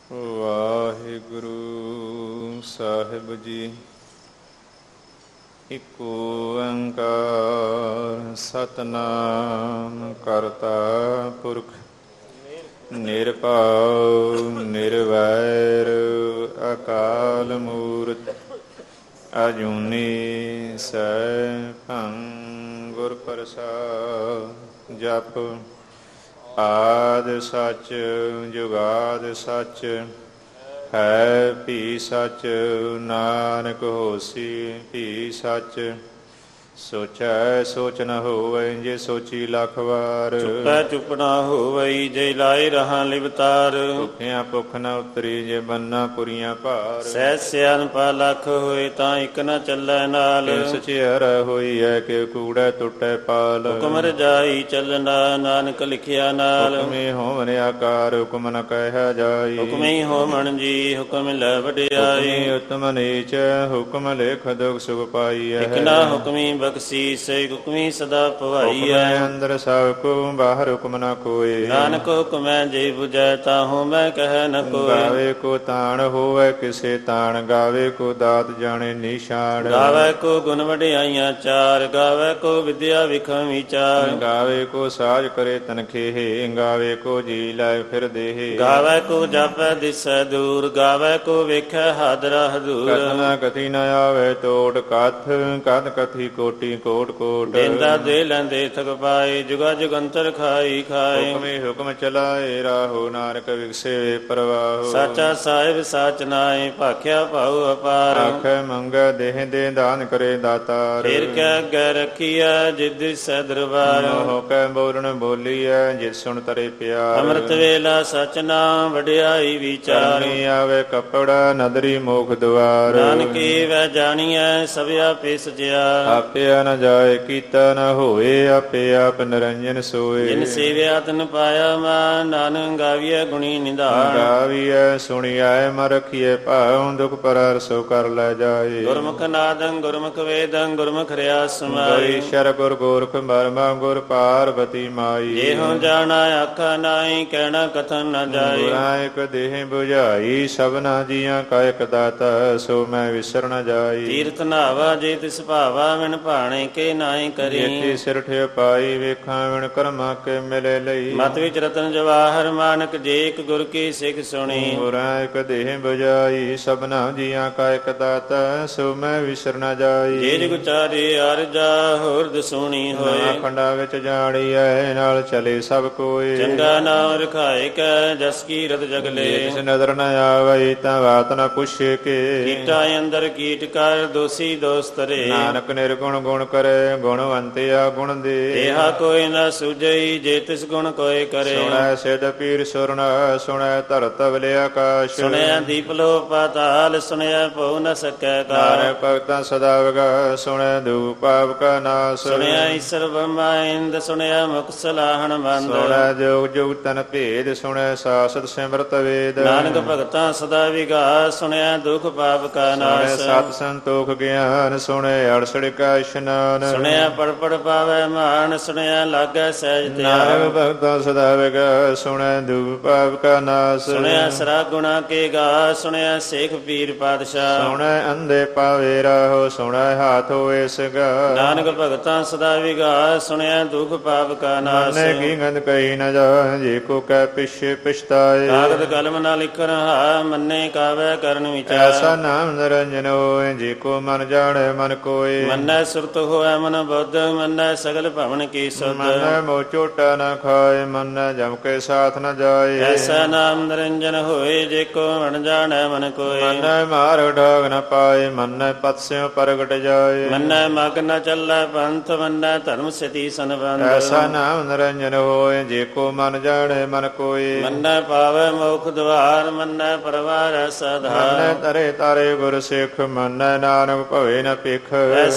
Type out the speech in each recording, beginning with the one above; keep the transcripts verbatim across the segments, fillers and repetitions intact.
ਵਾਹਿਗੁਰੂ ਸਾਹਿਬ ਜੀ। ਇਕ ਓੰਕਾਰ ਸਤਿਨਾਮ ਕਰਤਾ ਪੁਰਖ ਨਿਰਭਉ ਨਿਰਵੈਰ ਅਕਾਲ ਮੂਰਤਿ ਅਜੂਨੀ ਸੈਭੰ ਗੁਰ ਪ੍ਰਸਾਦਿ। ਜਪੁ ਆਦਿ ਸਚ ਜੁਗਾਦਿ ਸਚ ਹੈ ਭੀ ਸਚ। ਨਾਨਕ ਹੋਸੀ ਭੀ ਸਚ। ਸੋਚੈ ਸੋਚ ਨ ਹੋਵੈ ਜੇ ਸੋਚੀ ਲੱਖ ਵਾਰ। ਚੁੱਪੈ ਚੁੱਪ ਨਾ ਹੋਵਈ ਜੇ ਲਾਏ ਰਹਾ ਲਿਵਤਾਰ। ਭੁੱਖਿਆ ਭੁੱਖ ਨ ਉਤਰੀ ਜੇ ਬੰਨਾ ਪੁਰੀਆਂ ਭਾਰ। ਸਹਿ ਸਿਆਣਪਾ ਲੱਖ ਹੋਏ ਤਾਂ ਇੱਕ ਨ ਚੱਲੈ ਨਾਲ। ਸਚਿਆਰ ਹੋਈ ਹੈ ਕਿ ਕੂੜੈ ਟੁੱਟੈ ਪਾਲ। ਹੁਕਮ ਰਜਾਈ ਚੱਲਣਾ ਨਾਨਕ ਲਿਖਿਆ ਨਾਲ। ਹੁਕਮੇ ਹੋਵਨ ਆਕਾਰ ਹੁਕਮ ਨ ਕਹਿਆ ਜਾਈ। ਹੁਕਮੇ ਹੋਵਨ ਜੀ ਹੁਕਮ ਲੈ ਵਡਿਆਈ। ਹੁਕਮੇ ਉਤਮ ਨੀਚ ਹੁਕਮ ਲੇਖ ਦੁਖ ਸੁਖ ਪਾਈਐ। ਇਕ ਨਾ ਹੁਕਮੀ ਬਖਸ਼ੀਸ ਹੁਕਮੀ ਸਦਾ ਭਵਾਈ ਹੈ। ਹੁਕਮੈ ਅੰਦਰ ਸਭ ਕੋ ਬਾਹਰ ਹੁਕਮ ਨ ਕੋਇ। ਨਾਨਕ ਹੁਕਮੈ ਜੇ ਬੁਝੈ ਤਾਹੂ ਮੈਂ ਕਹਿ ਨ ਕੋਇ। ਗਾਵੇ ਕੋ ਤਾਣ ਹੋਵੈ ਕਿਸੇ ਤਾਣ ਗਾਵੇ ਕੋ ਦਾਤ ਜਾਣੇ ਨਿਸ਼ਾਨ। ਗਾਵੇ ਕੋ ਗੁਣ ਵਡਿਆਈਆਂ ਚਾਰ ਗਾਵੇ ਕੋ ਵਿਦਿਆ ਵਿਖਮ ਵਿਚਾਰ। ਗਾਵੇ ਕੋ ਸਾਜ ਕਰੇ ਤਨਖੇਹ ਗਾਵੇ ਕੋ ਜੀ ਲੈ ਫਿਰ ਦੇਹ। ਗਾਵੇ ਕੋ ਜਾਪੈ ਦਿਸੈ ਦੂਰ ਗਾਵੇ ਕੋ ਵੇਖੈ ਹਾਦਰਾ ਹਦੂਰ। ਕਥਨਾ ਕਥੀ ਨ ਆਵੇ ਤੋੜ ਕਥ ਕਥ ਕਥੀ ਕੋਟੀ ਕੋਟ ਕੋਟ। ਦੇਂਦਾ ਦੇ ਲੈਂਦੇ ਥਕ ਪਾਏ ਜੁਗਾ ਜੁਗੰਤਰ ਖਾਈ ਖਾਏ। ਹੁਕਮੇ ਹੁਕਮ ਚਲਾਏ ਰਾਹੋ ਨਾਨਕ ਵਿਗਸੇ ਪ੍ਰਵਾਹੋ। ਸਾਚਾ ਸਾਹਿਬ ਸਾਚ ਨਾਏ ਭਾਖਿਆ ਭਾਉ ਅਪਾਰ। ਆਖੈ ਮੰਗੈ ਦੇਹ ਦੇ ਦਾਨ ਕਰੇ ਦਾਤਾਰ। ਫਿਰ ਕਿਆ ਅੱਗੇ ਰੱਖੀਐ ਜਿਦ ਦਿਸੈ ਦਰਬਾਰ। ਹੋ ਕੈ ਬੋਲਣ ਬੋਲੀਐ ਜਿਤ ਸੁਣ ਤਰੇ ਪਿਆਰ। ਅੰਮ੍ਰਿਤ ਵੇਲਾ ਸਚ ਨਾਮ ਵਡਿਆਈ ਵਿਚਾਰ। ਕਰਨੀ ਆਵੇ ਕੱਪੜਾ ਨਦਰੀ ਮੋਖ ਦੁਆਰ। ਨਾਨਕੀ ਵੈ ਜਾਣੀਐ ਸਭ ਆਪੇ ਸਜਿਆ। ਆਪਿਆ ਨ ਜਾਏ ਕੀਤਾ ਨ ਹੋਏ ਆਪੇ ਆਪ ਨਿਰੰਜਨ ਸੋਏ। ਜਿਨ ਸੇਵਿਆ ਤਨ ਪਾਇਆ ਮਾ ਨਾਨਕ ਗਾਵੀਐ ਗੁਣੀ ਨਿਧਾਨ। ਗਾਵੀਐ ਸੁਣੀਐ ਮਨ ਰਖੀਐ ਭਾਉ ਦੁਖ ਪਰਰ ਸੋ ਕਰ ਲੈ ਜਾਏ। ਗੁਰਮੁਖ ਨਾਦੰ ਗੁਰਮੁਖ ਵੇਦੰ ਗੁਰਮੁਖ ਰਿਆ ਸਮਾਈ। ਈਸ਼ਰ ਗੁਰ ਗੋਰਖ ਬਰਮਾ ਗੁਰ ਪਾਰਬਤੀ ਮਾਈ। ਜਿਹੋ ਜਾਣਾ ਆਖਾ ਨਾਹੀ ਕਹਿਣਾ ਕਥਨ ਨ ਜਾਏ। ਗੁਰਾਂ ਇਕ ਦੇਹ 부ਝਾਈ ਸਭਨਾ ਜੀਆਂ ਕਾ ਇਕ ਦਾਤਾ ਸੋ ਮੈਂ ਵਿਸਰ ਨ ਜਾਈ। ਤੀਰਥ ਨਾਵਾ ਜੇ ਤਿਸ ਭਾਵਾ ਵਿਣ ਭਾਣੇ ਕੇ ਨਾਹੀ ਕਰੀ। ਜੇਤੀ ਸਿਰ ਠੇ ਪਾਈ ਵੇਖਾਂ ਵਿਣ ਕਰਮਾ ਕੇ ਮਿਲੇ ਲਈ। ਮਤ ਵਿੱਚ ਰਤਨ ਜਵਾਹਰ ਮਾਨਕ ਜੇ ਇਕ ਗੁਰ ਕੀ ਸਿੱਖ ਸੁਣੀ। ਗੁਰਾਂ ਇਕ ਦੇਹ 부ਝਾਈ ਸਭਨਾ ਜੀਆਂ ਕਾ ਇਕ ਦਾਤਾ ਸੋ ਮੈਂ ਵਿਸਰ ਨ ਜਾਈ। ਜੇ ਜੁਗ ਚਾਰੇ ਅਰਜਾ ਹੋਰਦ ਸੁਣੀ ਹੋਏ। ਖੰਡਾ ਵਿੱਚ ਜਾਣੀਐ ਨਾਲ ਚਲੇ ਸਭ ਕੋਏ। ਚੰਗਾ ਨਾਮ ਰਖਾਏ ਕੈ ਜਸ ਕੀ ਰਤ ਜਗਲੇ। ਜਿਸ ਨਦਰ ਨ ਆਵਈ ਤਾਂ ਬਾਤ ਨ ਪੁੱਛੇ ਕੇ। ਕੀਟਾ ਅੰਦਰ ਕੀਟ ਕਰ ਦੋਸੀ ਦੋਸ ਤਰੇ। ਨਾਨਕ ਨਿਰਗੁਣ ਗੁਣ ਕਰੇ ਗੁਣਵੰਤਿਆ ਗੁਣ ਦੇ। ਇਹਾ ਕੋਈ ਨ ਸੁਝਈ ਜੇ ਤਿਸ ਗੁਣ ਕੋਇ ਕਰੇ। ਸੁਣੈ ਸਿਧ ਪੀਰ ਸੁਰਨ ਸੁਣੈ ਧਰਤ ਵਲੇ ਆਕਾਸ਼। ਸੁਣਿਆ ਦੀਪ ਲੋ ਪਾਤਾਲ ਸੁਣਿਆ ਭਉ ਨ ਸਕੈ ਕਾਲ। ਨਾਨਕ ਭਗਤਾਂ ਸਦਾ ਵਗਾ ਸੁਣੈ ਦੂਪ ਪਾਪ ਕਾ ਨਾਸ। ਸੁਣਿਆ ਈਸ਼ਰ ਬ੍ਰਹਮਾ ਇੰਦ ਸੁਣਿਆ ਮੁਖ ਸਲਾਹਣ ਬੰਦ। ਸੁਣੈ ਜੋਗ ਜੁਗ ਤਨ ਭੇਦ ਸੁਣੈ ਸਾਸਤ ਸਿਮਰਤ ਵੇਦ। ਨਾਨਕ ਭਗਤਾਂ ਸਦਾ ਵਿਗਾਸ ਸੁਣਿਆ ਦੁਖ ਪਾਪ ਕਾ ਨਾਸ। ਸੁਣੈ ਸਤ ਸੰਤੋਖ ਗਿਆਨ ਸੁਣੈ ਅੜਸੜ ਕਾ ਇਸ਼ਨਾਨ। ਸੁਣਿਆ ਪੜ ਪੜ ਪਾਵੈ ਮਾਨ ਸੁਣਿਆ ਲਾਗੈ ਸਹਿਜ ਧਿਆਨ। ਨਾਨਕ ਭਗਤਾਂ ਸਦਾ ਵਗਾ ਸੁਣੈ ਦੂਪ ਪਾਪ ਕਾ ਨਾਸ। ਸੁਣਿਆ ਸਰਾ ਗੁਣਾ ਕੇ ਗਾ ਸੁਣਿਆ ਸੇਖ ਪੀਰ ਪਾਤਸ਼ਾਹ। ਸੁਣੈ ਅੰਧੇ ਪਾਵੇ ਰਾਹੋ ਸੁਣੈ ਹਾਥ ਹੋਏ ਸਗਾ। ਨਾਨਕ ਭਗਤਾਂ ਸਦਾ ਵਿਗਾਸ ਸੁਣਿਆ ਦੁਖ ਪਾਪ ਕਾ ਨਾਸ। ਮਨੇ ਕੀ ਗੰਧ ਕਹੀ ਨ ਜਾ ਜੇ ਕੋ ਕਹਿ ਪਿਛੇ ਪਛਤਾਏ। ਕਾਗਦ ਕਲਮ ਨਾ ਲਿਖਨ ਹਾ ਮੰਨੇ ਕਾਵੈ ਕਰਨ ਵਿਚਾਰ। ਐਸਾ ਨਾਮ ਨਿਰੰਜਨ ਹੋਏ ਜੇ ਕੋ ਮਨ ਜਾਣੈ ਮਨ ਕੋਏ। ਮੰਨੈ ਸੁਰਤ ਹੋਇ ਮਨ ਬੁੱਧ ਮੰਨੈ ਸਗਲ ਭਵਨ ਕੀ ਸੁਧ। ਮੰਨੈ ਮੋ ਝੋਟਾ ਨ ਖਾਏ ਮੰਨੈ ਜਮ ਕੇ ਸਾਥ ਨ ਜਾਏ। ਐਸਾ ਨਾਮ ਨਿਰੰਜਨ ਹੋਏ ਜੇ ਕੋ ਮਨ ਜਾਣੈ ਮਨ ਕੋਏ। ਮੰਨੈ ਮਾਰ ਢਾਗ ਨ ਪਾਏ ਮੰਨੈ ਪਤ ਸਿਉ ਪ੍ਰਗਟ ਜਾਏ। ਮੰਨੈ ਮਗ ਨ ਚੱਲੈ ਪੰਥ ਮੰਨੈ ਧਰਮ ਸਤੀ ਸੰਬੰਧ। ਐਸਾ ਨਾਮ ਨਿਰੰਜਨ ਹੋਏ ਜੇ ਕੋ ਮਨ ਜਾਣੈ ਮਨ ਕੋਏ। ਮੰਨੈ ਪਾਵੈ ਮੋਖ ਦੁਆਰ ਮੰਨੈ ਪਰਵਾਰੈ ਸਧਾਰ। ਮੰਨੈ ਤਰੇ ਤਾਰੇ ਗੁਰ ਸਿੱਖ ਮੰਨੈ ਨਾਨਕ ਭਵੇ ਨ ਭਿਖ। ਐਸਾ ਨਾਮ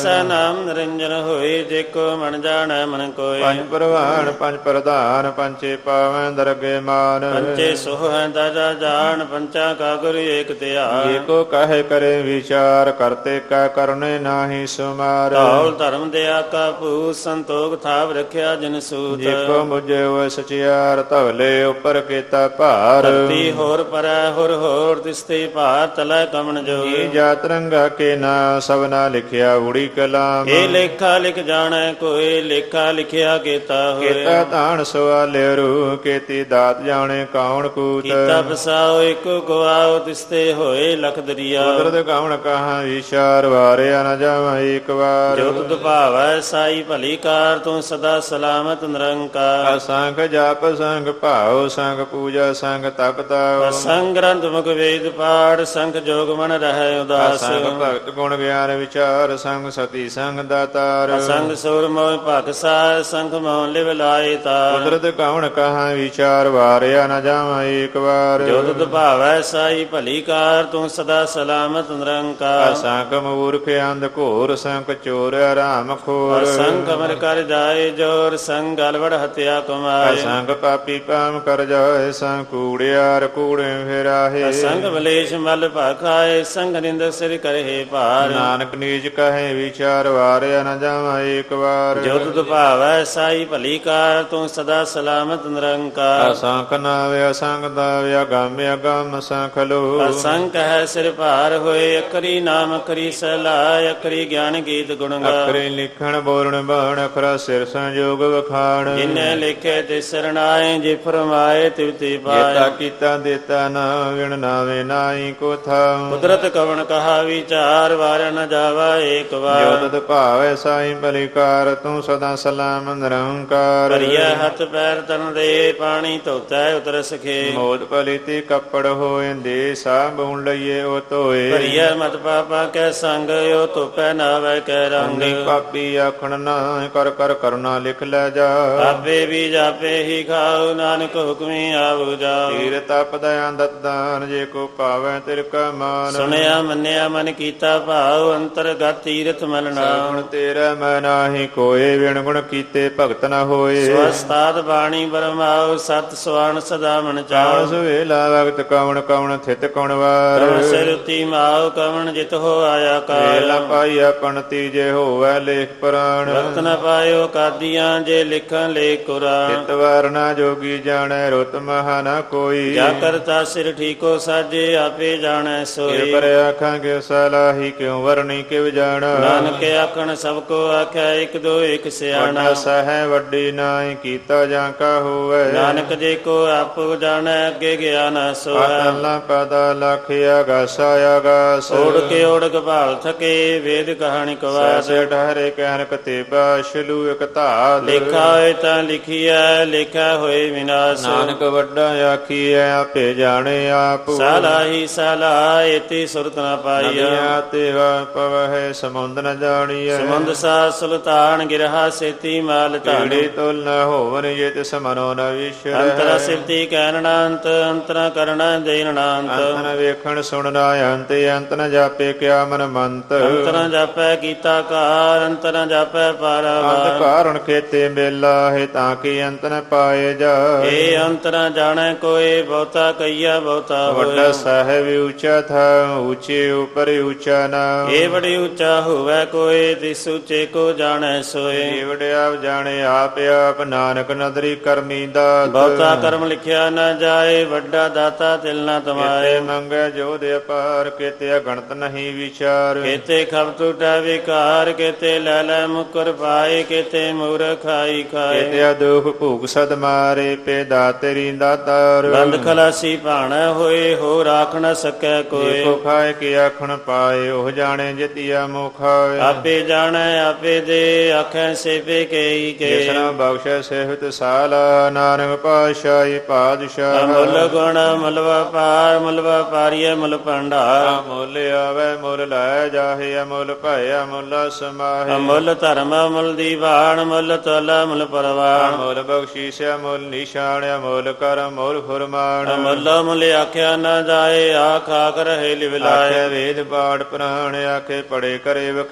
ਨਾਮ ਨਿਰੰਜਨ ਹੋਏ, ਜੇਕੋ ਮਨ ਜਾਣੈ ਮਨ ਕੋਇ। ਪੰਜ ਪ੍ਰਵਾਨ ਪੰਜ ਪ੍ਰਧਾਨ, ਪੰਚੇ ਪਾਵੈ ਦਰਗੇ ਮਾਨ। ਪੰਚੇ ਸੋਹ ਹੈ ਦਾਦਾ ਜਾਣ, ਪੰਚਾ ਕਾ ਗੁਰੂ ਏਕ ਧਿਆਨ। ਏਕੋ ਕਹੇ ਕਰੇ ਵਿਚਾਰ, ਕਰਤੇ ਕਾ ਕਰਨੇ ਨਾਹੀ ਸੁਮਾਰ। ਧੌਲ ਧਰਮ ਦਿਆ ਕਾ ਭੂਤ, ਸੰਤੋਖ ਥਾਪ ਰਖਿਆ ਜਨ ਸੂਤ। ਜੇਕੋ ਮੁਝੇ ਹੋਇ ਸਚਿਆਰ, ਧਵਲੇ ਉਪਰ ਕੀਤਾ ਭਾਰ। ਧਰਤੀ ਹੋਰ ਪਰੈ ਹੋਰ ਹੋਰ, ਤਿਸਤੇ ਭਾਰ ਤਲੈ ਕਮਣ ਜੋ। ਜੀ ਜਾਤ ਰੰਗਾ ਕੇ ਨਾ, ਸਭਨਾ ਲਿਖਿਆ ਉੜੀ ਕਲਾਮ। ਇਹ ਲੇਖਾ ਲਿਖ ਜਾਣੈ ਕੋਈ, ਲੇਖਾ ਲਿਖਿਆ ਕੀਤਾ ਹੋਏ। ਕੀਤਾ ਧਾਨ ਸਵਾਲਿਆ ਰੂ, ਕੀਤੀ ਦਾਤ ਜਾਣੇ ਕੌਣ ਕੂਤ। ਕੀਤਾ ਬਸਾਓ ਇੱਕੋ ਗਵਾਓ, ਤਿਸਤੇ ਹੋਏ ਲਖ ਦਰਿਆ। ਕੁਦਰਤ ਕਵਣ ਕਹਾ ਵਿਚਾਰ, ਵਾਰਿਆ ਨ ਜਾਵਾਂ ਏਕ ਵਾਰ। ਜੋ ਤੁਧ ਭਾਵੈ ਸਾਈ ਭਲੀ ਕਾਰ, ਤੂੰ ਸਦਾ ਸਲਾਮਤ ਨਿਰੰਕਾਰ। ਅਸੰਖ ਜਾਪ ਸੰਗ ਭਾਉ, ਸੰਗ ਪੂਜਾ ਸੰਗ ਤਪ ਤਾਉ। ਸੰਗ ਗ੍ਰੰਥ ਮੁਖ ਵੇਦ ਪਾੜ, ਸੰਖ ਜੋਗ ਮਨ ਰਹਿ ਉਦਾਸ। ਸੰਗ ਭਗਤ ਗੁਣ ਗਿਆਨ ਵਿਚਾਰ, ਸੰਗ ਸਤੀ ਸੰਗ ਦਾਤਾਰ। ਸੰਗ ਸੁਰ ਮੋਹ ਭਗ ਸਾਰ, ਸੰਖ ਮੋਹ ਲਿਵ ਲਾਏ ਤਾਰ। ਕੁਦਰਤ ਕਵਣ ਕਹਾ ਵਿਚਾਰ, ਵਾਰਿਆ ਨ ਜਾਵਾਂ ਏਕ ਵਾਰ। ਜੋ ਤੁਧ ਭਾਵੈ ਸਾਈ ਭਲੀ ਕਾਰ, ਤੂੰ ਸਦਾ ਸਲਾਮਤ ਨਿਰੰਕਾਰ। ਅਸੰਖ ਮੂਰਖ ਅੰਧ ਘੋਰ, ਸੰਖ ਚੋਰ ਰਾਮ ਖੋਰ। ਸੰਖ ਅਮਰ ਕਰ ਜਾਏ ਜੋਰ, ਸੰਗ ਗਲਵੜ ਹਤਿਆ ਕਮਾਏ। ਅਸੰਖ ਪਾਪੀ ਪਾਮ ਕਰ ਜਾਏ, ਸੰਗ ਕੂੜਿਆਰ ਕੂੜੇ ਫਿਰਾਹੇ। ਸੰਗ ਮਲੇਸ਼ ਮਲ ਭਾਖਾਏ, ਸੰਗ ਨਿੰਦ ਸਿਰ ਕਰਹਿ ਭਾਰ। ਨਾਨਕ ਨੀਜ ਕਹੇ ਵਿਚਾਰ, ਵਾਰਿਆ ਨ ਜਾਵਾਂ ਏਕ ਵਾਰ। ਜੋ ਤੁਧ ਭਾਵੈ ਸਾਈ ਭਲੀ ਕਾਰ, ਤੂੰ ਸਦਾ ਸਲਾਮਤ ਨਿਰੰਕਾਰ। ਅਸੰਖ ਨਾਵੇ ਅਸੰਗ ਦਾਵੇ, ਅਗੰਮ ਅਗੰਮ ਸੰਖ ਲੋ। ਅਸੰਖ ਹੈ ਸਿਰ ਭਾਰ ਹੋਏ, ਅਕਰੀ ਨਾਮ ਅਕਰੀ ਸਲਾਹ, ਅਕਰੀ ਗਿਆਨ ਗੀਤ ਗੁਣ ਗਾ। ਅਖਰੇ ਲਿਖਣ ਬੋਲਣ ਬਾਣ, ਅਖਰਾ ਸਿਰ ਸੰਜੋਗ ਵਖਾਣ। ਜਿਨੇ ਲਿਖੇ ਤੇ ਸਰਣਾਏ, ਜੇ ਫਰਮਾਏ ਤਿਵ ਤੇ ਪਾਏ। ਜੇਤਾ ਕੀਤਾ ਦੇਤਾ ਨਾ, ਵਿਣ ਨਾਵੇ ਨਾਹੀ ਕੋ ਥਾਉ। ਕੁਦਰਤ ਕਵਣ ਕਹਾ ਵਿਚਾਰ, ਵਾਰ ਨ ਜਾਵਾ ਏਕ ਵਾਰ। ਜੋ ਤਦ ਭਾਵੈ ਸਾਈ ਭਲੀ ਕਾਰ, ਤੂੰ ਸਦਾ ਸਲਾਮ ਨਿਰੰਕਾਰ। ਭਰੀਐ ਹੱਥ ਪੈਰ ਤਨ ਦੇ, ਪਾਣੀ ਧੋਤੈ ਉਤਰ ਸਖੇ। ਮੋਦ ਭਲੀ ਤੇ ਕੱਪੜ ਹੋਏ, ਦੇ ਸਾਬੁਨ ਲਈਏ ਉਹ ਧੋਏ। ਭਰੀਐ ਮਤ ਪਾਪਾ ਕੈ ਸੰਗ, ਉਹ ਧੋਪੈ ਨਾਵੈ ਕੈ ਰੰਗ। ਅੰਨੀ ਪਾਪੀ ਆਖਣ ਨਾ, ਕਰ ਕਰ ਕਰਨਾ ਲਿਖ ਲੈ ਜਾ। ਆਪੇ ਵੀ ਜਾਪੇ ਹੀ ਖਾਉ, ਨਾਨਕ ਹੁਕਮੀ ਆਵੂ ਜਾਉ। ਤੀਰ ਤਪ ਦਇਆ ਦਤਦਾਨ, ਜੇ ਕੋ ਪਾਵੈ ਤਿਰ ਕਾ ਮਾਨ। ਸੁਣਿਆ ਮੰਨਿਆ ਮਨ ਕੀਤਾ ਭਾਉ, ਅੰਤਰਗਤ ਤੀਰਥ ਮਲਣਾ। ਗੁਣ ਤੇਰਾ ਮੈਂ ਨਾਹੀ ਕੋਏ, ਵਿਣ ਗੁਣ ਕੀਤੇ ਭਗਤ ਨ ਹੋਏ। ਸਵਸਤਾਤ ਬਾਣੀ ਬਰਮਾਉ, ਸਤ ਸਵਾਨ ਸਦਾ ਮਨ ਕਵਣ ਚਾਉ। ਸੁਵੇਲਾ ਵਕਤ ਕਵਣ ਕਵਣ ਥਿਤ ਕਵਣ ਵਾਰ। ਕਵਣ ਸਿਰੁਤੀ ਮਾਉ, ਕਵਣ ਜਿਤ ਹੋ ਆਇਆ ਵੇਲਾ ਕਾਰ। ਪਾਈ ਆਪਣ ਤੀਜੇ ਹੋਵੈ ਲੇਖ ਪੁਰਾਣ। ਵਕਤ ਨ ਪਾਇਓ ਕਾਦੀਆਂ, ਜੇ ਲਿਖਣ ਲੇਖ ਕੁਰਾਨ। ਚਿਤ ਵਾਰ ਨਾ ਜੋਗੀ ਜਾਣੈ, ਰੁਤ ਮਹਾ ਨਾ ਕੋਈ। ਜਾ ਕਰਤਾ ਸਿਰ ਠੀਕੋ ਸਾਜੇ, ਆਪੇ ਜਾਣੈ ਕਿਉ ਸੋਈ। ਪਰ ਆਖਾਂਗੇ ਸਲਾਹੀ, ਕਿਉ ਵਰਣੀ ਕਿਵ ਜਾਣਾ। ਨਾਨਕ ਆਖਣ ਸਭ ਕੋ ਆਖਿਆ, ਇਕ ਦੋ ਇਕ ਸਿਆਣਾ। ਵੱਡਾ ਸਹਿ ਵੱਡੀ ਨਾਹੀ, ਕੀਤਾ ਜਾਂ ਕਾ ਹੋਵੈ। ਨਾਨਕ ਜੇ ਕੋ ਆਪੋ ਜਾਣੈ, ਅੱਗੇ ਗਿਆ ਨਾ ਸੋਇ। ਪਾਤਲਾ ਪਦਾ ਲਖ ਆਗਾਸਾ ਆਗਾਸ। ਓੜ ਕੇ ਓੜਕ ਭਾਲ ਥਕੇ, ਵੇਦ ਕਹਾਣੀ ਕਵਾਸ। ਸਹਿ ਠਹਰੇ ਕਹਿਨ ਕਤੇਬਾ, ਸ਼ਲੂ ਇਕ ਧਾਤ। ਲਿਖਾ ਹੋਏ ਤਾਂ ਲਿਖੀਐ, ਲਿਖਿਆ ਹੋਏ ਵਿਨਾਸ਼। ਨਾਨਕ ਵੱਡਾ ਆਖੀਐ, ਆਪੇ ਜਾਣੇ ਆਪ। ਸਾਲਾਹੀ ਸਾਲਾ, ਏਤੀ ਸੁਰਤ ਨ ਪਾਈਆ। ਨਦੀਆਂ ਤੇ ਵਾ ਪਵਹਿ, ਸਮੁੰਦ ਨ ਜਾਣੀਐ। ਸਮੁੰਦ ਸਾ ਸੁਲਤਾਨ, ਗਿਰਹਾ ਸੇਤੀ ਮਾਲ ਧਾਨ। ਢੀੜੀ ਤੁਲ ਨ ਹੋਵਨ, ਜੇ ਤਿਸ ਮਨੋ ਨ ਵਿਸ਼ਰੈ। ਅੰਤਰਾ ਸਿਰਤੀ ਕਹਿਣਾ ਅੰਤ, ਅੰਤਰਾ ਕਰਣਾ ਦੇਣਾ ਅੰਤ। ਅੰਤ ਨ ਵੇਖਣ ਸੁਣਨਾ ਅੰਤ, ਅੰਤ ਨ ਜਾਪੇ ਕਿਆ ਮਨ ਮੰਤ। ਅੰਤਰਾ ਜਾਪੈ ਕੀਤਾ ਕਾਰ, ਅੰਤਰਾ ਜਾਪੈ ਅੰਤ ਪਾਰਾਵਾਰ। ਕਾਰਣ ਖੇਤੇ ਮੇਲਾ ਹੈ, ਤਾਂ ਕਿ ਅੰਤ ਨ ਪਾਏ ਜਾ। ਏ ਅੰਤਰਾ ਜਾਣੈ ਕੋਏ, ਬਹੁਤਾ ਕਈਆ ਬਹੁਤਾ ਵੱਡਾ ਹੋਏ। ਸਾਹਿਬ ਉੱਚਾ ਥਾ, ਉੱਚੇ ਉਪਰ ਉੱਚਾ ਨਾ। ਏ ਬੜੀ ਉੱਚਾ ਹੋਵੈ ਕੋਏ, ਤਿਸ ਉੱਚੇ ਕੋ ਜਾਣੈ ਸੋਏ। ਏ ਵਡਿਆ ਜਾਣੇ ਆਪ ਆਪ, ਨਾਨਕ ਨਦਰੀ ਕਰਮੀ ਦਾਤ। ਬਹੁਤਾ ਕਰਮ ਲਿਖਿਆ ਨਾ ਜਾਏ, ਵੱਡਾ ਦਾਤਾ ਤਿਲ ਨਾ ਤਮਾਏ। ਕੇਤੇ ਮੰਗੈ ਜੋਧ ਅਪਾਰ, ਕੇਤੇ ਅਗਣਤ ਨਹੀਂ ਵਿਚਾਰ। ਕੇਤੇ ਖਬ ਟੂਟੈ ਵਿਕਾਰ, ਕੇਤੇ ਲੈ ਲੈ ਮੁਕਰ ਪਾਏ। ਕੇਤੇ ਮੂਰਖ ਖਾਈ ਖਾਏ। ਕੇਤੇ ਦੁਖ ਭੂਖ ਸਦ ਮਾਰੇ, ਪੇ ਦਾਤਰੀ ਦਾਤਾਰ। ਬੰਦ ਖਲਾਸੀ ਭਾਣੈ ਹੋਏ, ਹੋ ਰਾਖ ਨ ਸਕੈ ਕੋਏ। ਏਕੋ ਖਾਏ ਕੀ ਆਖਣ ਪਾਏ, ਉਹ ਜਾਣੇ ਜਿਤਿਆ ਮੁਖਾਏ। ਆਪੇ ਜਾਣੈ ਆਪੇ ਦੇ, ਆਖੈ ਸੇਵੇ ਕੇਈ ਕੇ। ਜਿਸਨਾ ਬਖਸ਼ੈ ਸਿਹਤ ਸਾਲਾ, ਨਾਨਕ ਪਾਤਸ਼ਾਹੀ ਪਾਤਸ਼ਾਹ। ਮੁੱਲ ਗੁਣ ਮੁੱਲ ਵਪਾਰ, ਮੁੱਲ ਵਪਾਰੀਐ ਮੁੱਲ ਭੰਡਾਰ। ਮੁੱਲ ਆਵੈ ਮੁੱਲ ਲੈ ਜਾਹੇ, ਅਮੁੱਲ ਭਇਆ ਮੁੱਲ ਸਮਾਹੇ। ਮੁੱਲ ਧਰਮ ਮੁੱਲ ਦੀਵਾਨ, ਮੁੱਲ ਤੋਲਾ ਮੁੱਲ ਪਰਵਾਨ। ਮੁੱਲ ਬਖਸ਼ੀਸ਼ਿਆ ਮੁੱਲ ਨਿਸ਼ਾਨ, ਅਮੁੱਲ ਕਰਮ ਮੁੱਲ ਫੁਰਮਾਨ। ਮੁੱਲ ਮੁੱਲ ਆਖਿਆ ਨਾ ਜਾਏ, ਆਖ ਆਖ ਰਹੇ ਲਿਵ ਲਾਏ। ਆਖੇ ਵੇਦ ਪਾਠ ਪੁਰਾਣ, ਆਖੇ ਪੜੇ ਕਰੇ ਵਖਿਆਣ।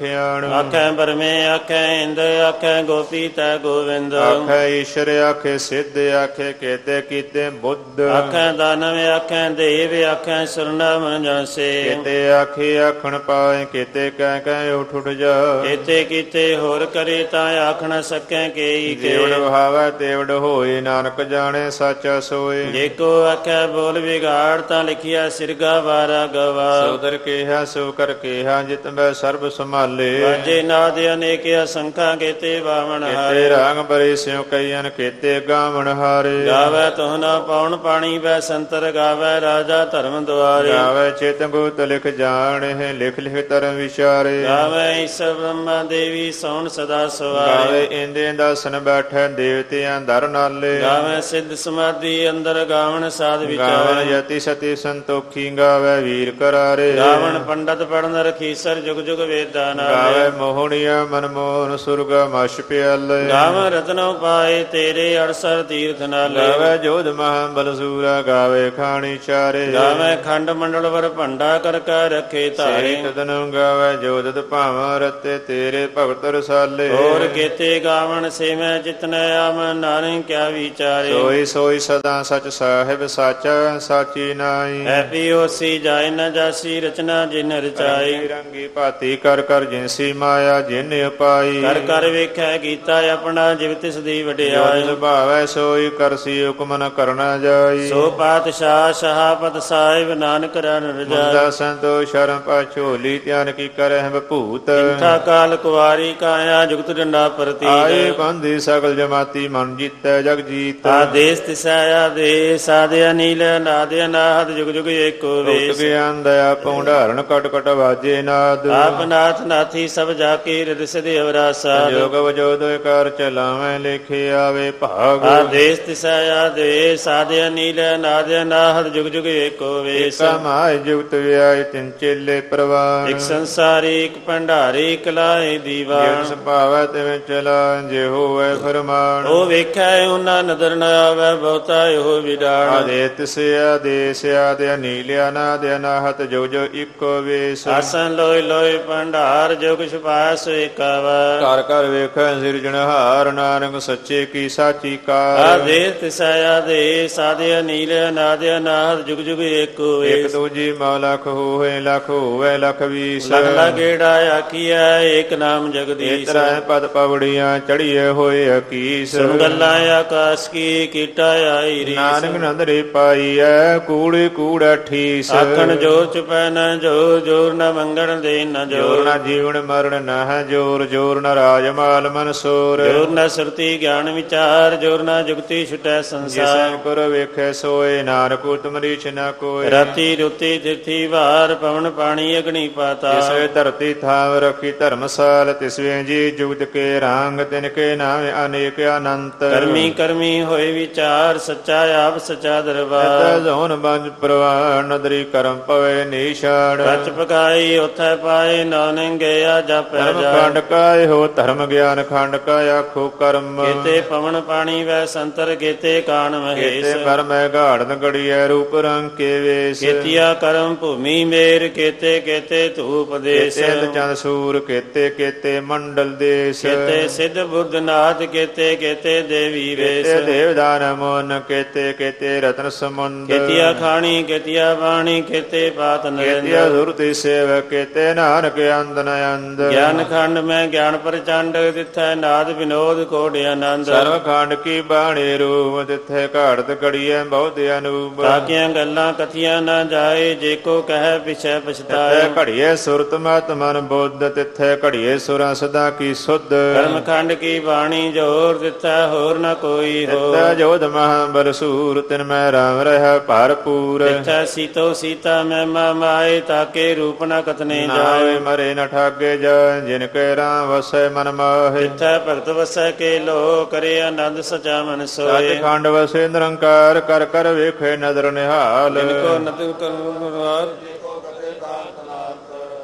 ਆਖੈ ਬਰਮੇ ਆਖੈ ਇੰਦ ਆਖੈ ਗੋਪੀ ਤੈ ਗੋਵਿੰਦ ਆਖੈ ਈਸ਼ਰ ਆਖੇ ਸਿੱਧ ਆਖੇ ਕੇਤੇ ਕੀਤੇ ਬੁੱਧ ਆਖੈ ਦਾਨਵ ਆਖੈ ਦੇਵ ਆਖੈ ਸੁਰਨਾ ਮਨ ਜਨ ਸੇ ਕੇਤੇ ਆਖੇ ਆਖਣ ਪਾਏ ਕੇਤੇ ਕਹਿ ਕਹਿ ਉਠ ਉਠ ਜਾ ਕੇਤੇ ਕੀਤੇ ਹੋਰ ਕਰੇ ਤਾਂ ਆਖ ਨ ਸਕੈ ਕੇਈ ਕੇ ਜੇਵੜ ਵਹਾਵੈ ਤੇਵੜ ਹੋਏ ਨਾਨਕ ਜਾਣੇ ਸਾਚਾ ਸੋਏ ਜੇ ਕੋ ਆਖੈ ਬੋਲ ਵਿਗਾੜ ਤਾਂ ਲਿਖਿਆ ਸਿਰਗਾ ਵਾਰਾ ਗਵਾ ਸੋਦਰ ਕੇਹਾ ਸੋ ਕਰ ਕੇਹਾ ਜਿਤ ਮੈਂ ਸਰਬ ਸੰਭਾਲੇ ਵਾਜੇ ਨਾਦ ਅਨੇਕ ਅਸੰਖਾ ਕੇਤੇ ਬਾਵਣ ਕੇਤੇ ਹਾਰੇ ਰਾਗ ਬਰੇ ਸਿਉ ਕਈਨ ਕੇਤੇ ਗਾਵਣ ਹਾਰੇ ਗਾਵੇ ਤੁਹ ਨ ਪਉਣ ਪਾਣੀ ਵੈ ਸੰਤਰ ਗਾਵੇ ਰਾਜਾ ਧਰਮ ਦੁਆਰੇ ਗਾਵੇ ਚਿਤ ਗੁਤ ਲਿਖ ਜਾਣਹਿ ਲਿਖ ਲਿਖ ਧਰਮ ਵਿਚਾਰੇ ਗਾਵੇ ਈਸ਼ਰ ਬ੍ਰਹਮਾ ਦੇਵੀ ਸੋਣ ਸਦਾ ਸਵਾਰੇ ਗਾਵੇ ਇੰਦੇ ਦਾਸਨ ਬੈਠੇ ਦੇਵਤਿਆਂ ਦਰ ਨਾਲੇ ਗਾਵੇ ਸਿੱਧ ਸਮਾਧੀ ਅੰਦਰ ਗਾਵਣ ਸਾਧ ਗਾਵਣ ਵਿਚਾਰੇ ਯਤੀ ਸਤੀ ਸੰਤੋਖੀ ਗਾਵੇ ਵੀਰ ਕਰਾਰੇ ਗਾਵਣ ਪੰਡਤ ਪੜਨ ਰਖੀਸਰ ਜੁਗ ਜੁਗ ਵੇਦਾਂ ਨਾਲੇ ਗਾਵੇ ਮੋਹਣੀਆ ਮਨ ਮੋਹਨ ਸੁਰਗ ਮਛ ਪਿਆਲੇ ਗਾਵ ਰਤਨੋ ਪਾਏ ਤੇਰੇ ਅੜਸਰ ਤੀਰਥ ਨਾਲੇ ਗਾਵੇ ਜੋਧ ਮਹਾ ਬਲਸੂਰਾ ਗਾਵੇ ਖਾਣੀ ਚਾਰੇ ਗਾਵੇ ਖੰਡ ਮੰਡਲ ਵਰ ਭੰਡਾ ਕਰ ਕੈ ਰੱਖੇ ਧਾਰੇ ਸੇਤ ਤਨੁ ਗਾਵੇ ਜੋਦਤ ਭਾਵਾਂ ਰਤੇ ਤੇਰੇ ਭਗਤ ਰਸਾਲੇ ਹੋਰ ਕੇਤੇ ਗਾਵਣ ਸੇਵੈ ਜਿਤਨੈ ਆਮ ਨਾਨਕ ਕਿਆ ਵਿਚਾਰੇ ਸੋਈ ਸੋਈ ਸਦਾ ਸਚ ਸਾਹਿਬ ਸਾਚਾ ਸਾਚੀ ਨਾਈ ਐਪੀ ਹੋਸੀ ਜਾਇ ਨ ਜਾਸੀ ਰਚਨਾ ਜਿਨ ਰਚਾਈ ਰੰਗੀ ਰੰਗੀ ਭਾਤੀ ਕਰ ਕਰ ਜਿਨਸੀ ਮਾਇਆ ਜਿਨ ਉਪਾਈ ਕਰ ਕਰ ਵੇਖੈ ਕੀਤਾ ਆਪਣਾ ਜਿਵ ਤਿਸ ਦੀ ਵਡਿਆਈ ਜੋ ਸੁਭਾਵੈ ਸੋਈ ਕਰਸੀ ਹੁਕਮ ਨ ਕਰਨਾ ਜਾਈ ਸੋ ਪਾਤਸ਼ਾਹ ਸ਼ਹਾਪਤ ਸਾਹਿਬ ਨਾਨਕ ਰਨ ਰਜਾਈ ਮੁੰਦਾ ਸੰਤੋ ਸ਼ਰਮ ਪਾਛੋਲੀ ਧਿਆਨ ਕੀ ਕਰਹਿ ਬਭੂਤ ਇੰਥਾ ਕਾਲ ਕੁਵਾਰੀ ਕਾਇਆ ਜੁਗਤ ਡੰਡਾ ਆਏ ਪ੍ਰਤੀਕ ਬੰਦੀ ਸਗਲ ਜਮਾਤੀ ਮਨ ਜੀਤੈ ਜਗ ਜੀਤ ਆਦੇਸ ਤਿਸੈ ਦੇ ਸਾਧਿਆ ਨੀਲ ਨਾਦਿਆ ਨਾਦ ਜੁਗ ਜੁਗ ਏਕੋ ਰੁਕ ਵੇਸ ਗਿਆਨ ਦਇਆ ਪੌਂਢਾਰਨ ਕਟ ਕਟ ਵਾਜੇ ਨਾਦ ਆਪ ਨਾਥ ਨਾਥੀ ਸਭ ਜਾ ਕੇ ਰਿਦ ਸਿਧ ਅਵਰਾ ਸਾਧ ਜੋਗ ਵਜੋਦ ਕਰ ਚਲਾਵੇਂ ਲਿਖੇ ਆਵੇ ਭਾਗ ਆਦੇਸ ਤਿਸੈ ਆਦੇ ਸਾਧਿਆ ਨੀਲ ਨਾਦਿਆ ਨਾਦ ਜੁਗ ਜੁਗ ਏਕੋ ਵੇਸ ਕਮਾਇ ਜੁਗਤ ਵਿਆਇ ਤਿਨ ਚੇਲੇ ਪ੍ਰਵਾਨ ਇਕ ਸੰਸਾਰੀ ਇਕ ਭੰਡਾਰੀ ਇਕ ਲਾਏ ਜਿਨ ਦੀਵਾਨ ਸੁਭਾਵੈ ਤਿਵੇਂ ਚਲਾ ਜੇ ਹੋਵੇ ਫਰਮਾਨ ਉਹ ਵੇਖੈ ਉਹਨਾਂ ਨਦਰ ਨ ਆਵੈ ਬਹੁਤਾ ਇਹੋ ਵਿਡਾਣ ਆਦੇ ਤਿਸ ਆਦੇਸ ਆਦੇ ਨੀਲਿਆ ਨਾਦਿ ਅਨਾਹਤ ਜੋ ਜੋ ਇੱਕੋ ਵੇਸ ਆਸਨ ਲੋਇ ਲੋਇ ਭੰਡਾਰ ਜੋ ਕੁਛ ਪਾਇਆ ਸੋ ਏਕਾਵਾ ਘਰ ਘਰ ਵੇਖੈ ਸਿਰਜਣਹਾਰ ਨਾਨਕ ਸੱਚੇ ਕੀ ਸਾਚੀ ਕਾਰ ਆਦੇਸ ਤਿਸੈ ਆਦੇ ਸਾਧਿਆ ਨੀਲ ਨਾਦਿਆ ਨਾਦ ਜੁਗ ਜੁਗ ਏਕੋ ਇਕ ਵੇਸ ਦੂਜੀ ਮਾ ਲਖ ਹੋਏ ਲਖ ਹੋਵੇ ਲਖ ਵੀਸ ਲਗ ਲਗੇੜਾ ਆਖੀਐ ਏਕ ਨਾਮ ਜਗਦੀਸ਼ ਇਤਰੈ ਪਦ ਪਵੜੀਆਂ ਚੜੀਏ ਹੋਏ ਅਕੀਸ ਸੁਨ ਗੱਲਾਂ ਆਕਾਸ਼ ਕੀ ਕੀਟਾ ਆਈ ਰੀਸ ਨਾਨਕ ਨੰਦਰੇ ਪਾਈਐ ਕੂੜੇ ਕੂੜਾ ਠੀਸ ਆਖਣ ਜੋਰ ਚੁਪੈ ਨ ਜੋਰ ਜੋਰ ਨ ਮੰਗਣ ਦੇ ਨ ਜੋਰ ਜੋਰ ਨਾ ਜੀਵਨ ਮਰਨ ਨਾ ਹੈ ਜੋਰ ਜੋਰ ਨਾ ਰਾਜ ਮਾਲ ਮਨਸੂਰ ਜੋਰ ਨ ਸੁਰਤੀ ਗਿਆਨ ਵਿਚਾਰ ਜੋਰ ਨ ਜੁਗਤੀ ਛੁਟੈ ਸੰਸਾਰ ਜਿਸੈ ਕਰ ਵੇਖੈ ਸੋਏ ਨਾਨਕ ਉਤਮ ਰੀਛ ਨਾ ਕੋਇ ਰਾਤੀ ਰੁਤੀ ਤਿਥੀ ਵਾਰ ਪਵਨ ਪਾਣੀ ਅਗਨੀ ਪਾਤਾ ਜਿਸੈ ਧਰਤੀ ਥਾਵ ਰਖੀ ਧਰਮਸਾਲ ਤਿਸਵੇਂ ਜੀ ਜੁਗਤ ਕੇ ਰੰਗ ਤਿਨ ਕੇ ਨਾਮ ਅਨੇਕ ਅਨੰਤ ਕਰਮੀ ਕਰਮੀ ਹੋਏ ਵਿਚਾਰ ਸੱਚਾ ਆਪ ਸੱਚਾ ਤੈ ਦਰਬਾਰ ਜ਼ੋਨ ਬੰਜ ਪ੍ਰਵਾਨ ਨਦਰੀ ਕਰਮ ਪਵੇ ਨੀਸ਼ਾਨ ਸੱਚ ਪਕਾਈ ਉਥੈ ਪਾਏ ਨਾਨਕ ਗਿਆ ਜਪੈ ਧਰਮ ਜਾ ਖੰਡ ਕਾਇ ਹੋ ਧਰਮ ਗਿਆਨ ਖੰਡ ਕਾ ਆਖੋ ਕਰਮ ਕੀਤੇ ਪਵਨ ਪਾਣੀ ਵੈ ਸੰਤਰ ਕੀਤੇ ਕਾਣ ਕੀਤੇ ਮਹੇਸ਼ ਕਰਮੈ ਗਾੜਨ ਗੜੀਐ ਰੂਪ ਰੰਗ ਕੇ ਵੇਸ ਕੀਤਿਆ ਕਰਮ ਭੂਮੀ ਮੇਰ ਕੀਤੇ ਕੀਤੇ ਧੂਪ ਦੇਸ ਕੀਤੇ ਚੰਦ ਸੂਰ ਕੀਤੇ ਕੀਤੇ ਮੰਡਲ ਦੇਸ ਕੀਤੇ ਸਿੱਧ ਬੁੱਧ ਨਾਥ ਕੀਤੇ ਕੀਤੇ ਦੇਵੀ ਵੇਸ ਕੀਤੇ ਦੇਵਦਾਨ ਮੋਨ ਕੀਤੇ ਕੀਤੇ ਰਤਨ ਸਮੁੰਦ ਕੀਤਿਆ ਖਾਣੀ ਕੀਤਿਆ ਬਾਣੀ ਕੀਤੇ ਪਾਤ ਕੀਤਿਆ ਨਰਿੰਦ ਸੁਰਤੀ ਸੇਵ ਕੀਤੇ ਨਾਨਕ ਅੰਦਨ ਅੰਦ ਗਿਆਨ ਖੰਡ ਮੈਂ ਗਿਆਨ ਪ੍ਰਚੰਡ ਤਿਥੈ ਨਾਦ ਵਿਨੋਦ ਕੋਟ ਆਨੰਦ ਸਰਵ ਖੰਡ ਕੀ ਬਾਣੀ ਰੂਪ ਤਿੱਥੇ ਘਾੜਤ ਗੜੀਐ ਬਹੁਤ ਅਨੂਪ ਤਾਕੀਆਂ ਗੱਲਾਂ ਕਥੀਆਂ ਨਾ ਜਾਏ ਜੇ ਕੋ ਕਹੈ ਪਿਛੈ ਪਛਤਾਏ ਤਿੱਥੇ ਘੜੀਏ ਸੁਰਤ ਮਤ ਮਨ ਬੁੱਧ ਤਿੱਥੇ ਘੜੀਏ ਸੁਰਾਂ ਸਦਾ ਕੀ ਸੁਧ ਕਰਮ ਖੰਡ ਕੀ ਬਾਣੀ ਜੋਰ ਦਿੱਤਾ ਹੋਰ ਨਾ ਕੋਈ ਹੋ ਤਿੱਥੇ ਜੋਧ ਮਹਾ ਬਲਸੂਰ ਤਿਨ ਮੈਂ ਰਾਮ ਰਹਾ ਭਰਪੂਰ ਤਿਥੈ ਸੀਤੋ ਸੀਤਾ ਮੈਂ ਮਾਏ ਤਾਕੇ ਰੂਪ ਨਾ ਕਥਨੇ ਨਾਏ ਜਾਏ ਮਰੇ ਨ ਠਾਗੇ ਜਾ ਜਿਨ ਕੇ ਰਾਮ ਵਸੈ ਮਨ ਮਾਹੇ ਤਿਥੈ ਭਗਤ ਵਸੈ ਕੇ ਲੋ ਕਰੇ ਆਨੰਦ ਸਚਾ ਮਨ ਸੋਏ ਸਚ ਖੰਡ ਵਸੇ ਨਿਰੰਕਾਰ ਕਰ ਕਰ ਵੇਖੇ ਨਦਰ ਨਿਹਾਲ ਜਿਨ ਕੋ ਨਦਰ ਕਰਵਾਰ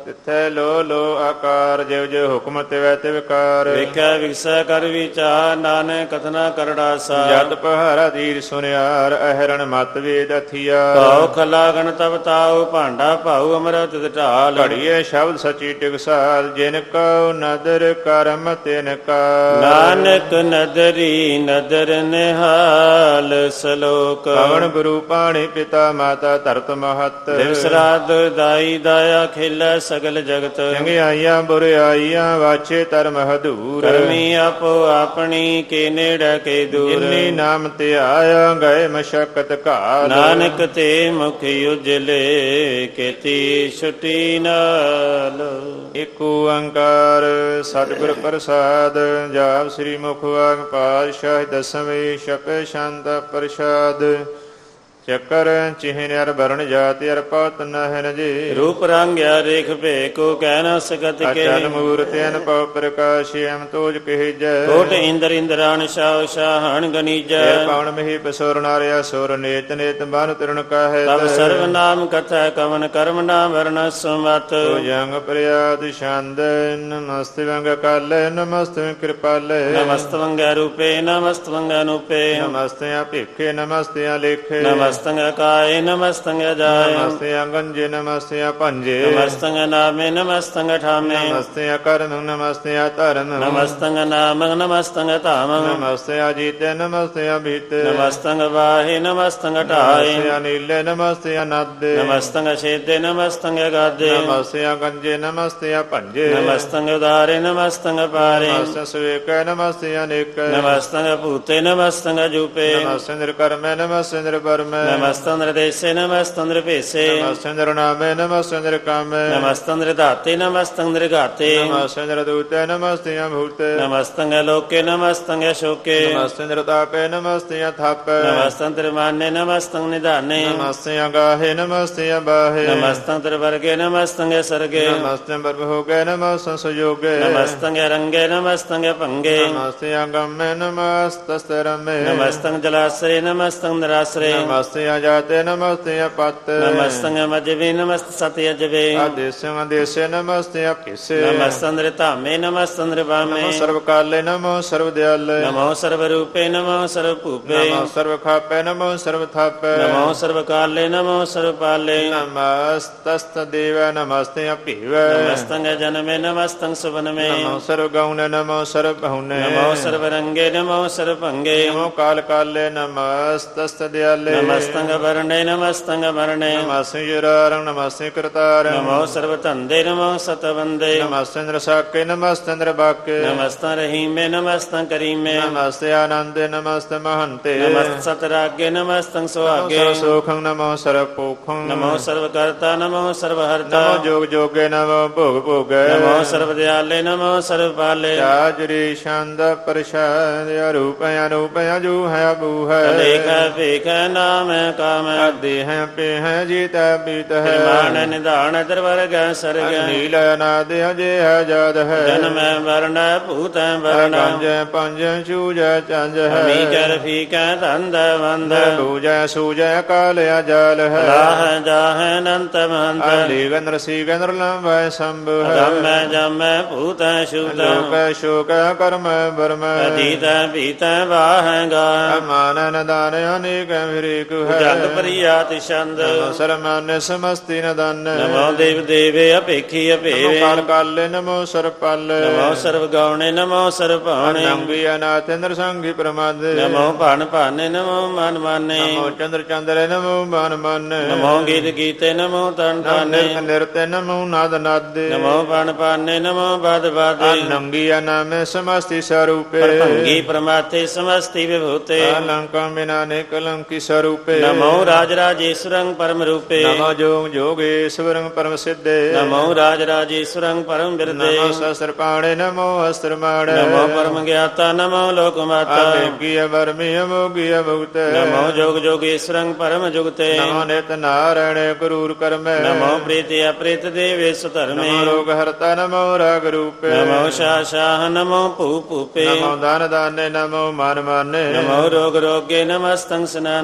ਤਿਥੈ ਲੋ ਲੋ ਆਕਾਰ ਜਿਵ ਜਿਵ ਹੁਕਮ ਤਿਵੈ ਤਿਵਕਾਰ ਵੇਖੈ ਵਿਗਸੈ ਕਰ ਵਿਚਾਰ ਨਾਨਕ ਕਥਨਾ ਕਰੜਾਸਾ ਜਤ ਪਹਾਰਾ ਧੀਰ ਸੁਨਿਆਰ ਅਹਰਣ ਮਤ ਵੇਦ ਅਥੀਆ ਭਾਉ ਖਲਾ ਗਣ ਤਬ ਤਾਉ ਭਾਂਡਾ ਭਾਉ ਅਮਰਤ ਢਾਲ ਘੜੀਏ ਸ਼ਬਦ ਸਚੀ ਟਿਕਸਾਲ ਜਿਨ ਕਉ ਨਦਰ ਕਰਮ ਤਿਨ ਕਾ ਨਾਨਕ ਨਦਰੀ ਨਦਰ ਨਿਹਾਲ ਸਲੋਕ ਪਵਨ ਗੁਰੂ ਪਾਣੀ ਪਿਤਾ ਮਾਤਾ ਧਰਤ ਮਹਤ ਦਿਵਸ ਰਾਤ ਦਾਈ ਦਾਇਆ ਖੇਲੇ ਸਗਲ ਜਗਤ ਚੰਗਿਆਈਆਂ ਬੁਰਿਆਈਆਂ ਵਾਛੇ ਧਰਮ ਹਦੂਰ ਕਰਮੀ ਆਪੋ ਆਪਣੀ ਕੇ ਨੇੜੇ ਕੇ ਦੂਰ ਜਿਨੀ ਨਾਮ ਧਿਆਇਆ ਗਏ ਮਸ਼ਕਤ ਘਾਲ ਨਾਨਕ ਤੇ ਮੁਖ ਉਜਲੇ ਕੀਤੀ ਛੁਟੀ ਨਾਲ ਇਕ ਓੰਕਾਰ ਸਤਿਗੁਰ ਪ੍ਰਸਾਦ ਜਾਪ ਸ੍ਰੀ ਮੁਖ ਵਾਗ ਪਾਤਸ਼ਾਹ ਦਸਵੇਂ ਛਪੇ ਸ਼ਾਂਤ ਪ੍ਰਸਾਦ ਚੱਕਰ ਚਿਹਨ ਅਰ ਵਰਣ ਜਾਤਿ ਅਰ ਪਤ ਨਹਿਨ ਜੀ ਰੂਪ ਰੰਗ ਰੇਖ ਭੇਕੋ ਕਹਿ ਨ ਸਕਤ ਕੇ ਅਚਲ ਮੂਰਤਿ ਅਨਪਉ ਪ੍ਰਕਾਸ਼ ਅਮ ਤੋਜ ਕਹਿ ਜੈ ਕੋਟ ਇੰਦਰ ਇੰਦਰਾਨ ਸ਼ਾਹ ਸ਼ਾਹਣ ਗਨੀਜੈ ਪਵਨ ਮਹੀ ਬਸੁਰ ਨਾਰਿਆ ਸੁਰ ਨੇਤ ਨੇਤ ਬਨ ਤਿਰਣ ਕਾਹੈ ਤਬ ਸਰਵ ਨਾਮ ਕਥਾ ਕਵਨ ਕਰਮ ਨਾਮ ਵਰਣ ਸਮਤ ਜੰਗ ਪ੍ਰਿਆਦ ਛੰਦ ਨਮਸਤੇ ਵੰਗ ਕਾਲੇ ਨਮਸਤੇ ਕਿਰਪਾਲੇ ਨਮਸਤਵੰਗ ਰੂਪੇ ਨਮਸਤਵੰਗ ਅਨੂਪੇ ਨਮਸਤੇ ਭਿਖੇ ਨਮਸਤੇ ਲੇਖੇ ਨਮਸਤੰਗ ਕਾਏ ਨਮਸਤੰਗ ਜਾਏ ਨਮਸਤੇ ਗੰਜੇ ਨਮਸਤੇ ਭੰਜੇ ਨਮਸਤੰਗ ਨਾਮੇ ਨਮਸਤੰਗ ਠਾਮੇ ਨਮਸਤੇ ਕਰਮ ਨਮਸਤੇ ਧਰਮ ਨਮਸਤੰਗ ਨਾਮੰ ਨਮਸਤੰਗ ਧਾਮੰ ਨਮਸਤੇ ਅਜੀਤੇ ਨਮਸਤੇ ਅਭੀਤੇ ਨਮਸਤੰਗ ਵਾਹੇ ਨਮਸਤੰਗ ਢਾਏ ਨਮਸਤੇ ਨੀਲੇ ਨਮਸਤੇ ਅਨਾਦੇ ਨਮਸਤੰਗ ਛੇਦੇ ਨਮਸਤੰਗ ਗਾਦੇ ਨਮਸਤੇ ਗੰਜੇ ਨਮਸਤੇ ਭੰਜੇ ਨਮਸਤੰਗ ਉਦਾਰੇ ਨਮਸਤੰਗ ਪਾਰੇ ਨਮਸਤੇ ਸਵੇਕੈ ਨਮਸਤੇ ਅਨੇਕੈ ਨਮਸਤੰਗ ਭੂਤੇ ਨਮਸਤੰਗ ਜੂਪੇ ਨਮਸਤੇ ਨਿਰਕਰਮੈ ਨਮਸਤੇ ਨਿਰਪਰਮੈ ਨਮਸਤੰਗ ਦੇਸੇ ਨਮਸਤੰਗ ਭੇਸੇ ਨਮਸਤੇ ਨਾਮੇ ਨਮਸਤੇ ਨਿਰਕਾਮੈ ਨਮਸਤੰਗ ਧਾਤੇ ਨਮਸਤੰਗ ਗਾਤੇ ਨਮਸਤੇ ਦੂਤੇ ਨਮਸਤੇ ਭੂਤੇ ਨਮਸਤੰਗ ਲੋਕੇ ਨਮਸਤੰਗ ਸ਼ੋਕੇ ਨਮਸਤੇ ਤਾਪੇ ਨਮਸਤੇ ਥਾਪੈ ਨਮਸਤੰਗ ਮਾਨੇ ਨਮਸਤੰਗ ਨਿਧਾਨੇ ਨਮਸਤੇ ਗਾਹੇ ਨਮਸਤੇ ਬਾਹੇ ਨਮਸਤੰਗ ਵਰਗੇ ਨਮਸਤੰਗ ਸਰਗੇ ਨਮਸਤੇ ਬਰਭੋਗੇ ਨਮਸਤੇ ਸੁਜੋਗੇ ਨਮਸਤੰਗ ਰੰਗੇ ਨਮਸਤੰਗ ਭੰਗੇ ਨਮਸਤੇ ਅੰਗਮੇ ਨਮਸਤਸਤੇ ਰਮੇ ਨਮਸਤੰਗ ਜਲਾਸਰੇ ਨਮਸਤੰਗ ਨਰਾਸਰੇ ਨਮਸਤੇ ਜਾਤੇ ਨਮਸਤੇ ਪਤ ਨਮਸਤੰਗ ਮਜਵੇ ਨਮਸਤ ਸਤਿ ਅਜਵੇ ਆਦੇਸੰ ਦੇਸੇ ਨਮਸਤੇ ਅਪਿਸੇ ਨਮਸਤੰਗ ਧਾਮੇ ਨਮਸਤੰਗ ਬਾਮੇ ਨਮੋ ਸਰਬ ਕਾਲੇ ਨਮੋ ਸਰਬ ਦਿਆਲੇ ਨਮੋ ਸਰਵ ਰੂਪੇ ਨਮੋ ਸਰਵ ਭੂਪੇ ਨਮੋ ਸਰਬ ਖਾਪੇ ਨਮੋ ਸਰਬ ਥਾਪੇ ਨਮੋ ਸਰਵ ਕਾਲੇ ਨਮੋ ਸਰਵ ਪਾਲੇ ਨਮਸਤਸਤ ਦੇਵ ਨਮਸਤੇ ਅਪੀਵੈ ਨਮਸਤੰਗ ਜਨਮੇ ਨਮਸਤੰਗ ਸੁਵਨਮੇ ਨਮੋ ਸਰਬ ਗਉਨੇ ਨਮੋ ਸਰਬ ਬਹੁਨੇ ਨਮੋ ਸਰਵ ਰੰਗੇ ਨਮੋ ਸਰਵ ਭੰਗੇ ਨਮੋ ਕਾਲ ਕਾਲੇ ਨਮਸਤਸਤ ਦਿਆਲੇ ਨਮਸਤੰਗ ਵਰਣੇ ਨਮਸਤੰਗ ਵਰਣੇ ਨਮਸਤੇ ਜੁਰਾਰੰ ਨਮਸਤੇ ਕਰਤਾਰੰ ਨਮੋ ਸਰਵ ਧੰਦੇ ਨਮੋ ਸਤਵੰਦੇ ਨਮਸਤੇ ਨਰਸਾਕੇ ਨਮਸਤੇ ਨਰਬਾਕੇ ਨਮਸਤੰ ਰਹੀਮੇ ਨਮਸਤੰ ਕਰੀਮੇ ਨਮਸਤੇ ਆਨੰਦੇ ਨਮਸਤੇ ਮਹੰਤੇ ਨਮਸਤੰ ਸਤਰਾਗੇ ਨਮਸਤੰ ਸੁਹਾਗੇ ਸਰਵ ਸੁਖੰ ਨਮੋ ਸਰਵ ਪੋਖੰ ਨਮੋ ਸਰਵ ਕਰਤਾ ਨਮੋ ਸਰਵ ਹਰਤਾ ਨਮੋ ਜੋਗ ਜੋਗੇ ਨਮੋ ਭੋਗ ਭੋਗੈ ਨਮੋ ਸਰਵ ਦਿਆਲੇ ਨਮੋ ਸਰਵ ਪਾਲੇ ਚਾਜਰੀ ਛੰਦ ਪ੍ਰਸ਼ਾਦ ਅਰੂਪ ਅਨੂਪ ਅਜੂ ਹੈ ਅਬੂ ਹੈ ਅਲੇਖ ਭੇਖ ਨਾਮ ਕਾਮ ਆਦੇ ਹੈ ਪੇ ਹੈ ਜੀਤੈ ਬੀਤ ਹੈ ਮਾਨ ਨਿਧਾਨ ਦਰਵਰਗ ਸਰਗ ਨੀਲ ਅਨਾਦ ਅਜੇ ਹੈ ਜਾਦ ਹੈ ਜਨਮੈ ਵਰਣ ਭੂਤੈ ਵਰਣ ਪੰਜ ਪੰਜ ਚੂਜੈ ਚੰਜ ਹੈ ਮੀ ਕਰ ਫੀਕੈ ਧੰਦ ਵੰਦ ਬੂਜੈ ਸੂਜੈ ਕਾਲ ਅਜਾਲ ਹੈ ਰਾਹ ਜਾਹੈ ਅਨੰਤ ਮਹੰਤ ਆਲੀ ਗੰਦਰ ਸੀ ਗੰਦਰ ਲੰਬੈ ਸੰਭੂ ਹੈ ਧੰਮੈ ਜਮੈ ਭੂਤੈ ਸ਼ੂਤੈ ਲੋਕੈ ਸ਼ੋਕ ਕਰਮ ਬਰਮੈ ਅਜੀਤੈ ਭੀਤੈ ਵਾਹੈ ਗਾ ਮਾਨ ਨਦਾਨ ਅਨੇਕ ਫਿਰੇਕ ਹੈ ਜੰਗ ਪ੍ਰਿਆਤਿ ਛੰਦ ਸਰਮਾਨ ਸਮਸਤੀ ਨਦਨ ਨਮੋ ਦੇਵ ਦੇਵੇ ਅਪੇਖੀ ਨਮੋ ਅਪੇਵੇ ਕਾਲ ਕਾਲੇ ਨਮੋ ਸਰਪਲ ਨਮੋ ਸਰਵ ਗਾਉਣੇ ਨਮੋ ਸਰਵ ਭਾਣੇ ਨੰਗੀ ਅਨਾਥ ਇੰਦਰ ਸੰਗੀ ਪ੍ਰਮਾਦ ਨਮੋ ਭਨ ਭਾਨੇ ਨਮੋ ਮਨ ਮਾਨੇ ਨਮੋ ਚੰਦਰ ਚੰਦਰੇ ਨਮੋ ਮਨ ਮਨ ਨਮੋ ਗੀਤ ਗੀਤੇ ਨਮੋ ਤਨ ਠਾਨੇ ਨਿਰਤ ਨਿਰਤੇ ਨਮੋ ਨਾਦ ਨਾਦੇ ਨਮੋ ਭਨ ਭਾਨੇ ਨਮੋ ਬਦ ਬਾਦੇ ਨੰਗੀ ਅਨਾਮੇ ਸਮਸਤੀ ਸਰੂਪੇ ਪਰਭੰਗੀ ਪ੍ਰਮਾਤੇ ਸਮਸਤੀ ਵਿਭੂਤੇ ਅਲੰਕੰ ਬਿਨਾ ਨੇ ਕਲੰਕੀ ਸਰੂਪੇ ਨਮੋ ਰਾਜ ਰਾਜੇਸ਼ਵਰੰ ਪਰਮ ਰੂਪੇ ਨਮੋ ਜੋਗ ਜੋਗੇਸ਼ਵਰੰ ਪਰਮ ਸਿੱਧੇ ਨਮੋ ਰਾਜ ਰਾਜੇਸ਼ਵਰੰ ਪਰਮ ਬਿਰਦੇ ਨਮੋ ਸਸਰ ਪਾਣੇ ਨਮੋ ਅਸਤਰ ਮਾੜੇ ਨਮੋ ਪਰਮ ਗਿਆਤਾ ਨਮੋ ਲੋਕ ਮਾਤਾ ਅਵੇਗੀ ਅਵਰਮੀ ਅਮੋਗੀ ਅਭੂਤ ਨਮੋ ਜੋਗ ਜੋਗੇਸ਼ਵਰੰ ਪਰਮ ਜੁਗਤੇ ਨਮੋ ਨਿਤ ਨਾਰਾਇਣ ਗੁਰੂਰ ਕਰਮੈ ਨਮੋ ਪ੍ਰੀਤਿ ਅਪ੍ਰੀਤ ਦੇਵੇ ਸੁਧਰਮੇ ਨਮੋ ਰੋਗ ਹਰਤਾ ਨਮੋ ਰਾਗ ਰੂਪੇ ਨਮੋ ਸ਼ਾਹ ਸ਼ਾਹ ਨਮੋ ਭੂ ਭੂਪੇ ਨਮੋ ਦਾਨ ਦਾਨੇ ਨਮੋ ਮਨ ਮਾਨੇ ਨਮੋ ਰੋਗ ਰੋਗੇ ਨਮਸਤੰ ਸਨਾਨੇ ਨਮੋ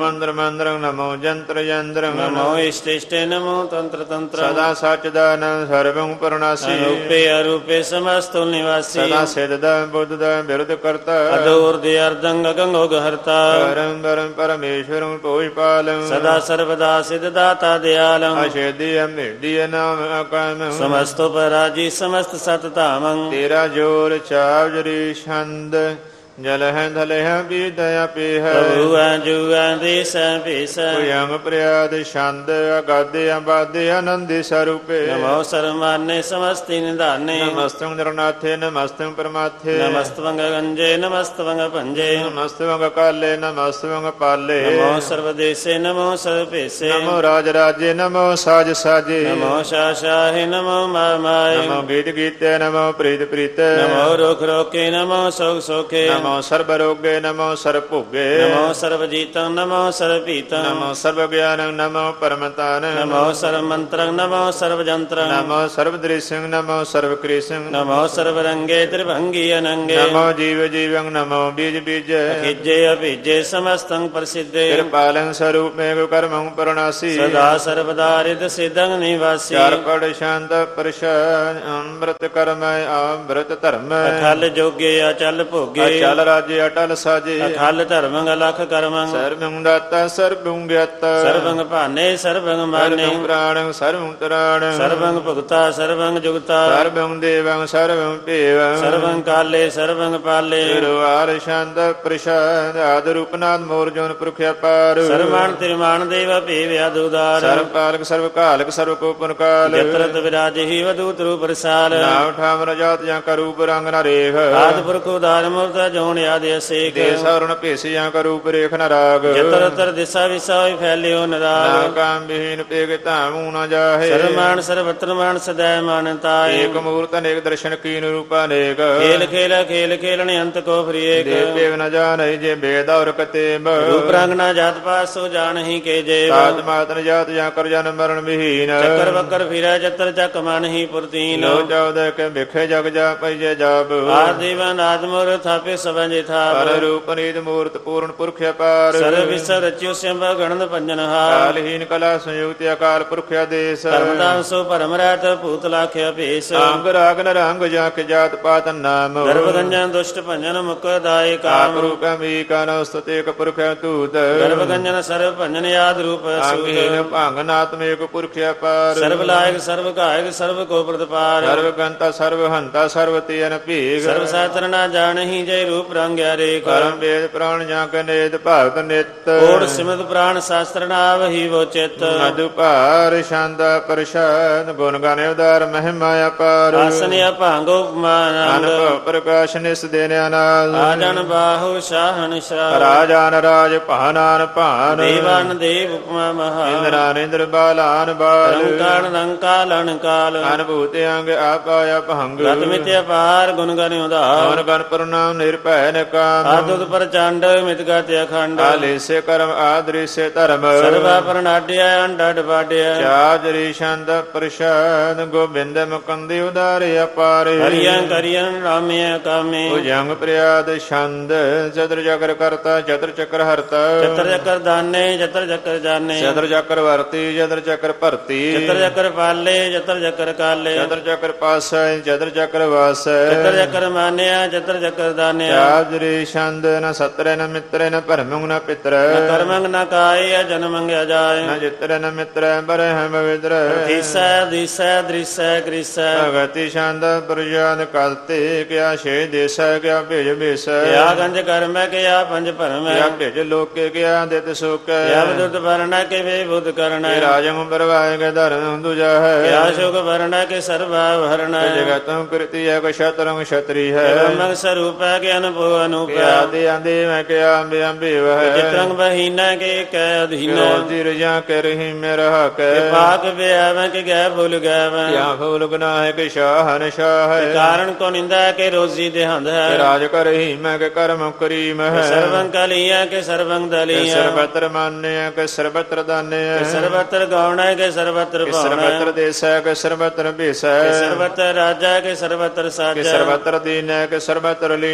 ਮੰਦਰ ਮੰਦਰੰ ਨਮੋ ਜੰਤਰ ਜੰਤਰੰ ਨਮੋ ਇਸ਼ਟਿਸ਼ਟੇ ਨਮੋ ਤੰਤਰ ਤੰਤਰ ਸਦਾ ਸਚਦਾਨੰ ਸਰਵੰ ਪਰਨਾਸੀ ਅਰੂਪੇ ਅਰੂਪੇ ਸਮਸਤੁ ਨਿਵਾਸੀ ਸਦਾ ਸਿੱਧਦਾ ਬੁੱਧਦਾ ਬਿਰਧ ਕਰਤਾ ਅਦੂਰਦਿ ਅਰਦੰਗ ਗੰਗੋਗ ਹਰਤਾ ਪਰਮ ਪਰਮ ਪਰਮੇਸ਼ਵਰੰ ਪੋਸ਼ਪਾਲੰ ਸਦਾ ਸਰਵਦਾ ਸਿਧ ਦਾਤਾ ਦਿਆਲੰ ਅਸ਼ੇਦੀ ਅਮੇਦੀ ਨਾਮ ਅਕਾਮ ਸਮਸਤੋ ਪਰਾਜੀ ਸਮਸਤ ਸਤ ਧਾਮੰ ਤੇਰਾ ਜੋਰ ਚਾਵ ਜਰੀ ਛੰਦ ਜਲ ਹੈ ਧਲ ਹੈ ਵੀ ਦਇਆ ਪੀ ਹੈ ਪ੍ਰਭੂਆਂ ਜੂਆਂ ਦੇਸੈ ਭੇਸੈ ਭੁਯੰਗ ਪ੍ਰਿਆਦ ਛੰਦ ਅਗਾਦੇ ਆਬਾਦੇ ਆਨੰਦੇ ਸਰੂਪੇ ਨਮੋ ਸਰਮਾਨੇ ਸਮਸਤੀ ਨਿਧਾਨੇ ਨਮਸਤੰ ਨਿਰਨਾਥੇ ਨਮਸਤੰ ਪਰਮਾਥੇ ਨਮਸਤਵੰਗ ਗੰਜੇ ਨਮਸਤਵੰਗ ਭੰਜੇ ਨਮਸਤੰ ਕਾਲੇ ਨਮਸਤੰ ਪਾਲੇ ਨਮੋ ਸਰਵਦੇਸੇ ਨਮੋ ਸਰਭੇਸੇ ਨਮੋ ਰਾਜ ਰਾਜੇ ਨਮੋ ਸਾਜ ਸਾਜੇ ਨਮੋ ਸ਼ਾਸ਼ਾਹੇ ਨਮੋ ਮਾਮਾਏ ਨਮੋ ਗੀਤ ਗੀਤੇ ਨਮੋ ਪ੍ਰੀਤ ਪ੍ਰੀਤੇ ਨਮੋ ਰੁਖ ਰੋਕੇ ਨਮੋ ਸੋਖ ਸੋਖੇ ਨਮੋ ਸਰਬ ਰੋਗੇ ਨਮੋ ਸਰਬ ਭੋਗੇ ਨਮੋ ਸਰਬ ਜੀਤੰ ਨਮੋ ਸਰਬ ਭੀਤੰ ਨਮੋ ਸਰਬ ਗਿਆਨੰ ਨਮੋ ਪਰਮਤਾਨ ਨਮੋ ਸਰਬ ਮੰਤਰੰ ਨਮੋ ਸਰਬ ਜੰਤਰੰ ਨਮੋ ਸਰਬ ਦ੍ਰਿਸ਼ੰ ਨਮੋ ਸਰਬ ਕ੍ਰਿਸ਼ੰ ਨਮੋ ਸਰਬ ਰੰਗੇ ਤ੍ਰਿਭੰਗੀ ਅਨੰਗੇ ਨਮੋ ਜੀਵ ਜੀਵੰ ਨਮੋ ਬੀਜ ਬੀਜ ਅਖਿਜੇ ਅਭਿਜੇ ਸਮਸਤੰ ਪ੍ਰਸਿੱਧੇ ਕਿਰਪਾਲੰ ਸਰੂਪੇ ਕਰਮੰ ਪਰਨਾਸੀ ਸਦਾ ਸਰਬਦਾ ਰਿਦ ਸਿਦੰ ਨਿਵਾਸੀ ਚਾਰ ਪੜ ਸ਼ਾਂਤ ਪ੍ਰਸ਼ਾਨ ਅੰਮ੍ਰਿਤ ਕਰਮੈ ਅੰਮ੍ਰਿਤ ਧਰਮ ਅਖਲ ਜੋਗੇ ਅਚਲ ਭੋਗੇ ਅਚਲ ਰਾਜੇ ਅਟਲ ਸਾਜੇ ਅਖਲ ਧਰਮੰ ਅਲਖ ਕਰਮੰ ਸਰਬੰ ਦਾਤਾ ਸਰਬੰ ਗਿਆਤਾ ਸਰਬੰ ਭਾਨੇ ਸਰਬੰ ਮਾਨੇ ਸਰਬੰ ਪ੍ਰਾਣੰ ਸਰਬੰ ਤਰਾਣੰ ਸਰਬੰ ਭੁਗਤਾ ਸਰਬੰ ਜੁਗਤਾ ਸਰਬੰ ਦੇਵੰ ਸਰਬੰ ਭੇਵੰ ਸਰਬੰ ਕਾਲੇ ਸਰਬੰ ਪਾਲੇ ਗੁਰਵਾਰ ਸ਼ਾਂਤ ਪ੍ਰਸ਼ਾਦ ਆਦ ਰੂਪਨਾਥ ਮੋਰ ਜੋਨ ਪੁਰਖਿਆ ਪਾਰ ਸਰਮਾਨ ਤਿਰਮਾਨ ਦੇਵ ਭੇਵਿਆ ਦੁਦਾਰ ਸਰਬ ਪਾਲਕ ਸਰਬ ਕਾਲਕ ਸਰਬ ਕੋਪਨ ਕਾਲ ਜਤਰਤ ਵਿਰਾਜਹਿ ਵਦੂਤ ਰੂਪ ਰਸਾਲ ਨਾਮ ਠਾਮ ਰਜਾਤ ਜਾਂ ਕਾ ਰੂਪ ਰੰਗ ਨ ਰੇਖ ਆਦ ਪੁਰਖ ਉਦਾਰ ਮੁਰਤ ਜੋਨ ਆਦ ਅਸੇਖ ਦੇ ਸਰਣ ਭੇਸ ਜਾਂ ਕਾ ਰੂਪ ਰੇਖ ਨ ਰਾਗ ਜਤਰਤਰ ਦਿਸਾ ਵਿਸਾ ਹੋਇ ਫੈਲਿਓ ਨਾ ਨਰਾਗ ਕਾਮ ਬਿਹੀਨ ਪੇਗ ਧਾਮੂ ਨ ਜਾਹੇ ਸਰਮਾਨ ਸਰਬਤਰ ਮਾਨ ਸਦੈ ਮਾਨਤਾਏ ਏਕ ਮੂਰਤ ਅਨੇਕ ਦਰਸ਼ਨ ਕੀਨ ਰੂਪ ਅਨੇਕ ਖੇਲ ਖੇਲ ਖੇਲ ਖੇਲਣ ਅੰਤ ਕੋ ਫਰੀਏਕ ਦੇ ਪੇਗ ਨ ਜਾਣੈ ਜੇ ਬੇਦ ਔਰ ਕਤੇਬ ਰੂਪ ਰੰਗ ਨਾ ਜਾਤ ਪਾਸ ਸੋ ਜਾਣਹੀ ਕੇ ਜੇਵ ਸਾਤ ਮਾਤ ਨ ਜਾਤ ਜਾਂ ਕਰ ਜਨ ਮਰਨ ਵਿਹੀਨ ਚੱਕਰ ਵਕਰ ਫਿਰੈ ਜਤਰ ਚੱਕ ਮਨਹੀ ਪੁਰਤੀਨ ਲੋ ਚੌਦੈ ਕੇ ਵਿਖੇ ਜਗ ਜਾ ਪਈਏ ਜਾਬ ਆਦਿਵਨ ਆਦਮੁਰ ਥਾਪੇ ਸਭੰਜੇ ਥਾਪ ਪਰ ਰੂਪ ਨੀਤ ਮੂਰਤ ਪੂਰਨ ਪੁਰਖ ਅਪਾਰ ਸਰਬ ਵਿਸਰ ਰਚਿਓ ਸਿੰਭ ਗਣਨ ਪੰਜਨ ਹਾਰ ਕਾਲਹੀਨ ਕਲਾ ਸੰਯੁਕਤ ਅਕਾਲ ਪੁਰਖ ਆਦੇਸ ਧਰਮਦਾਨ ਸੋ ਭਰਮ ਰਹਿਤ ਭੂਤ ਲਾਖਿਆ ਭੇਸ ਅੰਗ ਰਾਗ ਨ ਰੰਗ ਜਾਂ ਕੇ ਜਾਤ ਪਾਤ ਨਾਮ ਗਰਭ ਗੰਜਨ ਦੁਸ਼ਟ ਭੰਜਨ ਮੁਕ ਦਾਇ ਆਪ ਕਾਮ ਰੂਪ ਮੀ ਕਨ ਸਤੇਕ ਪੁਰਖ ਤੂਤ ਗਰਭ ਗੰਜਨ ਸਰਬ ਭੰਜਨ ਆਦ ਰੂਪ ਅੰਗਹੀਨ ਸੂਤ ਭੰਗ ਨਾਤਮੇਕ ਪੁਰਖ ਅਪਾਰ ਸਰਬ ਲਾਇਕ ਸਰਬ ਕਾਇਕ ਸਰਬ ਕੋ ਪ੍ਰਤਪਾਰ ਸਰਬ ਗੰਤਾ ਸਰਬ ਹੰਤਾ ਸਰਬ ਤੇਨ ਭੀਗ ਸਰਬ ਸਾਤਰ ਨਾ ਜਾਣਹੀ ਜੈ ਰੂਪ ਰੰਗਿਆ ਰੇਖ ਕਰਮ ਵੇਦ ਪ੍ਰਾਣ ਜਾਂ ਕੇ ਨੇਦ ਭਗਤ ਨਿਤ ਓੜ ਸਿਮਤ ਪ੍ਰਾਣ ਸ਼ਾਸਤਰ ਨਾਵਹੀ ਵੋ ਚਿਤ ਮਧੁ ਭਾਰ ਸ਼ਾਂਦਾ ਪ੍ਰਸ਼ਾਦ ਗੁਣ ਗਾਨੇ ਉਦਾਰ ਮਹਿਮਾ ਅਪਾਰ ਆਸਨ ਅਭੰਗੋ ਉਪਮਾਨ ਅਨੁਭਵ ਪ੍ਰਕਾਸ਼ ਨਿਸ ਦੇਨਿਆ ਨਾਲ ਆਜਨ ਬਾਹੂ ਸ਼ਾਹਨ ਸ਼ਾਹ ਰਾਜਾਨ ਰਾਜ ਭਾਨਾਨ ਭਾਨ ਦੇਵਾਨ ਦੇਵ ਉਪਮਾ ਮਹਾ ਇੰਦਰਾਨ ਇੰਦਰ ਬਾਲਾਨ ਬਾਲ ਰੰਕਾਨ ਰੰਕਾਲਨ ਕਾਲ ਅਨਭੂਤ ਅੰਗ ਆਪਾਇਆ ਭੰਗ ਗਤ ਮਿਤਿ ਅਪਾਰ ਗੁਣ ਗਨ ਉਧਾਰ ਗਨ ਗਨ ਪ੍ਰਣਾਮ ਨਿਰਭੈ ਨਿਕਾਮ ਆਦੁਤ ਪ੍ਰਚੰਡ ਮਿਤ ਗਤ ਅਖੰਡ ਆਲੇਸੇ ਕਰਮ ਆਦ੍ਰਿਸੇ ਧਰਮ ਸਰਵਾ ਪਰਨਾਡਿਆ ਅੰਡਡ ਬਾਡਿਆ ਚਾਜਰੀ ਛੰਦ ਪ੍ਰਸ਼ਾਦ ਗੋਬਿੰਦ ਮੁਕੰਦੀ ਉਦਾਰੇ ਅਪਾਰੇ ਹਰੀਆਂ ਕਰੀਆਂ ਰਾਮਿਆ ਕਾਮੇ ਭੁਜੰਗ ਪ੍ਰਿਆਦ ਛੰਦ ਚਤੁਰ ਚਕਰ ਕਰਤਾ ਚਤੁਰ ਚੱਕਰ ਹਰਤਾ ਚਤਰ ਚੱਕਰ ਦਾਨੇ ਚਤਰ ਚੱਕਰ ਜਾਣੇ ਚਤੁਰ ਚੱਕਰ ਵਰਤੀ ਚਤੁਰ ਚੱਕਰ ਭਰਤੀ ਚਤਰ ਚੱਕਰ ਪਾਲੇ ਚਤਰ ਚੱਕਰ ਕਾਲੇ ਚਤੁਰ ਚੱਕਰ ਪਾਸੈ ਚਤੁਰ ਚੱਕਰ ਵਾਸੈ ਚਤਰ ਚੱਕਰ ਮਾਨਿਆ ਚਤਰ ਚੱਕਰ ਦਾਨਿਆ ਚਾਜਰੀ ਛੰਦ ਨ ਸਤਰੇ ਨ ਮਿਤਰੇ ਨ ਭਰਮੁ ਨ ਪਿਤਰ ਨ ਕਰਮੰਗ ਨ ਕਾਇ ਜਨਮੰਗ ਅਜਾਇ ਨ ਜਿਤਰੇ ਨ ਮਿਤਰੈ ਬਰਹਿ ਪਵਿੱਤਰ ਤੀਸੈ ਦੀਸੈ ਦ੍ਰਿਸੈ ਕ੍ਰਿਸੈ ਭਗਤੀ ਛੰਦ ਪ੍ਰਜਾਨ ਕਰਤੇ ਕਿਆ ਛੇ ਦੇਸੈ ਕਿਆ ਭੇਜ ਬੇਸੈ ਕਿਆ ਗੰਜ ਕਰਮੈ ਕਿਆ ਪੰਜ ਭਰਮੈ ਕਿਆ ਭੇਜ ਲੋਕੇ ਕਿਆ ਦਿਤ ਸੋਕੈ ਕਿਆ ਵਿਦੁਤ ਵਰਣੈ ਕਿ ਵੇ ਬੁੱਧ ਕਰਣੈ ਕਿ ਰਾਜੰ ਬਰਵਾਇ ਕੇ ਧਰਮ ਦੁਜਾ ਹੈ ਕਿਆ ਸ਼ੁਕ ਵਰਣੈ ਕਿ ਸਰਵਾ ਭਰਣੈ ਜਗਤੰ ਕ੍ਰਿਤੀ ਹੈ ਕੋ ਸ਼ਤਰੰ ਛਤਰੀ ਹੈ ਬ੍ਰਹਮੰ ਸਰੂਪੈ ਕਿ ਅਨੁਭਵ ਅਨੂਪੈ ਕਿਆ ਦੇ ਆਂਦੇ ਮੈਂ ਕਿਆ ਅੰਬੇ ਅੰਬੇ ਵਹਿ ਚਿਤਰੰਗ ਬਹੀਨੈ ਕਿ ਕੈ ਅਧੀਨੈ ਰੋਜੀ ਰਜਾ ਕੇ ਰਹੀ ਮੇਰਾ ਕੈ ਪਾਕ ਵਿਆਵੈ ਕਿ ਗੈ ਭੁਲ ਗੈਵੈ ਕਿਆ ਫੂਲ ਗੁਨਾ ਹੈ ਕਿ ਸ਼ਾਹਨ ਸ਼ਾਹ ਹੈ ਕਾਰਨ ਕੋ ਨਿੰਦਾ ਕਿ ਰੋਜ਼ੀ ਦੇਹੰਦ ਕਿ ਹੈ ਰਾਜ ਕਰਹੀ ਮੈਂ ਕਿ ਕਰਮ ਕਰੀਮ ਹੈ ਸਰਵੰ ਕਲੀਆ ਕਿ ਸਰਵੰ ਕਿ ਦਲੀਆ ਸਰਬਤਰ ਮਾਨਿਆ ਕਿ ਸਰਬਤਰ ਦਾਨਿਆ ਕਿ ਸਰਬਤਰ ਗਾਉਣਾ ਕਿ ਸਰਬਤਰ ਕਿ ਭਾਉਣਾ ਸਰਬਤਰ ਦੇਸੈ ਕਿ ਸਰਬਤਰ ਭੇਸੈ ਕਿ ਸਰਬਤਰ ਰਾਜਾ ਕਿ ਸਰਬਤਰ ਕਿ ਸਾਜਾ ਸਰਬਤਰ ਦੀਨੈ ਕਿ ਸਰਬਤਰ ਲੀਨੈ ਕਿ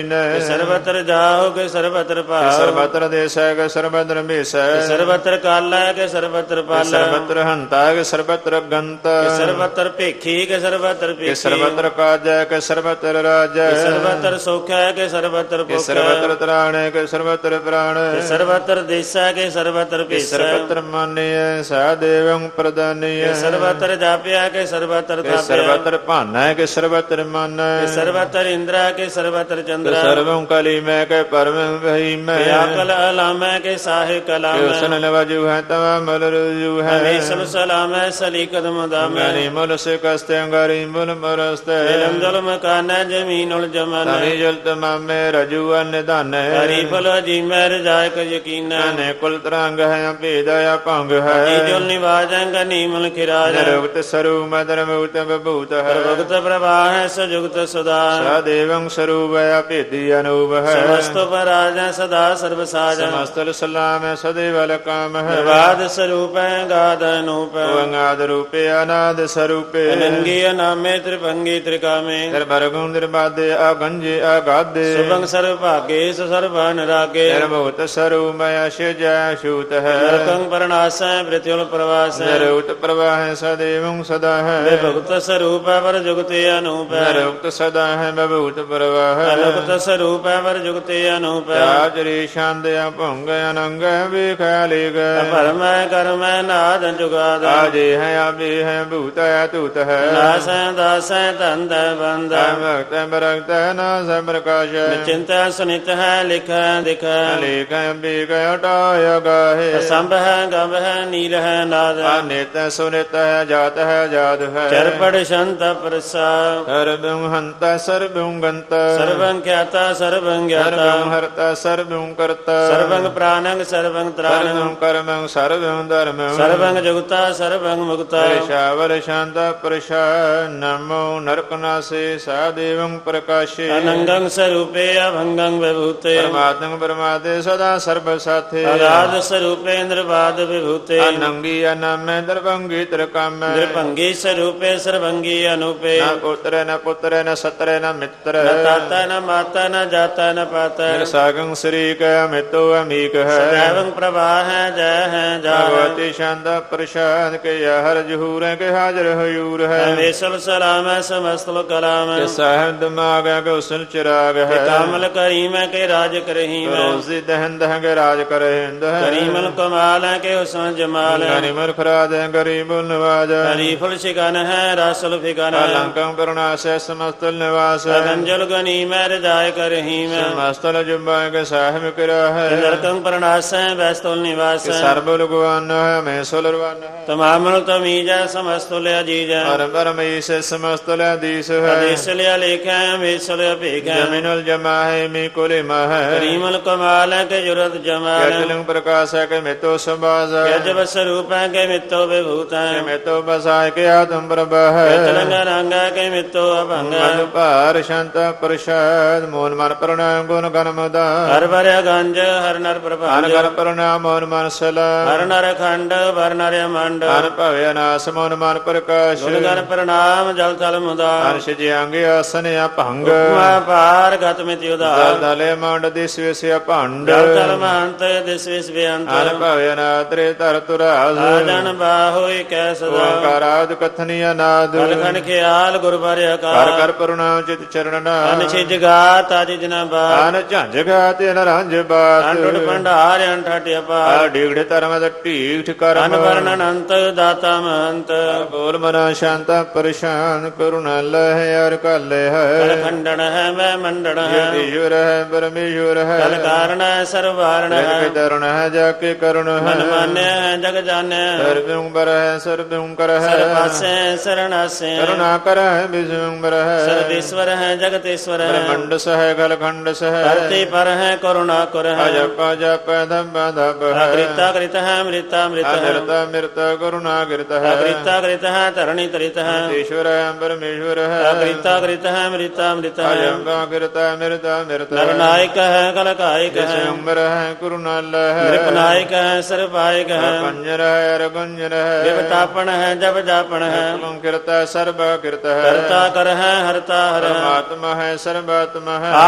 ਸਰਬਤਰ ਜਾਹੋ ਕੇ ਸਰਬਤਰ ਭਾਵ ਸਰਬਤਰ ਦੇਸੈ ਕੇ ਸਰਬਤਰ ਭੇਸੈ ਸਰਬਤਰ ਕਾਲੈ ਕੇ ਸਰਬਤਰ ਪਾਲੈ ਸਰਬਤਰ ਹੰਤਾ ਕੇ ਸਰਬਤਰ ਗੰਤ ਸਰਬਤਰ ਭੇਖੀ ਕੇ ਸਰਬਤਰ ਕੇ ਭੇਖੀ ਸਰਬਤਰ ਕਾਜੈ ਕੇ ਸਰਬਤਰ ਰਾਜੈ ਸਰਬਤਰ ਸੋਖੈ ਕੇ ਸਰਬਤਰ ਕੇ ਭੁਖੈ ਸਰਬਤਰ ਤਰਾਣੈ ਕੇ ਸਰਬਤਰ ਪ੍ਰਾਣ ਸਰਬਤਰ ਦੇਸੈ ਕੇ ਸਰਬਤਰ ਕੇ ਭੇਸੈ ਸਰਬਤਰ ਮਾਨਿਐ ਸਾ ਦੇਵੰ ਪ੍ਰਦਾਨਿਐ ਸਰਬਤਰ ਜਾਪਿਆ ਕੇ ਸਰਬਤਰ ਕੇ ਤਾਪਿਆ ਸਰਬਤਰ ਭਾਨੈ ਕੇ ਸਰਬਤਰ ਮਾਨੈ ਸਰਬਤਰ ਇੰਦਰਾ ਕੇ ਸਰਬਤਰ ਚੰਦਰਾ ਸਰਵੰ ਕਲੀਮੈ ਕੇ ਪਰਮੰ ਵਹੀਮੈ ਅਕਲ ਅਲਾਮੈ ਕੇ ਸਾਹਿ ਕਲਾਮੈ ਉਸਨ ਲਵਜੁ ਹੈ ਤਵਾ ਮਲ ਰਜੁ ਹੈ ਅਮੇਸ਼ਲ ਸਲਾਮੈ ਸਲੀ ਕਦਮ ਦਾਮੈ ਗਰੀ ਮੁਲ ਸੇ ਕਸਤੇ ਅੰਗਰੀ ਮੁਲ ਮਰਸਤੇ ਵਿਲਮ ਜਲ ਮਕਾਨੈ ਜਮੀਨੁਲ ਜਮਨੈ ਤਮੀ ਜਲ ਤਮਾਮੇ ਰਜੂ ਅਨਿਧਾਨੈ ਹਰੀ ਫਲ ਜੀਮੈ ਰਜਾਇਕ ਯਕੀਨੈ ਨੇ ਕੁਲ ਤਰੰਗ ਹੈ ਭੇਦ ਆ ਭੰਗ ਹੈ ਜੁਲ ਨਿਵਾਜੰਗ ਨੀਮਲ ਖਿਰਾਜ ਨਿਰੁਕਤ ਸਰੂਪ ਮਦਰ ਮੁਕਤ ਬਭੂਤ ਹੈ ਭਗਤ ਪ੍ਰਵਾਹ ਸਜੁਗਤ ਸੁਦਾ ਸਾ ਦੇਵੰ ਸਰੂਪ ਆ ਭੇਦੀ ਅਨੂਪ ਹੈ ਸਮਸਤ ਪਰਾਜੈ ਸਦਾ ਸਰਬ ਸਾਜ ਸਮਸਤਲ ਸਲਾਮ ਸਦੇਵਲ ਕਾਮ ਹੈ ਨਿਵਾਦ ਸਰੂਪੈ ਗਾਦ ਅਨੂਪ ਅੰਗਾਦ ਰੂਪੇ ਅਨਾਦ ਸਰੂਪੇ ਅਨੰਗੀ ਨਾਮੇ ਤ੍ਰਿਭੰਗੀ ਤ੍ਰਿਕਾਮੇ ਨਿਰਭਰਗੁਣ ਨਿਰਬਾਦੇ ਆਗੰਜੇ ਆਗਾਦੇ ਸੁਭੰਗ ਸਰਬ ਭਾਗੇ ਸਰਬਾਨ ਰਾਗੇ ਨਿਰਭੂਤ ਸਰੂਪ ਮੈਂ ਅਸ਼ਜੈ ਸ਼ੂਤ ਹੈ ਨਰਕੰ ਪਰਨਾਸੈ ਪ੍ਰਿਥਿਉਲ ਪ੍ਰਵਾਸੈ ਨਿਰੂਤ ਪ੍ਰਵਾਹ ਸਦੇਵੰ ਸਦਾ ਹੈ ਭਗਤ ਸਰੂਪੈ ਵਰ ਜੁਗਤੇ ਅਨੂਪੈ ਨਿਰੁਕਤ ਸਦਾ ਹੈ ਬਭੂਤ ਪ੍ਰਵਾਹ ਅਨੁਕਤ ਸਰੂਪੈ ਵਰ ਜੁਗਤੇ ਅਨੂਪੈ ਰਾਜਰੀ ਛੰਦਿਆ ਭੰਗ ਅਨੰਗ ਵੇਖੈ ਲੇਗ ਭਰਮੈ ਕਰਮੈ ਨਾਦ ਜੁਗਾਦ ਆਜੇ ਹੈ ਆਬੇ ਹੈ ਭੂਤ ਹੈ ਤੂਤ ਹੈ ਨਾਸੈ ਦਾਸੈ ਧੰਦ ਬੰਦ ਭਗਤ ਬਰਗਤ ਨਾਸ ਪ੍ਰਕਾਸ਼ ਚਿੰਤੈ ਸੁਨਿਤ ਹੈ ਲਿਖੈ ਦਿਖੈ ਲੇਖ ਬੇਗ ਹਟਾਇ ਗਾਹੇ ਸੰਭ ਹੈ ਗੰਭ ਹੈ ਨੀਲ ਹੈ ਨਾਦ ਅਨਿਤ ਸੁਨਿਤ ਹੈ ਜਾਤ ਹੈ ਜਾਦ ਹੈ ਚਰਪੜ ਸ਼ੰਤ ਪ੍ਰਸਾ ਸਰਬੰ ਹੰਤਾ ਸਰਬੰ ਗੰਤ ਸਰਵੰ ਖਿਆਤਾ ਸਰਵੰ ਗਿਆਤਾ ਸਰਬੰ ਹਰਤਾ ਸਰਬੰ ਕਰਤਾ ਸਰਵੰ ਪ੍ਰਾਨੰ ਸਰਵੰ ਤ੍ਰਾਨੰ ਸਰਬੰ ਕਰਮੰ ਸਰਬੰ ਧਰਮੰ ਸਰਵੰ ਜੁਗਤਾ ਸਰਵੰ ਮੁਕਤਾ ਸ਼ਾਵਲ ਸ਼ਾਂਤ ਪ੍ਰਸ਼ਾ ਨਮੋ ਨਰਕਨਾਸੇ ਸਾ ਦੇਵੰ ਪ੍ਰਕਾਸ਼ੇ ਅਨੰਗੰ ਸਰੂਪੇ ਅਭੰਗੰ ਵਿਭੂਤੇ ਪਰਮਾਤਮੰ ਪਰਮਾਤੇ ਸਦਾ ਸਰਬ ਸਾਥੇ ਅਗਾਧ ਸਰੂਪੇ ਇੰਦਰਵਾਦ ਵਿਭੂਤੇ ਅਨੰਗੀ ਅਨਾਮੈ ਦਰਭੰਗੀ ਤਰਕਾਮੈ ਨਿਰਭੰਗੀ ਸਰੂਪੇ ਸਰਵੰਗੀ ਅਨੂਪੇ ਨਾ ਪੁੱਤਰ ਨ ਪੁੱਤਰ ਨ ਸਤਰ ਨ ਮਿੱਤਰ ਨ ਤਾਤਾ ਨ ਮਾਤਾ ਨ ਜਾਤਾ ਨ ਪਾਤਾ ਨਿਰਸਾਗੰ ਸ੍ਰੀ ਕੈ ਮਿਤੋ ਅਮੀਕ ਹੈ ਸदैवं ਪ੍ਰਵਾਹ ਹੈ ਜੈ ਹੈ ਜਾ ਭਗਵਤੀ ਸ਼ਾਂਤ ਪ੍ਰਸ਼ਾਦ ਕੇ ਹਰ ਜਹੂਰ ਕੇ ਹਾਜ਼ਰ ਹਯੂਰ ਹੈ ਵੇਸਲ ਸਲਾਮ ਸਮਸਤਲ ਕਲਾਮ ਕੇ ਸਾਹਿਬ ਦਿਮਾਗ ਹੈ ਕੇ ਉਸਲ ਚਿਰਾਗ ਹੈ ਕਾਮਲ ਕਰੀਮ ਕੇ ਰਾਜ ਕਰਹੀ ਮੈਂ ਰੋਜ਼ੀ ਦਹਨ ਦਹ ਕੇ ਰਾਜ ਕਰੇ ਹਿੰਦ ਹੈ ਕਰੀਮਲ ਕਮਾਲ ਹੈ ਕੇ ਹੁਸਨ ਜਮਾਲ ਹੈ ਗਰੀ ਮਰਖਰਾਜ ਹੈ ਗਰੀਬ ਨਵਾਜ ਹਰੀਫੁਲ ਸ਼ਿਕਨ ਹੈ ਰਸਲ ਫਿਕਨ ਹੈ ਲੰਕੰ ਪਰਨਾਸੈ ਸਮਸਤਲ ਨਿਵਾਸ ਗੰਜਲ ਗਨੀ ਮੈਂ ਰਜਾਇ ਕਰਹੀ ਮੈਂ ਸਮਸਤਲ ਜੁਬਾ ਕੇ ਸਾਹਿਬ ਕਿਰਾ ਹੈ ਨਰਕੰ ਪਰਨਾਸੈ ਵੈਸਤੁਲ ਨਿਵਾਸ ਸਰਬ ਲਗਵਾਨ ਹੈ ਮੈਂ ਸੁਲਰਵਾਨ ਹੈ ਤਮਾਮਲ ਤਮੀਜੈ ਸਮਸਤੁਲ ਅਜੀਜੈ ਪਰਮ ਪਰਮੇਸ਼ ਸਮਸਤਲ ਅਦੀਸ ਹੈ ਅਦੇਸ ਲਿਆ ਲੇਖੈ ਵੇਸਲ ਭੇਖੈ ਜਮਿਨਲ ਜਮਾ ਹੈ ਮੀ ਕੋਲੇ ਮਾ ਹੈ ਕਰੀਮਲ ਕਮਾਲ ਹੈ ਕੇ ਜੁਰਤ ਜਮਾਲ ਕਜਲੰ ਪ੍ਰਕਾਸ਼ ਹੈ ਕੇ ਮਿਤੋ ਸਬਾਜ਼ ਗਜਬ ਸਰੂਪ ਹੈ ਕੇ ਮਿੱਤੋ ਵਿਭੂਤ ਹੈ ਮਿਤੋ ਬਸਾਇ ਕੇ ਆਤਮ ਪ੍ਰਭ ਹੈ ਤਲੰਗ ਰੰਗ ਹੈ ਕੇ ਮਿੱਤੋ ਅਭੰਗ ਮਨ ਭਾਰ ਸ਼ਾਂਤ ਪ੍ਰਸਾਦ ਮੋਨ ਮਨ ਪ੍ਰਣਾਮ ਗੁਣ ਗਨ ਮਦਾ ਹਰ ਵਰ ਗੰਜ ਹਰ ਨਰ ਪ੍ਰਭਾਜ ਅਨ ਗਨ ਪ੍ਰਣਾਮ ਮੋਨ ਮਨ ਸਲਾ ਹਰ ਨਰ ਖੰਡ ਵਰ ਨਰ ਮੰਡ ਅਨ ਭਵਿ ਅਨਾਸ ਮੋਨ ਮਨ ਪ੍ਰਕਾਸ਼ ਗੁਣ ਗਨ ਪ੍ਰਣਾਮ ਜਲ ਥਲ ਮੁਦਾ ਅਰਸ਼ ਜਿਆੰਗ ਆਸਨ ਅਭੰਗ ਉਪਮਾ ਪਾਰ ਗਤ ਮਿਤਿ ਦਲ ਉਦਾਰ ਦਲੇ ਮੰਡ ਦਿਸ ਵਿਸ ਅਭੰਡ ਜਲ ਥਲ ਮਹੰਤ ਦਿਸ ਵਿਸ ਬੇਅੰਤ ਅਨ ਭਵਿ ਅਨਾਦਰੇ ਧਰ ਤੁਰਾਸ ਆਜਨ ਬਾਹੋਇ ਕੈ ਸਦਾ ਓੰਕਾਰਾਦ ਕਥਨੀ ਅਨਾਦ ਕਲ ਖਨ ਖਿਆਲ ਗੁਰ ਬਰਿ ਕਰ ਅਕਾਰ ਕਰ ਪਰੁਣਾਮ ਚਿਤ ਚਰਣਾ ਅਨ ਛਿਜ ਗਾਤ ਅਜ ਜਨਾ ਬਾਤ ਅਨ ਝੰਝ ਗਾਤ ਅਨ ਰੰਝ ਬਾਤ ਅੰਡੁੜ ਭੰਡਾਰ ਅੰਠਟ ਆ ਅਪਾਰ ਡੀਗੜ ਧਰਮ ਦਾ ਢੀਠ ਕਰਮ ਅਨ ਵਰਨ ਅਨੰਤ ਦਾਤਾ ਮਹੰਤ ਬੋਲ ਮਨਾ ਸ਼ਾਂਤ ਪਰੇਸ਼ਾਨ ਕਰੁਣਾ ਲਹਿ ਅਰ ਕਲੇ ਕਲ ਹੈ ਖੰਡਨ ਹੈ ਮੈਂ ਮੰਡਣ ਹੈ ਈਸ਼ਵਰ ਹੈ ਪਰਮੇਸ਼ਵਰ ਹੈ ਕਲ ਕਾਰਣ ਹੈ ਸਰਵਾਰਣ ਜਗ ਹੈ ਕੇ ਦਰੁਣ ਹੈ ਜਾ ਕੇ ਕਰੁਣ ਮਨ ਹੈ ਮਾਨਿਆ ਹੈ ਜਗ ਜਾਣਿਆ ਸਰਬਿਉ ਬਰ ਹੈ ਸਰਬਿਉ ਕਰ ਸਰ ਹੈ ਪਾਸੈ ਸਰਣਾਸੈ ਕਰੁਣਾ ਕਰ ਹੈ ਬਿਸੁ ਬਰ ਹੈ ਸਰਵੇਸ਼ਵਰ ਹੈ ਜਗਤੇਸ਼ਵਰ ਹੈ ਬ੍ਰਹਮੰਡ ਸਹਿ ਗਲ ਖੰਡ ਸਹਿ ਕਰਤੇ ਪਰ ਹੈ ਕਰੁਣਾ ਕਰ ਹੈ ਅਜਪ ਜਪ ਧੰਮ ਧਪ ਹੈ ਅਕ੍ਰਿਤਾ ਕ੍ਰਿਤ ਹੈ ਮ੍ਰਿਤਾ ਮ੍ਰਿਤ ਹੈ ਅਮਰਤਾ ਮਿਰਤਾ ਕਰੁਣਾ ਕਿਰਤ ਹੈ ਅਕ੍ਰਿਤਾ ਕ੍ਰਿਤ ਹੈ ਧਰਣੀ ਤਰਿਤ ਹੈ ਈਸ਼ਵਰ ਹੈ ਪਰਮੇਸ਼ਵਰ ਹੈ ਅਕ੍ਰਿਤਾ ਕ੍ਰਿਤ ਹੈ ਮ੍ਰਿਤਾ ਮ੍ਰਿਤ ਹੈ ਅਜੰਬਾ ਕਿਰਤਾ ਮਿਰਤਾ ਮਿਰਤ ਨਰ ਨਾਇਕ ਹੈ ਕਲ ਕਾਇਕ ਹੈ ਅੰਬਰ ਹੈ ਕਰੁਣਾਲ ਹੈ ਨਿਰਪਨਾਇਕ ਹੈ ਸਰਪਾਇਕ ਹੈ ਪੰਜਰ ਹੈ ਰਗੰਜਰ ਹੈ ਦੇਵਤਾਪਨ ਹੈ ਜਪ ਜਾਪਨ ਹੈ ਕਿਰਤਾ ਸਰਬ ਕਿਰਤ ਹੈ ਕਰਤਾ ਕਰ ਹੈ ਹਰਤਾ ਹਰ ਹੈ ਪਰਮਾਤਮਾ ਹੈ ਸਰਬਾਤਮਾ ਹੈ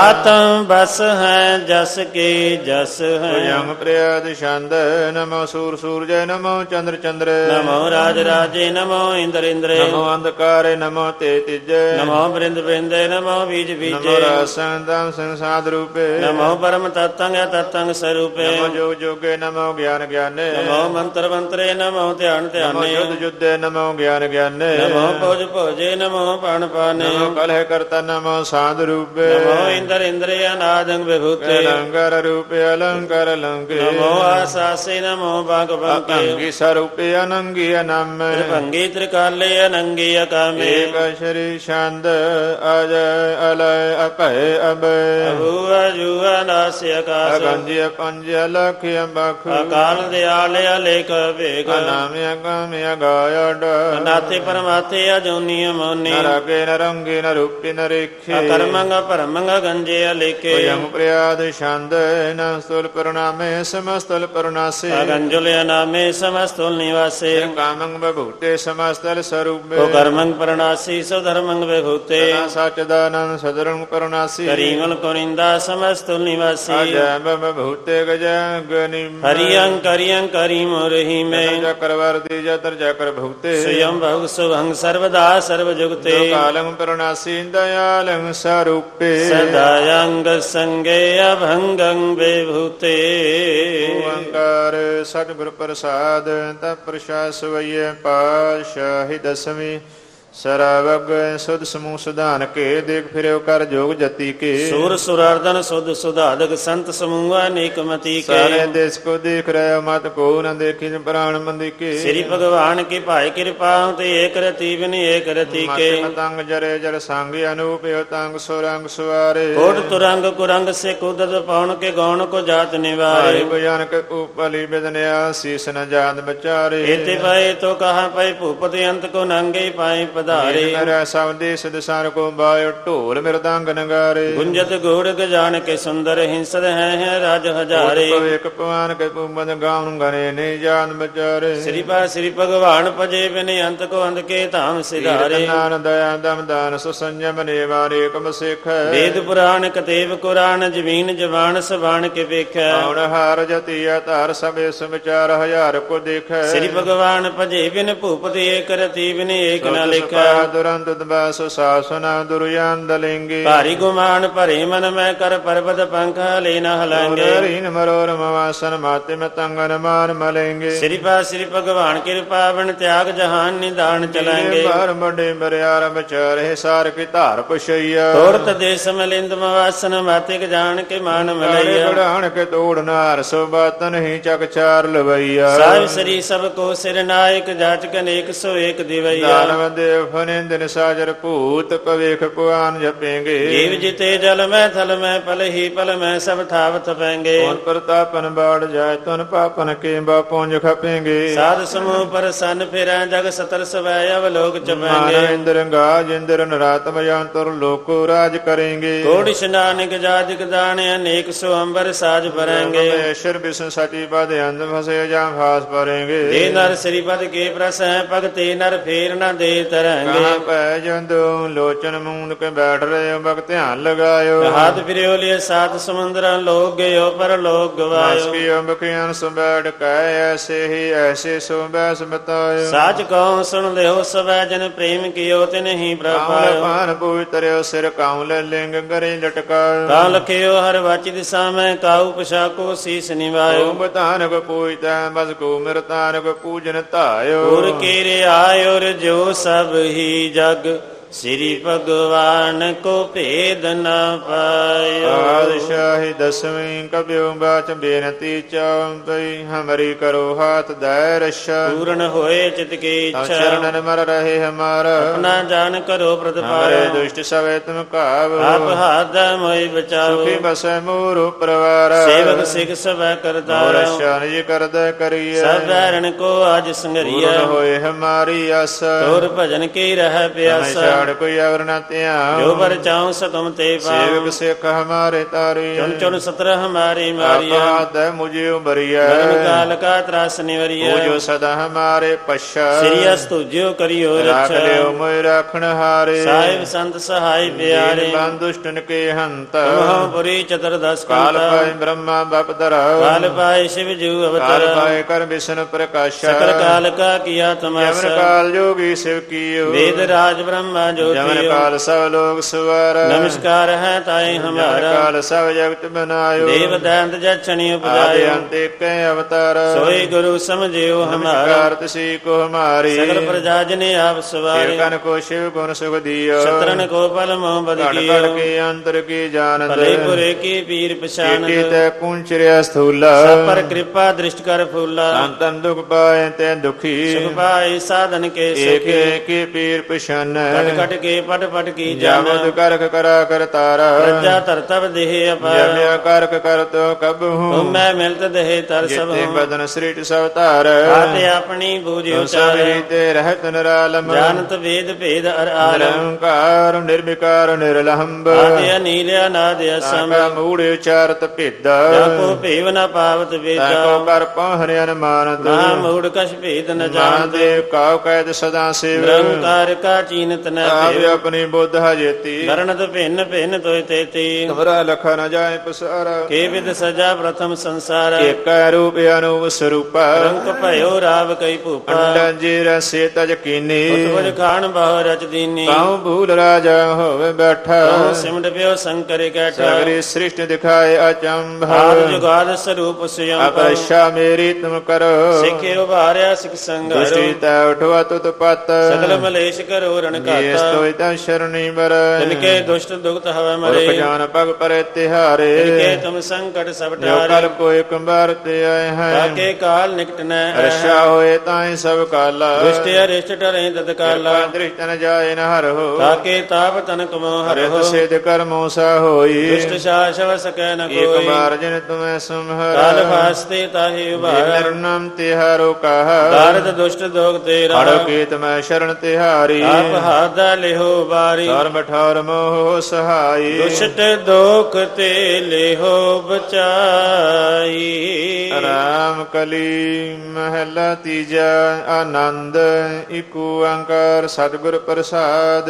ਆਤਮ ਬਸ ਹੈ ਜਸ ਕੀ ਜਸ ਹੈ। ਭੁਜੰਗ ਪ੍ਰਿਆਦ ਛੰਦ ਨਮੋ ਸੂਰ ਸੂਰਜੈ ਨਮੋ ਚੰਦਰ ਚੰਦਰੇ ਨਮੋ ਰਾਜ ਰਾਜੇ ਨਮੋ ਇੰਦਰ ਇੰਦਰੇ ਨਮੋ ਅੰਧਕਾਰੇ ਨਮੋ ਤੇ ਤਿਜੈ ਨਮੋ ਬ੍ਰਿੰਦ ਬ੍ਰਿੰਦੇ ਨਮੋ ਬੀਜ ਨਮੋ ਬੀਜੇ ਰਸੰ ਦਮ ਸੰਸਾਦ ਰੂਪੇ ਨਮੋ ਪਰਮ ਤਤੰਗ ਤਤੰਗ ਸਰੂਪੇ ਨਮੋ ਜੋਗ ਜੋਗੇ ਨਮੋ ਗਿਆਨ ਗਿਆਨੇ ਨਮੋ ਮੰਤਰ ਮੰਤਰੇ ਨਮੋ ਧਿਆਨ ਨਮੋ ਧਿਆਨੇ ਯੁਧ ਜੁਦੇ ਨਮੋ ਗਿਆਨ ਗਿਆਨੇ ਨਮੋ ਭੋਜ ਭੋਜੇ ਨਮੋ ਪਾਣ ਪਾਨੇ ਨਮੋ ਕਲਹ ਕਰਤਾ ਨਮੋ ਸਾਧ ਰੂਪੇ ਨਮੋ ਇੰਦਰ ਇੰਦਰੇ ਅਨਾਦੰ ਵਿਭੂਤੇ ਅਲੰਕਾਰ ਰੂਪੇ ਅਲੰਕਾਰ ਲੰਕੇ ਨਮੋ ਆਸਾਸੇ ਨਮੋ ਬਾਗ ਬੰਕੇ ਅੰਗੀ ਸਰੂਪੇ ਅਨੰਗੀ ਅਨਮ ਤ੍ਰਿਭੰਗੀ ਤ੍ਰਿਕਾਲੇ ਅਨੰਗੀ ਅਕਾਮੇ ਏਕ ਸ਼ਰੀ ਛੰਦ ਅਜੈ ਅਲੈ ਅਭੈ ਅਬੈ ਅਹੂਆ ਜੂਆ ਨਾਸਿ ਆਕਾਸ ਅਗੰਜੀ ਪੰਜ ਲਖ ਅੰਬਖ ਅਕਾਲ ਦਿਆਲ ਅਲੇਖ ਵੇਗ ਨਾਮ ਅਗਮ ਅਗਾਇਡ ਨਾਤੇ ਪਰਮਾਤੇ ਅਜੋਨੀ ਮੋਨੀ ਨਰਗੇ ਨਰੰਗੇ ਨਰੂਪੇ ਨਰੇਖੇ ਅਕਰਮੰਗ ਪਰਮੰਗ ਗੰਜੇ ਅਲੇਖੇ ਭੁਜੰਗ ਪ੍ਰਿਆਦ ਛੰਦ ਨਸਤੁਲ ਪਰਨਾਮੇ ਸਮਸਤਲ ਪਰਨਾਸੇ ਅਗੰਜੁਲ ਨਾਮੇ ਸਮਸਤੁਲ ਨਿਵਾਸੇ ਕਾਮੰਗ ਬਭੂਤੇ ਸਮਸਤਲ ਸਰੂਪੇ ਕੋ ਕਰਮੰਗ ਪਰਨਾਸੀ ਸੋ ਧਰਮੰਗ ਵਿਭੂਤੇ ਸਚ ਦਾਨੰ ਸਦਰੰ ਪਰਨਾਸੀ ਕਰੀਮਲ ਕੋਰਿੰਦਾ ਸਮਸਤੁਲ ਨਿਵਾਸੀ ਅਜੈ ਬਭੂਤੇ ਗਜੈ ਗਨਿ ਹਰੀਅੰ ਕਰੀਅੰ ਕਰੀ ਮੋਰਹੀ ਮੈਂ ਚਕਰਵਰਤੀ ਜਤਰ ਚਕਰ ਭੂਤੇ ਸਯੰ ਭਗ ਸੁਭੰ ਸਰਵਦਾ ਸਰਵ ਜੁਗਤੇ ਕਾਲੰ ਪਰਨਾਸੀ ਦਇਆਲੰ ਸਰੂਪੇ ਸਦਾਯੰਗ ਸੰਗੇ ਅਭੰਗੰ ਵਿਭੂਤੇ ਓੰਕਾਰ ਸਤਿਗੁਰ ਪ੍ਰਸਾਦ ਤਾ ਪ੍ਰਸਾਦ ਸਵਈਏ ਪਾਤਸ਼ਾਹੀ ਦਸਵੀਂ ਸਰਾਵਗ ਸੁਧ ਸਮੂਹ ਸੁਧਾਨ ਕੇ ਦੇਖ ਫਿਰਿਓ ਕਰ ਜੋਗ ਜਤੀ ਕੇ ਸੂਰ ਸੁਰਾਰਦਨ ਸੁਧ ਸੁਧਾਦਕ ਸੰਤ ਸਮੂਹ ਅਨੇਕ ਮਤੀ ਕੇ ਸਾਰੇ ਦੇਸ ਕੋ ਦੇਖ ਰਹਿ ਮਤ ਕੋ ਨ ਦੇਖੀ ਪ੍ਰਾਣ ਮੰਦੀ ਕੇ ਸ੍ਰੀ ਭਗਵਾਨ ਕੀ ਭਾਇ ਕਿਰਪਾ ਤੇ ਏਕ ਰਤੀ ਬਿਨ ਏਕ ਰਤੀ ਕੇ ਮਤੰਗ ਜਰੇ ਜਰ ਸੰਗ ਅਨੂਪਿਓ ਤੰਗ ਸੁਰੰਗ ਸੁਆਰੇ ਕੋਟ ਤੁਰੰਗ ਕੁਰੰਗ ਸੇ ਕੁਦਤ ਪਾਉਣ ਕੇ ਗੌਣ ਕੋ ਜਾਤ ਨਿਵਾਰੇ ਭਜਨ ਕੇ ਉਪਲੀ ਬਿਦਨਿਆ ਸੀਸ ਨ ਜਾਤ ਵਿਚਾਰੇ ਇਤੇ ਪਾਏ ਤੋ ਕਹਾ ਪਏ ਭੂਪਤ ਅੰਤ ਕੋ ਨੰਗੇ ਪਾਏ ਪਧਾਰੇ ਮੇਰਾ ਸਭ ਦੇਸ ਦਸਾਰ ਕੋ ਬਾਇ ਢੋਲ ਮਿਰਦੰਗ ਨਗਾਰੇ ਗੁੰਜਤ ਗੋੜ ਗਜਾਨ ਕੇ ਸੁੰਦਰ ਹਿੰਸਦ ਹੈ ਹੈ ਰਾਜ ਹਜ਼ਾਰੇ ਇੱਕ ਪਵਾਨ ਕੇ ਪੁਮਨ ਗਾਉਨ ਗਰੇ ਨੇ ਜਾਨ ਵਿਚਾਰੇ ਸ੍ਰੀ ਪਾ ਸ੍ਰੀ ਭਗਵਾਨ ਭਜੇ ਬਿਨ ਅੰਤ ਕੋ ਅੰਧ ਕੇ ਧਾਮ ਸਿਧਾਰੇ ਨਾਨ ਦਇਆ ਦਮ ਦਾਨ ਸੁ ਸੰਜਮ ਨੇ ਵਾਰੇ ਕਮ ਸਿਖ ਵੇਦ ਪੁਰਾਣ ਕਤੇਬ ਕੁਰਾਨ ਜਮੀਨ ਜਵਾਨ ਸਬਾਨ ਕੇ ਵੇਖੈ ਆਉਣ ਹਾਰ ਜਤੀਆ ਧਾਰ ਸਭੇ ਸੁਵਿਚਾਰ ਹਜ਼ਾਰ ਕੋ ਦੇਖੈ ਸ੍ਰੀ ਭਗਵਾਨ ਭਜੇ ਬਿਨ ਭੂਪਤ ਏਕ ਰਤੀ ਬਿਨ ਏਕ ਨ ਲਿਖੈ ਦੁਰੰਤ ਦਬਾਸ ਸਾਸਨਾ ਦੁਰਯਾਨ ਦਲਿੰਗੇ ਭਾਰੀ ਗੁਮਾਨ ਭਰੇ ਮਨ ਮੈਂ ਕਰ ਪਰਬਤ ਪੰਖ ਲੈ ਨ ਹਲਾਂਗੇ ਰੀਨ ਮਰੋਰ ਮਵਾਸਨ ਮਾਤੇ ਮ ਤੰਗਨ ਮਾਨ ਮਲੇਂਗੇ ਸ੍ਰੀ ਪਾ ਸ੍ਰੀ ਭਗਵਾਨ ਕਿਰਪਾ ਬਨ ਤਿਆਗ ਜਹਾਨ ਨਿਦਾਨ ਚਲਾਂਗੇ ਬਾਰ ਵੱਡੇ ਬਰਿਆਰ ਵਿਚਾਰੇ ਸਾਰ ਕੀ ਧਾਰ ਪੁਛਈਆ ਤੋਰਤ ਦੇਸ ਮਲਿੰਦ ਮਵਾਸਨ ਮਾਤੇ ਕ ਜਾਣ ਕੇ ਮਾਨ ਮਲਈਆ ਬੜਾਣ ਕੇ ਤੋੜ ਨਾਰ ਸੋ ਬਾਤਨ ਹੀ ਚੱਕ ਚਾਰ ਲਵਈਆ ਸਾਹਿਬ ਸ੍ਰੀ ਸਭ ਕੋ ਸਿਰ ਨਾਇਕ ਜਾਚਕ ਅਨੇਕ ਸੋ ਏਕ ਦਿਵਈਆ ਦਾਨਵ ਦੇਵ ਫਨਿੰਦਨ ਸਾਜਰ ਭੂਤ ਪਵੇਖ ਪੁਆਨ ਜਪੇਂਗੇ ਜੀਵ ਜਿਤੇ ਜਲ ਮੈਂ ਥਲ ਮੈਂ ਪਲ ਹੀ ਪਲ ਮੈਂ ਸਭ ਥਾਵਤ ਪੈਂਗੇ ਕੌਣ ਪ੍ਰਤਾਪਨ ਬਾੜ ਜਾਏ ਤਨ ਪਾਪਨ ਕੇ ਬਾ ਪੁੰਜ ਖਪੇਂਗੇ ਸਾਧ ਸਮੂਹ ਪਰਸਨ ਫਿਰੈ ਜਗ ਸਤਰ ਸਵੈ ਅਵਲੋਕ ਚਪਾਂਗੇ ਮਾਨ ਇੰਦਰ ਗਾਜ ਇੰਦਰ ਨਰਾਤ ਮਯੰਤਰ ਲੋਕੋ ਰਾਜ ਕरेंगे ਕੋੜਿ ਸ਼ਨਾਨਿਕ ਜਾਜਿਕ ਦਾਨ ਅਨੇਕ ਸੋ ਅੰਬਰ ਸਾਜ ਭਰੇਂਗੇ ਈਸ਼ਰ ਬਿਸ਼ਨ ਸਤੀ ਪਦ ਅੰਧ ਫਸੇ ਜਾਂ ਫਾਸ ਪਰੇਂਗੇ ਦੇ ਨਰ ਸ੍ਰੀ ਪਦ ਕੇ ਪ੍ਰਸ ਹੈ ਭਗਤੇ ਨਰ ਫੇਰ ਨ ਦੇ ਤਰੰਗੇ ਕਹਾਂ ਪੈ ਜੰਦੋ ਲੋਚਨ ਮੂੰਦ ਕੇ ਬੈਠ ਰਹੇ ਹੋ ਬਕ ਧਿਆਨ ਲਗਾਇਓ ਹਾਥ ਫਿਰਿਓ ਲਿਏ ਸਾਤ ਸਮੁੰਦਰਾਂ ਲੋਕ ਗਇਓ ਪਰ ਲੋਕ ਗਵਾਇਓ ਕੀ ਅੰਬਕਿਆਨ ਸੋ ਬੈਠ ਕੈ ਐਸੇ ਹੀ ਐਸੇ ਸੋ ਬੈਸ ਬਤਾਇਓ ਸਾਚ ਕਉ ਸੁਣ ਲਿਓ ਸਵੈ ਜਨ ਪ੍ਰੇਮ ਕੀਓ ਤੇ ਨਹੀਂ ਪ੍ਰਭਾਇਓ ਪਾਨ ਪੂਤਰਿਓ ਸਿਰ ਕਾਉ ਲੈ ਲਿੰਗ ਗਰੇ ਲਟਕਾਇਓ ਤਾ ਲਖਿਓ ਹਰ ਵਾਚਿ ਦਿਸਾ ਮੈਂ ਕਾਉ ਪਛਾਕੋ ਸੀਸ ਨਿਵਾਇਓ ਬਤਾਨ ਕੋ ਪੂਜਤਾ ਬਸ ਕੋ ਮਿਰਤਾਨ ਕੋ ਪੂਜਨ ਧਾਇਓ ਗੁਰ ਕੀਰੇ ਆਇਓ ਜੋ ਸਭ ਹੀ ਜਗ ਸ੍ਰੀ ਭਗਵਾਨ ਕੋ ਭੇਦ ਨ ਪਾਇਓ ਪਾਤਸ਼ਾਹੀ ਦਸਵੀਂ ਕਬਿਓ ਬਾਚ ਬੇਨਤੀ ਚਾਂਪਈ ਹਮਰੀ ਕਰੋ ਹਾਥ ਦੈ ਰਛਾ ਪੂਰਨ ਹੋਏ ਚਿਤ ਕੀ ਇੱਛਾ ਚਰਨਨ ਮਰ ਰਹੇ ਹਮਾਰਾ ਆਪਣਾ ਜਾਨ ਕਰੋ ਹਮਾਰੇ ਪ੍ਰਤਪਾਇਓ ਦੁਸ਼ਟ ਸਵੇ ਤੁਮ ਕਾਵ ਆਪ ਹਾਥ ਮੋਇ ਬਚਾਓ ਸੁਖੀ ਬਸੈ ਮੋਰੋ ਪਰਵਾਰ ਸੇਵਕ ਸਿਖ ਸਵੈ ਕਰਤਾ ਰਛਾ ਨਿਜ ਕਰਦਾ ਕਰੀਏ ਸਭ ਵੈਰਣ ਕੋ ਆਜ ਸੰਗਰੀਆ ਪੂਰਨ ਹੋਏ ਹਮਾਰੀ ਆਸ ਤੋਰ ਭਜਨ ਕੀ ਰਹਿ ਪਿਆਸਾ ਛਾੜ ਕੋਈ ਅਵਰ ਨ ਧਿਆਨ। ਜੋ ਪਰ ਚਾਉ ਸਕਮ ਤੇ ਪਾਉ ਸੇਵਕ ਸਿੱਖ ਹਮਾਰੇ ਤਾਰੇ। ਚੁਣ ਚੁਣ ਸਤਰ ਹਮਾਰੀ ਮਾਰਿਆ ਆਪਾ ਮੁਝ ਉਬਰਿਆ। ਮਰਨ ਕਾਲ ਕਾ ਤਰਾਸ ਨਿਵਰਿਆ। ਉਹ ਜੋ ਸਦਾ ਹਮਾਰੇ ਪਛਾ। ਸ੍ਰੀ ਅਸਤੁਜਿਓ ਕਰਿਓ ਰਾਖ ਰੱਛਾ। ਲਿਓ ਮੋਇ ਰਾਖਣ ਹਾਰੇ। ਸਾਹਿਬ ਸੰਤ ਸਹਾਈ ਪਿਆਰੇ। ਬੰਦ ਦੁਸ਼ਟਨ ਕੇ ਹੰਤ। ਤੁਮਹੁ ਪੁਰੀ ਚਤੁਰਦਸ ਕਾਲ ਕੰਤ। ਪਾਏ ਬ੍ਰਹਮਾ ਬਪਦਰ। ਕਾਲ ਪਾਏ ਸ਼ਿਵ ਜੂ ਕਾਲ ਅਵਤਰ। ਪਾਏ ਕਰ ਵਿਸ਼ਨ ਪ੍ਰਕਾਸ਼। ਸਕਲ ਕਾਲ ਕਾ ਕੀਆ ਤਮਸ। ਜਮਨ ਕਾਲ ਜੋਗੀ ਸਿਵ ਕੀਓ। वेद राज ब्रह्मा जमन ज्योतियो। काल सब लोग सुवर। नमस्कार है ताई जमन हमारा। काल सब जगत बनायो। देव दैंत जक्षणि आदि उपजायो। अंत एक अवतार। सोई गुरु समझियो हमारा। नमस्कार तुसी को हमारी। सकल प्रजा जने आप सवारे। शिवकन को शिव गुण सुख दियो। शत्रन को पल मोह बद कण कियो। कण के अंतर की जानत। भले बुरे की पीर पहचानत। ते कुंचर्या स्थूला। सब पर कृपा दृष्ट कर फूला। संतन दुख पाए ते दुखी। सुख पाए साधन के एक सखी। के पीर पशन। कट कट के पट पट की जान। जावद करक करा कर तारा। प्रजा तरतब देह अपार। जम्य करक कर तो कब हूँ। मैं मिलत देह तर सब जिते हूँ। बदन सृष्ट सब तार। आते अपनी बूझियो चार। ते रहत निरालम। जानत वेद भेद अर आलम। निरंकार निर्विकार निर्लहंब। आदि अनील अनाद असम। मूढ़ उचारत भेद। जाको भेव न पावत वेदा। ताको कर पहरे अनुमानत। महा मूढ़ कछ भेद न जानत। महादेव काव कैद सदा शिव। निरंकार का चीनत न आप पेव। अपनी बुद्ध हजेती। वरणत भिन्न भिन्न तोय तेती। तुमरा लखा न जाए पसारा। के विद सजा प्रथम संसार। एक रूप अनूप स्वरूप। रंक भयो राव कई भूपा। अंडजीर से तज कीनी। उत्पज खान बहु रच दीनी। काहू भूल राजा होवे बैठा। कहूँ सिमट प्यो शंकर कैठा। सगरी सृष्टि दिखाए अचंभ। आद जुगाद स्वरूप स्वयं अपरक्षा मेरी तुम करो। सिखे उभार्या सिख संघारो। दुष्टि तै उठवा तुत पत। सकल मलेश करो रण घाता। शरणी बर। तिनके दुष्ट दुखत हव मरे। जान पग पर तिहारे। तिनके तुम संकट सब जो टारे। कल को एक बार ते आए हैं। ताके काल निकट न रक्षा होए ताई सब काला। दुष्ट अरिष्ट टरे तत्काला। दृष्ट न जाए न हर हो। ताके ताप तनक मोह हर हो। सिद्ध कर्मो सा होई। दुष्ट शासव सकै न एक कोई। बार जिन तुम्हें सुमहर। काल फास्ते ताहि उबारा। नाम तिहारो कहा। दारद दुष्ट दोग तेरा। हर के तुम्हें शरण तिहारी। आप हादा लेहो बारी। धर्म ठौर मोह सहाई। दुष्ट दोख ते लेहो बचाई। राम कली महला तीजा। आनंद इक ओंकार सतगुर प्रसाद।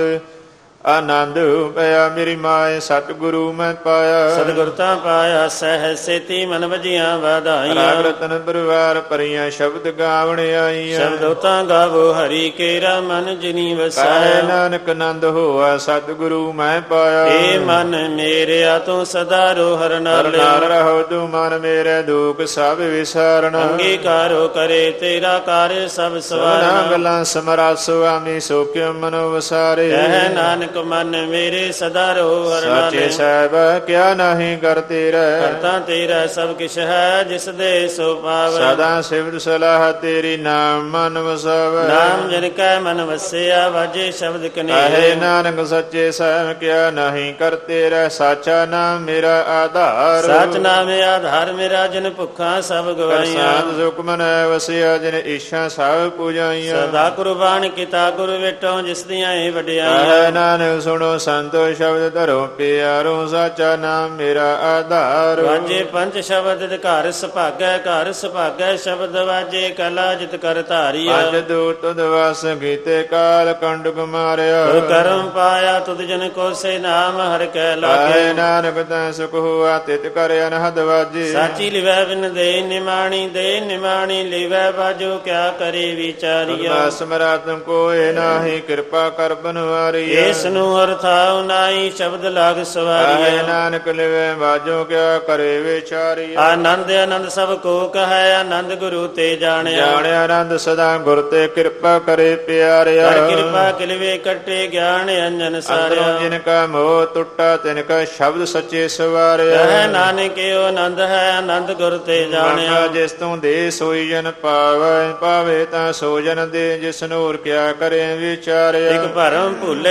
आनंद पया मेरी माए सतगुरु मैं पाया। सतगुरता पाया सहज सेती मन वजिया वाधाइया। राग रतन परिवार परियां शब्द गावण आईया। शब्दोता गावो हरि केरा मन जिनी वसाया। कहे नानक नंद होआ सतगुरु मैं पाया। ए मन मेरे तू सदा रो हर नाल। नार रहो तू मन मेरे दुख सब विसारण। अंगीकारो करे तेरा कार्य सब सवार। गला समरा स्वामी सोक्य मनो वसारे। कह नानक मन मेरे सदा रो हर नाल। सचे साहब क्या नहीं कर तेरा। करता तेरा सब किश है जिस दे सो पावे। सदा सिवद सलाह तेरी नाम मन वसावे। नाम जिन कै मन वसिया वाजे शब्द कने। कहे नानक सच्चे साहब क्या नहीं कर तेरा। साचा नाम मेरा आधार। साच नाम आधार मेरा जिन भुखा सब गवाइया। सुख मन वसिया जिन ईशा सब पूजाइया। सदा कुर्बान किता गुरु बेटो जिस दियां वडियाइया। नानक सुनो संतो शब्द धरो प्यारो। साचा नाम मेरा आधार। वाजे पंच शब्द घर सुभागै घर सुभागै शब्द वाजे कला जित कर धारिया। अज दूत तुद वास गीते काल कंडक मारिया। तुद करम पाया तुद जन को से नाम हर कै लागे। नानक तै सुख हुआ तित कर अनहद वाजे। साची लिवै बिन दे निमाणी दे निमाणी लिवै बाजो क्या करे विचारिया। समरा तुम कोय नाही कृपा कर बनवारिया। इसनु अर्थाउ नाई शब्द लाग सवारिया। नानक लिवे बाजो क्या करे विचारिया। आनंद आनंद सब को कहे आनंद गुरु ते जानिया। जाने आनंद सदा गुर ते कृपा करे प्यारिया। कर कृपा किलवे कटे ज्ञान अंजन सारिया। जिनका मोह टुटा तिनका शब्द सच्चे सवारिया। कह नानक यो आनंद है आनंद गुर ते जानिया। जिस तू दे सोई जन पावे पावे ता सो जन दे। जिस नूर क्या करे विचारिया। एक भरम भूले फिरै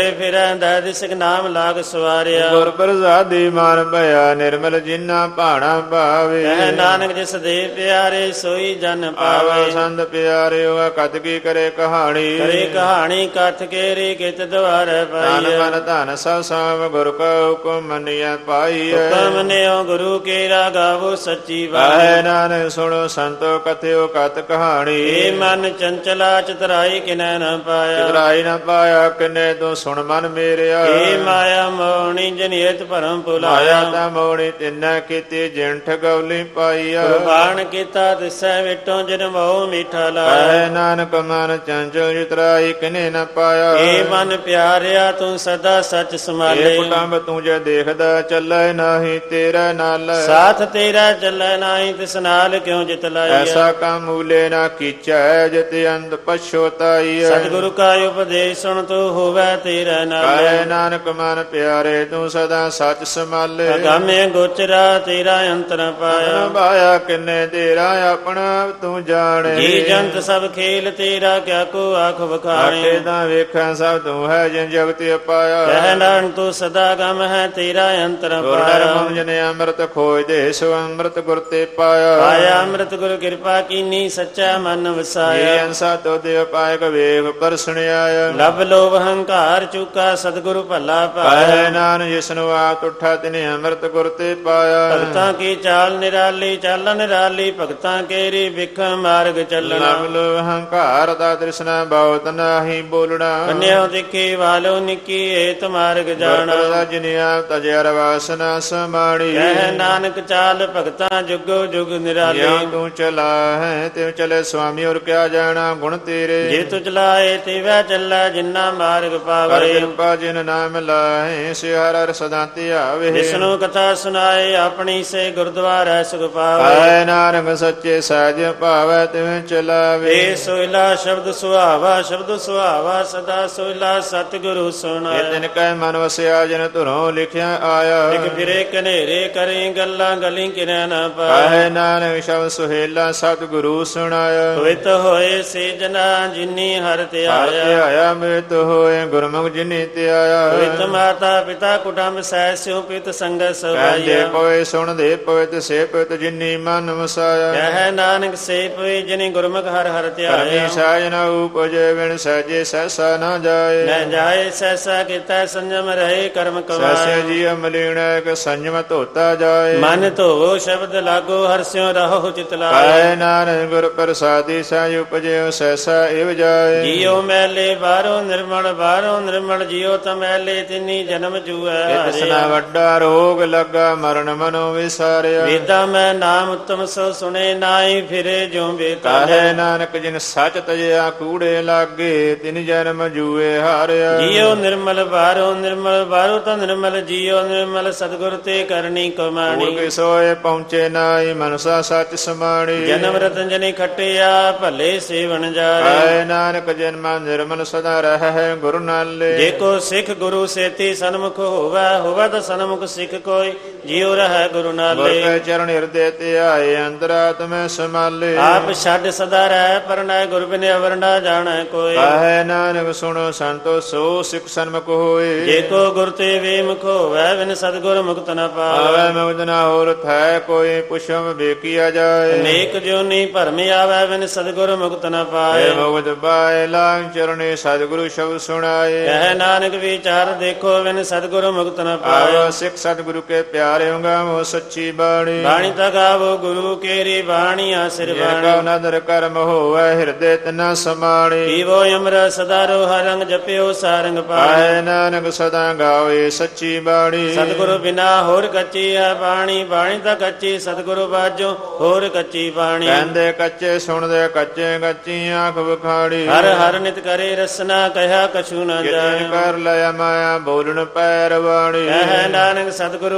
ਵੇਖੈ ਦੈ ਦਿਸਕ ਨਾਮ ਲਾਗ ਸਵਾਰਿਆ। ਗੁਰ ਪ੍ਰਸਾਦੀ ਮਨ ਭਇਆ ਨਿਰਮਲ ਜਿਨਾ ਭਾਣਾ ਭਾਵੇ। ਕਹਿ ਨਾਨਕ ਜਿਸ ਦੇ ਪਿਆਰੇ ਸੋਈ ਜਨ ਪਾਵੇ। ਸੰਤ ਪਿਆਰਿਓ ਕਤ ਕੀ ਕਰੇ ਕਹਾਣੀ। ਕਰੇ ਕਹਾਣੀ ਕਥ ਕੇਰੀ ਕਿਤ ਦੁਆਰੈ ਪਾਈ। ਧਨ ਮਨ ਧਨ ਸਭ ਸਭ ਗੁਰ ਕਾ ਹੁਕਮ ਮੰਨਿਆ ਪਾਈ। ਹੁਕਮ ਮੰਨਿਓ ਗੁਰੂ ਕੇਰਾ ਗਾਵੋ ਸੱਚੀ ਕਹੈ ਬਾਣੀ। ਨਾਨਕ ਸੁਣੋ ਸੰਤੋ ਕਥਿਓ ਕਤ ਕਹਾਣੀ। ਏ ਮਨ ਚੰਚਲਾ ਚਤਰਾਈ ਕਿਨੈ ਨ ਪਾਇਆ। ਚਤਰਾਈ ਨ ਪਾਇਆ ਕਿਨੇ ਤੂੰ ਸੁਣ ਮਨ ਮੇਰਿਆ। ਏ ਮਾਇਆ ਮੋਹਣੀ ਜਨਿਤ ਭਰਮ ਮਾਇਆ ਭੁਲਾਇਆ। ਤਾਂ ਮੋਹਣੀ ਤਿੰਨਾ ਕੀਤੀ ਜਿੰਠ ਗਉਲੀ ਪਾਈਆ। ਕੁਰਬਾਨ ਕੀਤਾ ਤਿਸੈ ਵਿਟੋ ਜਿਨ ਮੋਹ ਮੀਠਾ ਲਾਇਆ। ਕਹੈ ਨਾਨਕ ਮਨ ਚੰਚਲ ਚਤਰਾਈ ਕਿਨੇ ਨ ਪਾਇਆ। ਏ ਮਨ ਪਿਆਰਿਆ ਤੂੰ ਸਦਾ ਸੱਚ ਸੰਭਾਲੇ। ਏ ਕੁਟੰਬ ਤੂੰ ਜੇ ਦੇਖਦਾ ਚੱਲੇ ਨਾਹੀ ਤੇਰਾ ਨਾਲ। ਸਾਥ ਤੇਰਾ ਚੱਲੈ ਨਾਹੀ ਤਿਸ ਨਾਲ ਕਿਉ ਜਿਤ ਲਾਈਐ। ਐਸਾ ਕੰਮ ਮੂਲੇ ਨਾ ਕੀਚੈ ਜਿਤ ਅੰਤ ਪਛੋਤਾਈ। ਸਤਿਗੁਰੂ ਕਾ ਉਪਦੇਸ਼ ਸੁਣ ਤੂੰ ਹੋਵੈ ਤੇਰਾ ਨਾਲ। ਕਹੈ ਨਾਨਕ ਮਨ ਪਿਆਰੇ ਤੂੰ ਸਦਾ ਸੱਚ ਸੰਭਾਲੇ। ਅਗਾਮੇ ਗੋਚਰਾ ਤੇਰਾ ਅੰਤਰ ਪਾਇਆ। ਪਾਇਆ ਕਿੰਨੇ ਤੇਰਾ ਆਪਣਾ ਤੂੰ ਜਾਣੇ। ਜੀ ਜੰਤ ਸਭ ਖੇਲ ਤੇਰਾ ਕਿਆ ਕੋ ਆਖ ਵਖਾਣੇ। ਆਖੇ ਤਾਂ ਵੇਖਾਂ ਸਭ ਤੂੰ ਹੈ ਜਿਨ ਜਗਤ ਪਾਇਆ। ਕਹਿ ਨਾਨਕ ਤੂੰ ਸਦਾ ਗਮ ਹੈ ਤੇਰਾ ਅੰਤਰ ਗੁਰ ਪਾਇਆ। ਨਰਮਮ ਜਨੇ ਅੰਮ੍ਰਿਤ ਖੋਜਦੇ ਸੋ ਅੰਮ੍ਰਿਤ ਗੁਰ ਤੇ ਪਾਇਆ। ਪਾਇਆ ਅੰਮ੍ਰਿਤ ਗੁਰ ਕਿਰਪਾ ਕੀਨੀ ਸੱਚਾ ਮਨ ਵਸਾਇਆ। ਇਹ ਅੰਸਾ ਤੋ ਦੇਵ ਪਾਇਕ ਵੇਖ ਪਰਸਣ ਆਇਆ। ਲਬ ਲੋਭ ਹੰਕਾਰ ਚੁਕਾ ਸਤਿਗੁਰੂ ਭਲਾ ਪਾਇਆ। ਕਹੈ ਨਾਨਕ ਜਿਸਨੂੰ ਆਪ ਉਠਾ ਤਿਨੇ ਅੰਮ੍ਰਿਤ ਗੁਰ ਤੇ ਪਾਇਆ। ਭਗਤਾਂ ਕੀ ਚਾਲ ਨਿਰਾਲੀ ਚਾਲਨ ਨਿਰਾਲੀ ਭਗਤਾਂ ਕੇਰੀ ਵਿਖਮ ਮਾਰਗ ਚੱਲਣਾ। ਲਬ ਲੋਭ ਹੰਕਾਰ ਦਾ ਦ੍ਰਿਸ਼ਨਾ ਬਹੁਤ ਨਾਹੀ ਬੋਲਣਾ। ਕੰਨਿਓ ਦੇਖੇ ਵਾਲੋ ਨਿੱਕੀ ਏਤ ਮਾਰਗ ਜਾਣਾ। ਗੁਰ ਜਿਨਿਆ ਤਜਰ ਵਾਸਨਾ ਸਮਾਣੀ। ਕਹਿ ਨਾਨਕ ਚਾਲ ਭਗਤਾਂ ਜੁਗੋ ਜੁਗ ਨਿਰਾਲੀ। ਜਿਉ ਤੂੰ ਚਲਾ ਹੈ ਤਿਉ ਚਲੇ ਸੁਆਮੀ ਔਰ ਕਿਆ ਜਾਣਾ ਗੁਣ ਤੇਰੇ। ਜੇ ਤੁ ਚਲਾਏ ਤੇ ਵੈ ਚੱਲੈ ਜਿਨਾ ਮਾਰਗ ਕਰ ਪਾਵੇ। ਕਿਰਪਾ ਜਿਨ ਨਾਮ ਲਾਹੇ ਸੇ ਹਰ ਹਰ ਸਦਾ ਧਿਆਵੇ। ਜਿਸਨੂੰ ਕਥਾ ਸੁਨਾਏ ਆਪਣੀ ਸੇ ਗੁਰਦੁਆਰਾ ਸੁਖ ਪਾਵੇ। ਕਹੈ ਨਾਨਕ ਸੱਚੇ ਸਹਿਜ ਭਾਵੈ ਤਿਵੇਂ ਚਲਾਵੇ। ਏ ਸੋਇਲਾ ਸ਼ਬਦ ਸੁਹਾਵਾ ਸ਼ਬਦ ਸੁਹਾਵਾ ਸਦਾ ਸੋਇਲਾ ਸਤਿਗੁਰੂ ਸੁਣਾਏ। ਇਹ ਦਿਨ ਕਹਿ ਮਨ ਵਸਿਆ ਜਿਨ ਧੁਰੋਂ ਲਿਖਿਆ ਆਇਆ। ਲਿਖ ਫਿਰੇ ਕਨੇਰੇ ਕਰੇ ਗੱਲਾਂ ਗਲੀ ਕਿਰੈ ਨਾ ਪਾਏ। ਕਹੈ ਨਾਨਕ ਸ਼ਬਦ ਸੁਹੇਲਾ ਸਤਿਗੁਰੂ ਸੁਣਾਇਆ। ਹੋਇਤ ਹੋਏ ਸੇ ਜਨਾ ਜਿਨੀ ਹਰ ਧਿਆਇਆ। ਧਿਆਇਆ ਮਿਤ ਹੋਏ ਗੁਰਮੁਖ ਜਿਨੀ ਧਿਆਇਆ। ਹੋਇਤ ਮਾਤਾ ਪਿਤਾ ਕੁਟੰਬ ਸਹਿ ਸਿਉ ਪਿਤ ਸੰਗ ਕਹਿੰਦੇ ਸਵਾਇਆ। ਪਵੇ ਸੁਣਦੇ ਪਵੇ ਤੇ ਸੇ ਪਵੇ ਤੇ ਜਿਨੀ ਮਨ ਵਸਾਇਆ। ਕਹਿ ਨਾਨਕ ਸੇ ਪਵੇ ਜਿਨੀ ਗੁਰਮੁਖ ਹਰ ਹਰ ਕਰਮੀ ਧਿਆਇਆ। ਸਾਜ ਨ ਉਪਜੇ ਵਿਣ ਸਹਿਜੇ ਸਹਿਸਾ ਨਾ ਜਾਏ। ਨਾ ਜਾਏ ਸਹਿਸਾ ਕੀਤਾ ਸੰਜਮ ਰਹੇ ਕਰਮ ਸਹਿਸੇ ਕਵਾਇਆ। ਜੀ ਮਲੀਣਾ ਇੱਕ ਸੰਜਮ ਧੋਤਾ ਜਾਏ। ਮਨ ਧੋਵੋ ਸ਼ਬਦ ਲਾਗੋ ਹਰਸਿਓ ਰਹੋ ਚਿਤ ਲਾਇਆ। ਕਹੈ ਨਾਨਕ ਗੁਰ ਪ੍ਰਸਾਦੀ ਸਾਜ ਉਪਜਿਓ ਸਹਿਸਾ ਇਵ ਜਾਏ। ਜੀਉ ਮੈਲੇ ਬਾਹਰੋਂ ਨਿਰਮਲ ਬਾਹਰੋਂ ਨਿਰਮਲ ਜੀਉ ਤਮੈਲੇ ਤਿਨੀ ਜਨਮ ਜੂਐ। ਤਿਸਨਾ ਵੱਡਾ ਰੋਗ ਲੱਗਾ ਮਰਨ ਮਨੋ ਵਿਸਾਰਿਆ। ਵੇਦਾ ਮੈਂ ਨਾਮ ਉਤਮ ਸੋ ਸੁਣੇ ਨਾਹੀ ਫਿਰੇ ਜੋ ਬੇਤਾ। ਕਹੈ ਨਾਨਕ ਜਿਨ ਸੱਚ ਤਜਿਆ ਕੂੜੇ ਲਾਗੇ ਤਿਨ ਜਨਮ ਜੂਏ ਹਾਰਿਆ। ਜੀਉ ਨਿਰਮਲ ਬਾਹਰੋਂ ਨਿਰਮਲ ਬਾਹਰੋਂ ਤਾਂ ਨਿਰਮਲ ਜੀਉ ਨਿਰਮਲ ਸਤਿਗੁਰ ਤੇ ਕਰਨੀ ਕਮਾਣੀ। ਕੂੜ ਕੇ ਸੋਏ ਪਹੁੰਚੇ ਨਾਹੀ ਮਨਸਾ ਸੱਚ ਸਮਾਣੀ। ਜਨਮ ਰਤਨ ਜਨੀ ਖਟਿਆ ਭਲੇ ਸੇਵਨ ਜਾਰੇ। ਕਹੈ ਨਾਨਕ ਜਨਮ ਨਿਰਮਲ ਸਦਾ ਰਹਿ ਗੁਰੂ ਨਾਲੇ। ਜੇ ਕੋ ਸਿੱਖ ਗੁਰੂ ਸੇਤੀ ਸਨਮੁਖ ਹੋਵੈ ਹੋਵੈ ਤਾਂ ਸਨਮੁਖ ਸਿੱਖ ਕੋਈ ਜੀਉ ਰਹਿ ਗੁਰੂ ਗੁਰ ਨਾਲੇ। ਕੇ ਚਰਨ ਹਿਰਦੇ ਤੇ ਆਏ ਅੰਦਰ ਆਤਮੈ ਸਮਾਲੇ। ਆਪ ਛੱਡ ਸਦਾ ਰਹਿ ਪਰਣੈ ਗੁਰ ਬਿਨਿ ਅਵਰ ਨਾ ਜਾਣੈ ਕੋਈ। ਕਹੈ ਨਾਨਕ ਸੁਣੋ ਸੰਤੋ ਸੋ ਸਿੱਖ ਸਨਮੁਖ ਹੋਏ। ਜੇ ਕੋ ਗੁਰ ਤੇ ਵੇਮੁਖ ਹੋਵੈ ਬਿਨ ਸਤਿਗੁਰ ਮੁਕਤ ਨ ਪਾਵੈ। ਆਵੈ ਮੁਕਤ ਨਾ ਹੋਰ ਥੈ ਕੋਈ ਪੁਛਮ ਵੇਖੀਆ ਜਾਏ। ਅਨੇਕ ਜੋਨੀ ਭਰਮ ਆਵੈ ਬਿਨ ਸਤਿਗੁਰ ਮੁਕਤ ਨ ਪਾਏ। ਏ ਮੁਕਤ ਪਾਏ ਲਾਗ ਚਰਣੇ ਸਤਿਗੁਰੂ ਸ਼ਬਦ ਸੁਣਾਏ। ਕਹਿ ਨਾਨਕ ਵਿਚਾਰ ਦੇਖੋ ਬਿਨ ਸਤਿਗੁਰ ਮੁਕਤ ਨ ਪਾਏ। ਆਵ ਸਿੱਖ ਸਤਿਗੁਰੂ ਕੇ ਪਿਆਰੇ ਗਾਵੋ ਸੱਚੀ ਬਾਣੀ। ਬਾਣੀ ਤਾ ਗਾਵੋ ਗੁਰੂ ਕੇਰੀ ਬਾਣੀ ਆਸਿਰ ਜੇ ਬਾਣੀ। ਕਉ ਨਦਰ ਕਰਮ ਹੋਵੈ ਹਿਰਦੇ ਤਨਾ ਸਮਾਣੀ। ਪੀਵੋ ਅੰਮ੍ਰਿਤ ਸਦਾ ਰੋ ਹਰੰਗ ਜਪਿਓ ਸਾਰੰਗ ਪਾਣੀ। ਆਏ ਨਾਨਕ ਸਦਾ ਗਾਵੇ ਸੱਚੀ ਬਾਣੀ। ਸਤਿਗੁਰੂ ਬਿਨਾ ਹੋਰ ਕੱਚੀ ਹੈ ਬਾਣੀ ਬਾਣੀ ਤਾਂ ਕੱਚੀ ਸਤਿਗੁਰੂ ਬਾਝੋਂ ਹੋਰ ਕੱਚੀ ਬਾਣੀ। ਕਹਿੰਦੇ ਕੱਚੇ ਸੁਣਦੇ ਕੱਚੇ ਕੱਚੀ ਆਂਖ ਵਿਖਾੜੀ। ਹਰ ਹਰ ਨਿਤ ਕਰੇ ਰਸਨਾ ਕਹਿਆ ਕਛੂ ਨ ਜਾਏ। ਕਿਤਨ ਕਰ ਲਿਆ ਮਾਇਆ ਬੋਲਣ ਪੈਰ ਬਾਣੀ। ਕਹਿ ਨਾਨਕ ਸਤਿਗੁਰੂ ਬਾਝੋਂ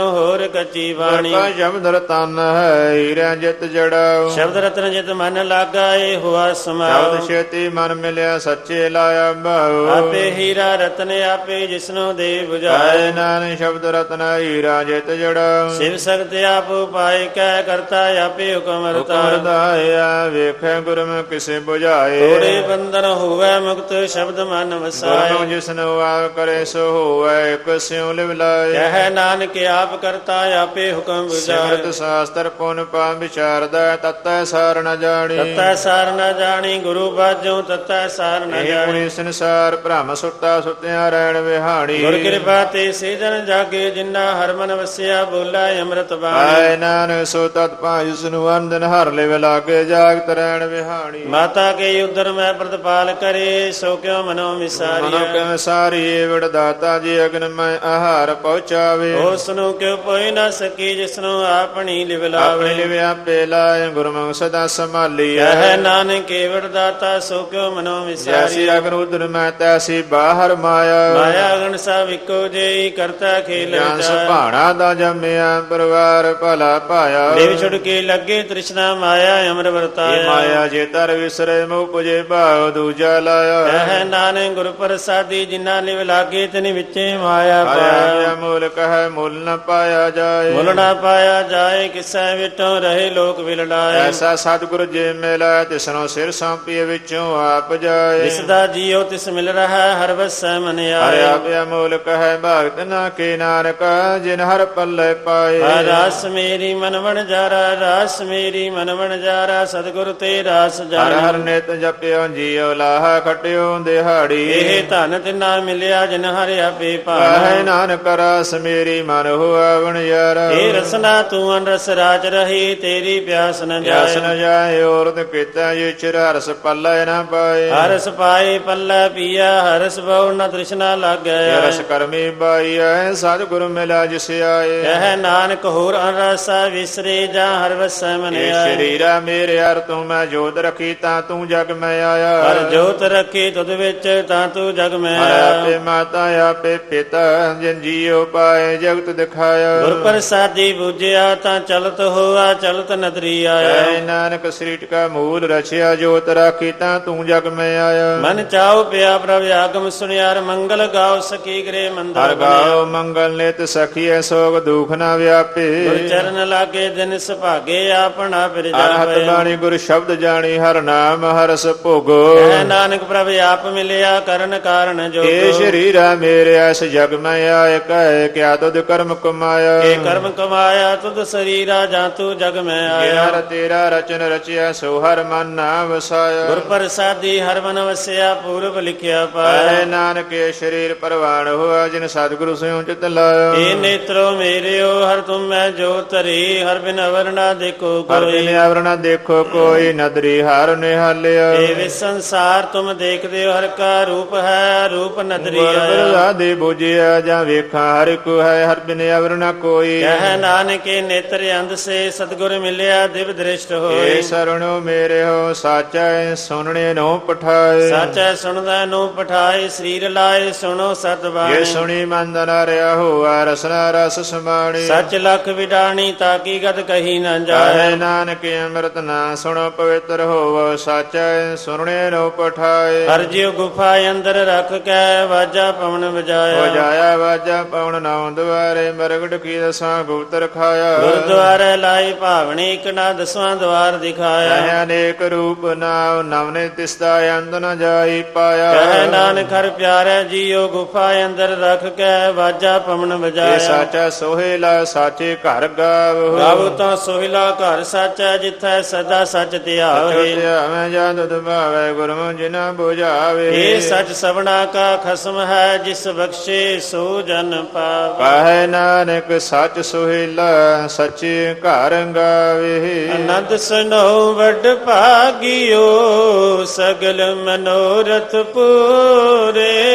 ਵਿੱਚੋਂ ਹੋਰ ਕੱਚੀ ਬਾਣੀ। ਕਾ ਸ਼ਬਦ ਰਤਨ ਹੈ ਹੀਰਿਆ ਜਿਤ ਜੜਾਉ। ਸ਼ਬਦ ਰਤਨ ਜਿਤ ਮਨ ਲਾਗਾ ਏ ਹੋਆ ਸਮਾਉ। ਸ਼ਬਦ ਛੇਤੀ ਮਨ ਮਿਲਿਆ ਸੱਚੇ ਲਾਇਆ ਭਾਉ। ਆਪੇ ਹੀਰਾ ਰਤਨ ਆਪੇ ਜਿਸਨੂੰ ਦੇ ਬੁਝਾਏ। ਕਹੈ ਨਾਨਕ ਸ਼ਬਦ ਰਤਨ ਹੀਰਾ ਜਿਤ ਜੜਾਉ। ਸਿਵ ਸਖਤ ਆਪ ਉਪਾਇ ਕਹਿ ਕਰਤਾ ਆਪੇ ਹੁਕਮ ਰਤਾ। ਰਤਾਇਆ ਵੇਖੈ ਗੁਰਮੁਖ ਕਿਸੇ ਬੁਝਾਏ। ਥੋੜੇ ਬੰਧਨ ਹੋਵੇ ਮੁਕਤ ਸ਼ਬਦ ਮਨ ਵਸਾਏ। ਗੁਰਮੁਖ ਜਿਸਨੂੰ ਆਪ ਕਰੇ ਸੋ ਹੋਵੇ ਇਕ ਸਿਉ ਲਿਵ ਲਾਏ। ਕਹਿ ਨਾਨਕ ਆਪ ਕਰਤਾ ਆਪੇ ਹੁਕਮ ਬੁਝਾਏ। ਸਿਮਰਤ ਸ਼ਾਸਤਰ ਪੁਨ ਪਾ ਵਿਚਾਰਦਾ ਤਤੈ ਸਾਰ ਨ ਜਾਣੀ। ਤਤੈ ਸਾਰ ਨ ਜਾਣੀ ਗੁਰੂ ਬਾਝੋਂ ਤਤੈ ਸਾਰ ਨ ਇਹ ਜਾਣੀ। ਪੁਣੀ ਸੰਸਾਰ ਭ੍ਰਮ ਸੁੱਤਾ ਸੁਤਿਆ ਰਹਿਣ ਵਿਹਾਣੀ। ਗੁਰ ਕਿਰਪਾ ਤੇ ਸੇ ਜਨ ਜਾਗੇ ਜਿਨ੍ਹਾਂ ਹਰ ਮਨ ਵਸਿਆ ਬੋਲਾ ਅੰਮ੍ਰਿਤ ਬਾਣੀ। ਆਏ ਨਾਨਕ ਸੋ ਤਤ ਭਾਇ ਜਿਸਨੂੰ ਅੰਦਨ ਹਰ ਲਿਵ ਲਾਗੇ ਜਾਗਤ ਰਹਿਣ ਵਿਹਾਣੀ। ਮਾਤਾ ਕੇ ਉਦਰ ਮੈਂ ਪ੍ਰਤਪਾਲ ਕਰੇ ਸੋ ਕਿਉ ਮਨੋ ਮਿਸਾਰੀ। ਮਨੋ ਕਿਵੇਂ ਸਾਰੀ ਵਿੜ ਦਾਤਾ ਜੀ ਅਗਨ ਮੈਂ ਆਹਾਰ ਪਹੁੰਚਾਵੇ। ਉਸ ਨੂੰ ਕਿਉ ਪੋਇ ਨਾ ਸਕੀ ਜਿਸਨੂੰ ਆਪਣੀ ਲਿਵ ਆਪਣੇ ਲਾਵੇ। ਲਿਵ ਆਪੇ ਲਾਏ ਗੁਰਮੁਖ ਸਦਾ ਸੰਭਾਲੀ। ਕਹਿ ਨਾਨਕ ਕੇਵੜ ਦਾਤਾ ਸੋ ਕਿਉ ਮਨੋ ਮਿਸਾਰੀ। ਜੈਸੀ ਅਗਨ ਉਦਰ ਮੈਂ ਤੈਸੀ ਬਾਹਰ ਮਾਇਆ। ਮਾਇਆ ਗਣ ਸਭ ਇੱਕੋ ਜਿਹੀ ਕਰਤਾ ਖੇਲ ਗਿਆਨ ਰਚਾਇਆ। ਸੁਭਾਣਾ ਦਾ ਜੰਮਿਆ ਪਰਿਵਾਰ ਭਲਾ ਪਾਇਆ। ਦੇਵ ਛੁੜ ਕੇ ਲੱਗੇ ਤ੍ਰਿਸ਼ਨਾ ਮਾਇਆ ਅਮਰ ਇਹ ਵਰਤਾਇਆ। ਮਾਇਆ ਜੇ ਤਰ ਵਿਸਰੇ ਮੁ ਪੁਜੇ ਭਾਉ ਦੂਜਾ ਲਾਇਆ। ਕਹਿ ਨਾਨਕ ਗੁਰ ਪ੍ਰਸਾਦੀ ਜਿਨ੍ਹਾਂ ਲਿਵ ਲਾਗੇ ਤਿਨ ਵਿੱਚੇ ਮਾਇਆ ਪਾਇਆ। ਆਇਆ ਮੁੱਲ ਕਹੈ ਮੁੱਲ ਨ ਪਾਇਆ ਜਾਏ। ਮੁੱਲ ਨਾ ਪਾਇਆ ਜਾਏ ਕਿਸੈ ਵਿਟੋਂ ਰਹੇ ਲੋਕ ਵਿਲੜਾਏ। ਐਸਾ ਸਤਿਗੁਰ ਜੇ ਮਿਲੈ ਤਿਸਨੋ ਸਿਰ ਸੌਂਪੀਏ ਵਿੱਚੋਂ ਆਪ ਜਾਏ। ਜਿਸ ਦਾ ਜੀਉ ਤਿਸ ਮਿਲ ਰਹਾ ਹਰ ਵਸੈ ਮਨ ਹਰਿ ਆਏ। ਆਪਿਆ ਮੁੱਲ ਕਹੈ ਭਗਤ ਨਾ ਕੇ ਨਾਨਕ ਜਿਨ ਹਰ ਪੱਲੇ ਪਾਏ। ਰਾਸ ਮੇਰੀ ਮਨ ਵਣ ਜਾਰਾ ਰਾਸ ਮੇਰੀ ਮਨ ਵਣ ਜਾਰਾ ਸਤਿਗੁਰ ਤੇ ਰਾਸ ਹਰ ਜਾਣਾ। ਹਰ ਨਿਤ ਜਪਿਓ ਜੀਉ ਲਾਹਾ ਖਟਿਓ ਦਿਹਾੜੀ। ਇਹ ਧਨ ਤਿਨਾ ਮਿਲਿਆ ਜਿਨ ਹਰਿ ਆਪੇ ਕਹੈ ਭਾਣਾ। ਨਾਨਕ ਰਸ ਮੇਰੀ ਮਨ ਹੋਆ ਵਣਜਾਰਾ। ਇਹ ਰਸਨਾ ਤੂੰ ਅਨਰਸ ਰਾਜ ਰਹੀ ਤੇਰੀ ਪਿਆਸ ਨ ਜਸ ਜਾਏ। ਨ ਜਾਏ ਔਰਤ ਕੀਤਾ ਜੇ ਚਿਰ ਹਰਸ ਪੱਲੇ ਨਾ ਪਾਏ। ਹਰਸ ਪਾਏ ਪੱਲਾ ਪੀਆ ਹਰਸ ਬਹੁ ਨ ਤ੍ਰਿਸ਼ਨਾ ਲਾਗੈ। ਰਸ ਕਰਮੀ ਬਾਈ ਐ ਸਤਿਗੁਰ ਮਿਲਾ ਜਿਸ ਆਏ। ਕਹਿ ਨਾਨਕ ਹੋਰ ਅਨਰਸਾ ਵਿਸਰੇ ਜਾ ਹਰ ਵਸੈ ਮਨ ਇਹ ਆਏ। ਸ਼ਰੀਰਾ ਮੇਰੇ ਹਰ ਤੂੰ ਮੈਂ ਜੋਤ ਰੱਖੀ ਤਾਂ ਤੂੰ ਜਗ ਮੈਂ ਆਇਆ। ਹਰ ਜੋਤ ਰੱਖੀ ਤੁਧ ਵਿੱਚ ਤਾਂ ਤੂੰ ਜਗ ਮੈਂ ਹਰ ਆਇਆ। ਆਪੇ ਮਾਤਾ ਆਪੇ ਪਿਤਾ ਜਿਨ ਜੀਉ ਪਾਏ ਜਗਤ ਦਿਖਾਇਆ। ਗੁਰ ਪ੍ਰਸਾਦੀ ਬੂਝਿਆ ਤਾਂ ਚਲਤ ਹੋਆ ਚਲਤ ਨਦਰੀ ਆਇਆ। ਐ ਨਾਨਕ ਸ੍ਰੀਟ ਕਾ ਮੂਲ ਰਚਿਆ ਜੋਤ ਰਾਖੀ ਤਾਂ ਤੂੰ ਜਗ ਮੈਂ ਆਇਆ। ਮਨ ਚਾਉ ਪਿਆ ਪ੍ਰਭ ਆਗਮ ਸੁਣਿਆਰ ਮੰਗਲ ਗਾਉ ਸਕੀ ਗ੍ਰੇ ਮੰਦਰ ਹਰ ਗਾਉ ਮੰਗਲ ਨਿਤ ਸਖੀਐ ਸੋਗ ਦੁਖ ਨਾ ਵਿਆਪੇ। ਗੁਰ ਚਰਨ ਲਾਗੇ ਦਿਨ ਸੁਭਾਗੇ ਆਪਣਾ ਫਿਰ ਅਨਹਤ ਜਾਵੇ। ਬਾਣੀ ਗੁਰ ਸ਼ਬਦ ਜਾਣੀ ਹਰ ਨਾਮ ਹਰਸ ਭੋਗੋ। ਕਹਿ ਨਾਨਕ ਪ੍ਰਭ ਆਪ ਮਿਲਿਆ ਕਰਨ ਕਾਰਨ ਜੋ। ਇਹ ਸ਼ਰੀਰਾ ਮੇਰੇ ਐਸ ਜਗ ਮੈਂ ਆਏ ਕਹੇ ਕਿਆ ਤੁਧ ਕਰਮ ਕਮਾਇਆ। ਇਹ ਕਰਮ ਕਮਾਇਆ ਤੁਧ ਸਰੀਰਾ ਜਾਂ ਤੂੰ ਜਗ ਮੈਂ ਆਇਆ। ਹਰ ਤੇਰਾ ਰਚਨ ਰਚਿਆ ਸੋ ਹਰ ਮਨ ਨਾ ਵਸਾਇਆ। ਗੁਰ ਪ੍ਰਸਾਦੀ ਹਰ ਮਨ ਵਸਿਆ ਪੂਰਬ ਲਿਖਿਆ ਕਹੈ ਪਾਇਆ। ਨਾਨਕ ਇਹ ਸ਼ਰੀਰ ਪਰਵਾਣ ਹੋਆ ਜਿਨ ਸਤਿਗੁਰੂ ਸਿਉ ਚਿਤ ਲਾਇਆ। ਇਹ ਨੇਤਰੋ ਮੇਰਿਓ ਹਰ ਤੁਮ ਮੈਂ ਜੋ ਧਰੀ ਹਰ ਬਿਨ ਅਵਰ ਨਾ ਦੇਖੋ ਹਰ ਕੋਈ। ਬਿਨ ਅਵਰ ਨਾ ਦੇਖੋ ਕੋਈ ਨਦਰੀ ਹਰ ਨਿਹਾਲਿਆ। ਇਹ ਵੇ ਸੰਸਾਰ ਤੁਮ ਦੇਖਦੇ ਹੋ ਹਰ ਕਾ ਰੂਪ ਹੈ ਰੂਪ ਨਦਰੀ ਗੁਰ ਆਇਆ। ਪ੍ਰਸਾਦੀ ਬੁਝਿਆ ਜਾਂ ਵੇਖਾਂ ਹਰ ਕੋ ਹੈ ਹਰ ਬਿਨ ਅਵਰ ਨਾ ਕੋਈ। ਕਹਿ ਨਾਨਕ ਇਹ ਨੇਤਰ ਅੰਧ ਸੇ ਸਤਿਗੁਰ ਮਿਲਿਆ ਦਿਵ ਦ੍ਰਿਸ਼ਟ ਹੋਏ। ਇਹ ਸਰਣੋ ਮੇਰੇ ਹੋ ਸਾਚੈ ਸੁਣਨੇ ਨੋ ਪਠਾਏ। ਸਾਚੈ ਸੁਣਦਾ ਨੂੰ ਪਠਾਏ ਸਰੀਰ ਲਾਏ ਸੁਣੋ ਸਤ ਬਾਣੀ। ਇਹ ਸੁਣੀ ਮੰਦ ਨ ਰਿਆ ਹੋਆ ਰਸਨਾ ਰਸ ਸਮਾਣੀ। ਸੱਚ ਲਖ ਵਿਡਾਣੀ ਤਾਕੀ ਗਦ ਕਹੀ ਨਾ ਜਾਏ। ਕਹੈ ਨਾਨਕ ਅੰਮ੍ਰਿਤ ਨਾ ਸੁਣੋ ਪਵਿੱਤਰ ਹੋਵੋ ਸਾਚੈ ਸੁਣਨੇ ਨੋ ਪਠਾਏ। ਹਰ ਜਿਉ ਗੁਫਾ ਅੰਦਰ ਰੱਖ ਕੇ ਵਾਜਾ ਪਵਨ ਵਜਾਇਆ। ਵਜਾਇਆ ਵਾਜਾ ਪਵਨ ਨਾਉ ਦੁਆਰੇ ਮਰਗੜ ਕੀ ਦਸਾਂ ਗੁਪਤ ਰਖਾਇਆ। ਗੁਰਦੁਆਰੇ ਲਾਈ ਭਾਵਨੀ ਇਕ ਨਾ ਦਸਵਾਂ ਦਵਾਰ ਦਿਖਾਇਆ। ਕਹਿ ਅਨੇਕ ਰੂਪ ਨਾਮ ਨਵਨੇ ਤਿਸਦਾ ਅੰਤ ਨ ਜਾਈ ਪਾਇਆ। ਕਹਿ ਨਾਨਕ ਹਰ ਪਿਆਰੇ ਜੀਓ ਗੁਫਾ ਅੰਦਰ ਰੱਖ ਕੇ ਵਾਜਾ ਪਵਨ ਇਹ ਵਜਾਇਆ। ਸਾਚਾ ਸੋਹਿਲਾ ਸਾਚੇ ਘਰ ਗਾਵੋ। ਗਾਵੋ ਤਾਂ ਸੋਹਿਲਾ ਘਰ ਸਾਚਾ ਜਿੱਥੈ ਸਦਾ ਸੱਚ ਧਿਆਵੇ। ਮੈਂ ਜਾਂ ਦੁਧ ਭਾਵੇ ਗੁਰਮੁ ਜਿਨਾ ਬੁਝਾਵੇ। ਇਹ ਸੱਚ ਸਭਨਾ ਕਾ ਖਸਮ ਹੈ ਜਿਸ ਬਖਸ਼ੇ ਸੋ ਜਨ ਪਾਵੇ। ਕਹੈ ਨਾਨਕ ਸੱਚ ਸੋਹਿਲਾ ਸੱਚੇ ਘਰ ਗਾਵੇ। ਆਨੰਦ ਸੁਨੋ ਵੱਡ ਭਾਗਿਓ ਸਗਲ ਮਨੋਰਥ ਪੂਰੇ।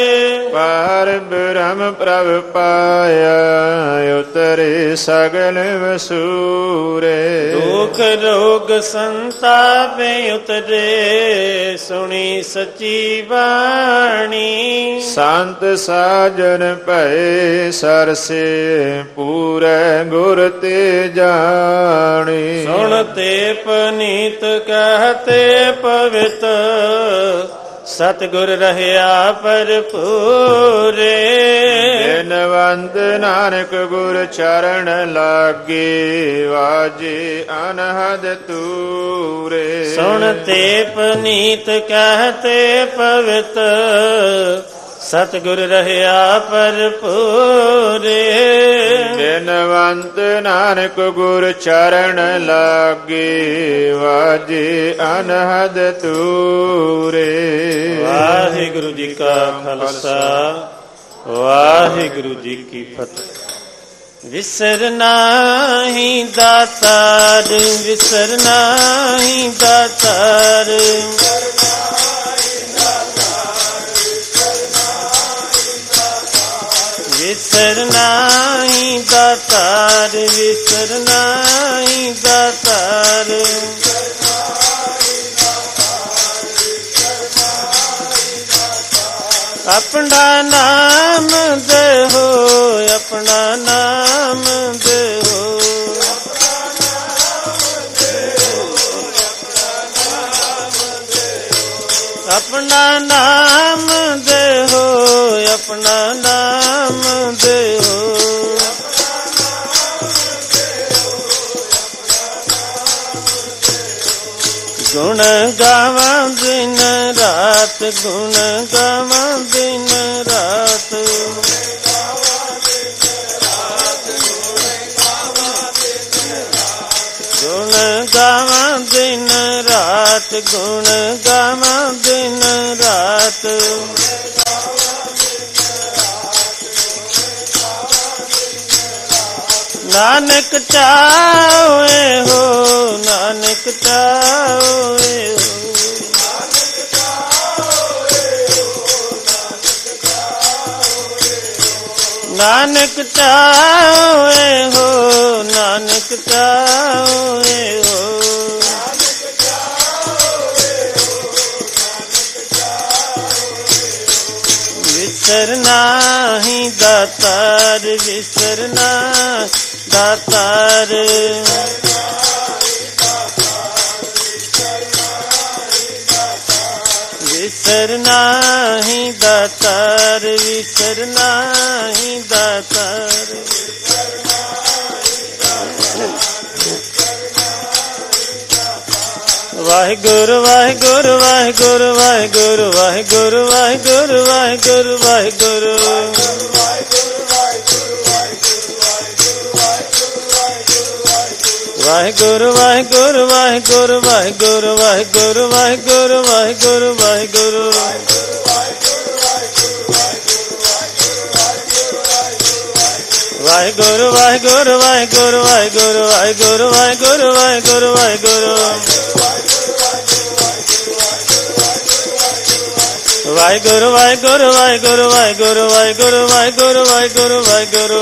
ਪਾਰ ਬ੍ਰਹਮ ਪ੍ਰਭ ਪਾਇਆ ਉਤਰੇ ਸਗਲ ਵਸੂਰੇ। ਦੁਖ ਰੋਗ ਸੰਤਾਪੇ ਉਤਰੇ ਸੁਣੀ ਸਚੀ ਬਾਣੀ। ਸੰਤ ਸਾਜਨ ਭਏ ਸਰਸੇ ਪੂਰੇ ਗੁਰ ਤੇ ਜਾਣੀ। ਸੁਣ ਤੇ ਪਨੀਤ ਕਹਤੇ ਪਵਿੱਤ ਸਤਿਗੁਰ ਰਹਿਆ ਭਰਪੂਰੇ। ਬਿਨਵੰਤ ਨਾਨਕ ਗੁਰ ਚਰਨ ਲਾਗੇ ਵਾਜੇ ਅਨਹਦ ਤੂਰੇ। ਸੁਣ ਤੇ ਪਨੀਤ ਕਹਤੇ ਪਵਿੱਤ ਸਤਿਗੁਰ ਰਹਿਆ ਭਰਪੂਰੇ। ਬਿਨਵੰਤ ਨਾਨਕ ਗੁਰ ਚਰਨ ਲਾਗੇ ਵਾਜੇ ਅਨਹਦ ਤੂਰੇ। ਵਾਹਿਗੁਰੂ ਜੀ ਕਾ ਖਾਲਸਾ ਵਾਹਿਗੁਰੂ ਜੀ ਕੀ ਫਤਿਹ। ਵਿਸਰ ਨਾਹੀ ਦਾਤਾਰ ਵਿਸਰ ਨਾਹੀ ਦਾਤਾਰ। ਵਿਸਰ ਨਾਹੀ ਦਾਤਾਰ ਵਿਸਰ ਨਾਹੀ ਦਾਤਾਰ। ਆਪਣਾ ਨਾਮ ਦੇਹੋ ਆਪਣਾ ਨਾਮ ਦੇਹੋ। ਆਪਣਾ ਨਾਮ ਦੇਹੋ ਆਪਣਾ ਨਾਮ ਦੇਹੋ। ਗੁਣ ਗਾਵਾਂ ਦਿਨ ਰਾਤ ਗੁਣ ਗਾਵਾਂ ਦਿਨ ਰਾਤ। ਗੁਣ ਗਾਵਾਂ ਦਿਨ ਰਾਤ ਗੁਣ ਗਾਵਾਂ ਦਿਨ ਰਾਤ। ਨਾਨਕ ਚਾਹੇ ਹੋ ਨਾਨਕ ਚਾਹੇ ਹੋ। ਨਾਨਕ ਚਾਹੇ ਹੋ ਨਾਨਕ ਚਾਹੇ ਹੋ। ਵਿਸਰ ਨਾਹੀ ਦਾਤਾਰ ਵਿਸਰ ਨਾਹੀ ਦਾਤਾਰ। ਵਿਸਰ ਨਾਹੀ ਦਾਤਾਰ ਵਿਸਰ ਨਾਹੀ ਦਾਤਾਰ। ਵਾਹਿਗੁਰੂ ਵਾਹਿਗੁਰੂ ਵਾਹਿਗੁਰੂ ਵਾਹਿਗੁਰੂ ਵਾਹਿਗੁਰੂ ਵਾਹਿਗੁਰੂ ਵਾਹਿਗੁਰੂ ਵਾਹਿਗੁਰੂ। ਵਾਹਿਗੁਰੂ ਵਾਹਿਗੁਰੂ ਵਾਹਿਗੁਰੂ ਵਾਹਿਗੁਰੂ ਵਾਹਿਗੁਰੂ ਵਾਹਿਗੁਰੂ ਵਾਹਿਗੁਰੂ ਵਾਹਿਗੁਰੂ। ਵਾਹਿਗੁਰੂ ਵਾਹਿਗੁਰੂ ਵਾਹਿਗੁਰੂ ਵਾਹਿਗੁਰੂ ਵਾਹਿਗੁਰੂ ਵਾਹਿਗੁਰੂ ਵਾਹਿਗੁਰੂ ਵਾਹਿਗੁਰੂ। ਵਾਹਿਗੁਰੂ ਵਾਹਿਗੁਰੂ ਵਾਹਿਗੁਰੂ ਵਾਹਿਗੁਰੂ ਵਾਹਿਗੁਰੂ ਵਾਹਿਗੁਰੂ ਵਾਹਿਗੁਰੂ ਵਾਹਿਗੁਰੂ।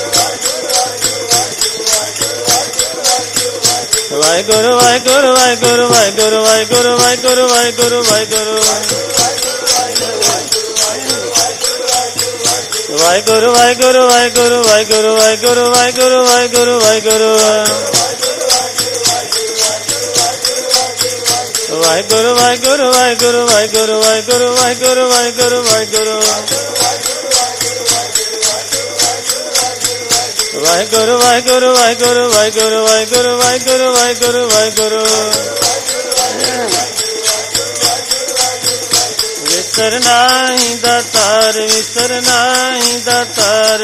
ਵਾਹਿਗੁਰੂ ਵਾਹਿਗੁਰੂ ਵਾਹਿਗੁਰੂ ਵਾਹਿਗੁਰੂ ਵਾਹਿਗੁਰੂ ਵਾਹਿਗੁਰੂ ਵਾਹਿਗੁਰੂ ਵਾਹਿਗੁਰੂ। ਵਾਹਿਗੁਰੂ ਵਾਹਿਗੁਰੂ ਵਾਹਿਗੁਰੂ ਵਾਹਿਗੁਰੂ ਵਾਹਿਗੁਰੂ ਵਾਹਿਗੁਰੂ ਵਾਹਿਗੁਰੂ ਵਾਹਿਗੁਰੂ। ਵਾਹਿਗੁਰੂ ਵਾਹਿਗੁਰੂ ਵਾਹਿਗੁਰੂ ਵਾਹਿਗੁਰੂ ਵਾਹਿਗੁਰੂ ਵਾਹਿਗੁਰੂ ਵਾਹਿਗੁਰੂ ਵਾਹਿਗੁਰੂ। ਵਾਹਿਗੁਰੂ ਵਾਹਿਗੁਰੂ ਵਾਹਿਗੁਰੂ ਵਾਹਿਗੁਰੂ ਵਾਹਿਗੁਰੂ ਵਾਹਿਗੁਰੂ ਵਾਹਿਗੁਰੂ ਵਾਹਿਗੁਰੂ। ਵਿਸਰ ਨਾਹੀ ਦਾਤਾਰ ਵਿਸਰ ਨਾਹੀ ਦਾਤਾਰ।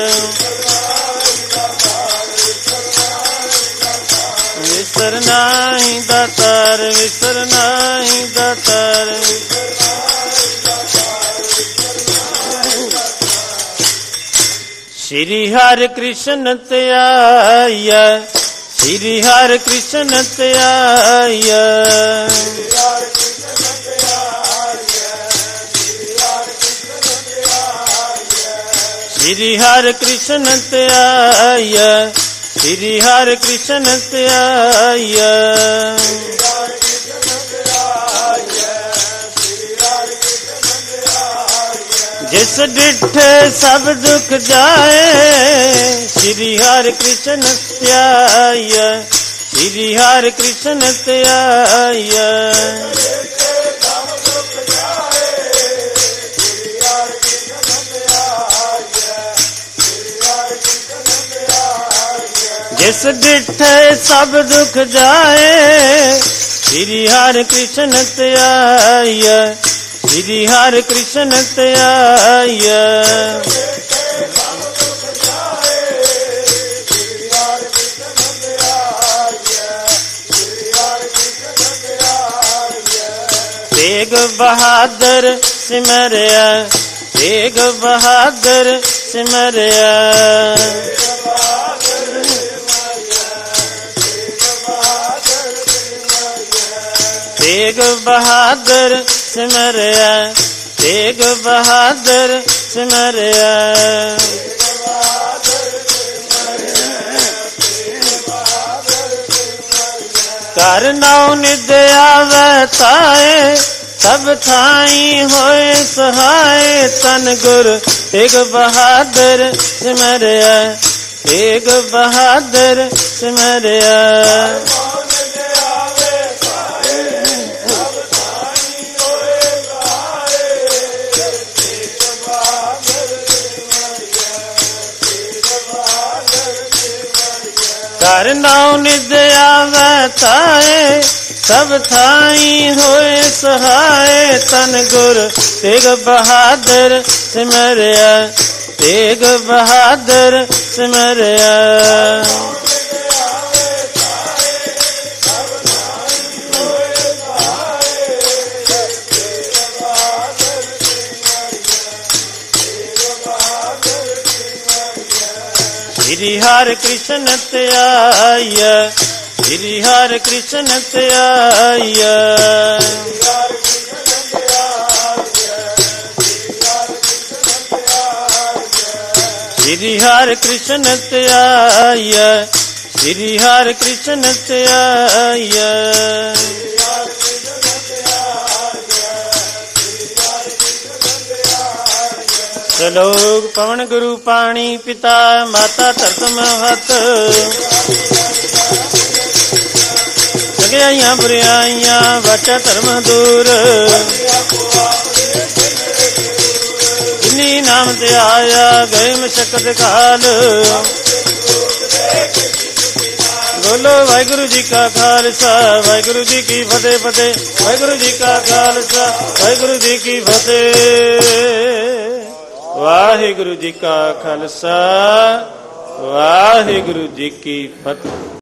ਵਿਸਰ ਨਾਹੀ ਦਾਤਾਰ ਵਿਸਰ ਨਾਹੀ ਦਾਤਾਰ। ਸ਼੍ਰੀ ਹਰਿ ਕ੍ਰਿਸ਼ਨ ਧਿਆਇਆ ਸ਼੍ਰੀ ਹਰਿ ਕ੍ਰਿਸ਼ਨ ਧਿਆਇਆ। Sri Hare Krishna Tyaya, Sri Hare Krishna Tyaya. जिस डिठे सब दुख जाए, Sri Hare Krishna Tyaya, Sri Hare Krishna Tyaya. जिस डिठे सब दुख जाए, Sri Hare Krishna Tyaya, Sri Hare Krishna Tyaya. Tegh Bahadur Simaria, Tegh Bahadur Simaria. Tegh Bahadur Simaria, Tegh Bahadur Simaria. कर नाउ निद आवे ताए, सब थाई होए सहाय. तन गुर तेग बहादुर सिमरिया, तेग बहादुर सिमरिया. कर नाउ निद आवे ताए, सब थाई होए सहाय. तन गुर Tegh Bahadur Simaria, Tegh Bahadur Simaria. Sri Hare Krishna Tyaya, Sri Hare Krishna Tyaya. Sri Hare Krishna Tyaya, Sri Hare Krishna Tyaya. ਸਲੋਕ ਪਵਨ ਗੁਰੂ ਪਾਣੀ ਪਿਤਾ ਮਾਤਾ ਧਰਤ ਮਹਤ. ਚੰਗਿਆਈਆਂ ਬੁਰਿਆਈਆਂ ਵਾਚਾ ਧਰਮ ਦੂਰ. ਜਿਨੀ ਨਾਮ ਤੇ ਆਇਆ ਗਏ ਮਸ਼ਕਤ ਕਾਲ. ਬੋਲੋ ਵਾਹਿਗੁਰੂ ਜੀ ਕਾ ਖਾਲਸਾ, ਵਾਹਿਗੁਰੂ ਜੀ ਕੀ ਫਤਿਹ ਫਤਿਹ. ਵਾਹਿਗੁਰੂ ਜੀ ਕਾ ਖਾਲਸਾ, ਵਾਹਿਗੁਰੂ ਜੀ ਕੀ ਫਤਿਹ. ਵਾਹਿਗੁਰੂ ਜੀ ਕਾ ਖਾਲਸਾ, ਵਾਹਿਗੁਰੂ ਜੀ ਕੀ ਫਤਿਹ.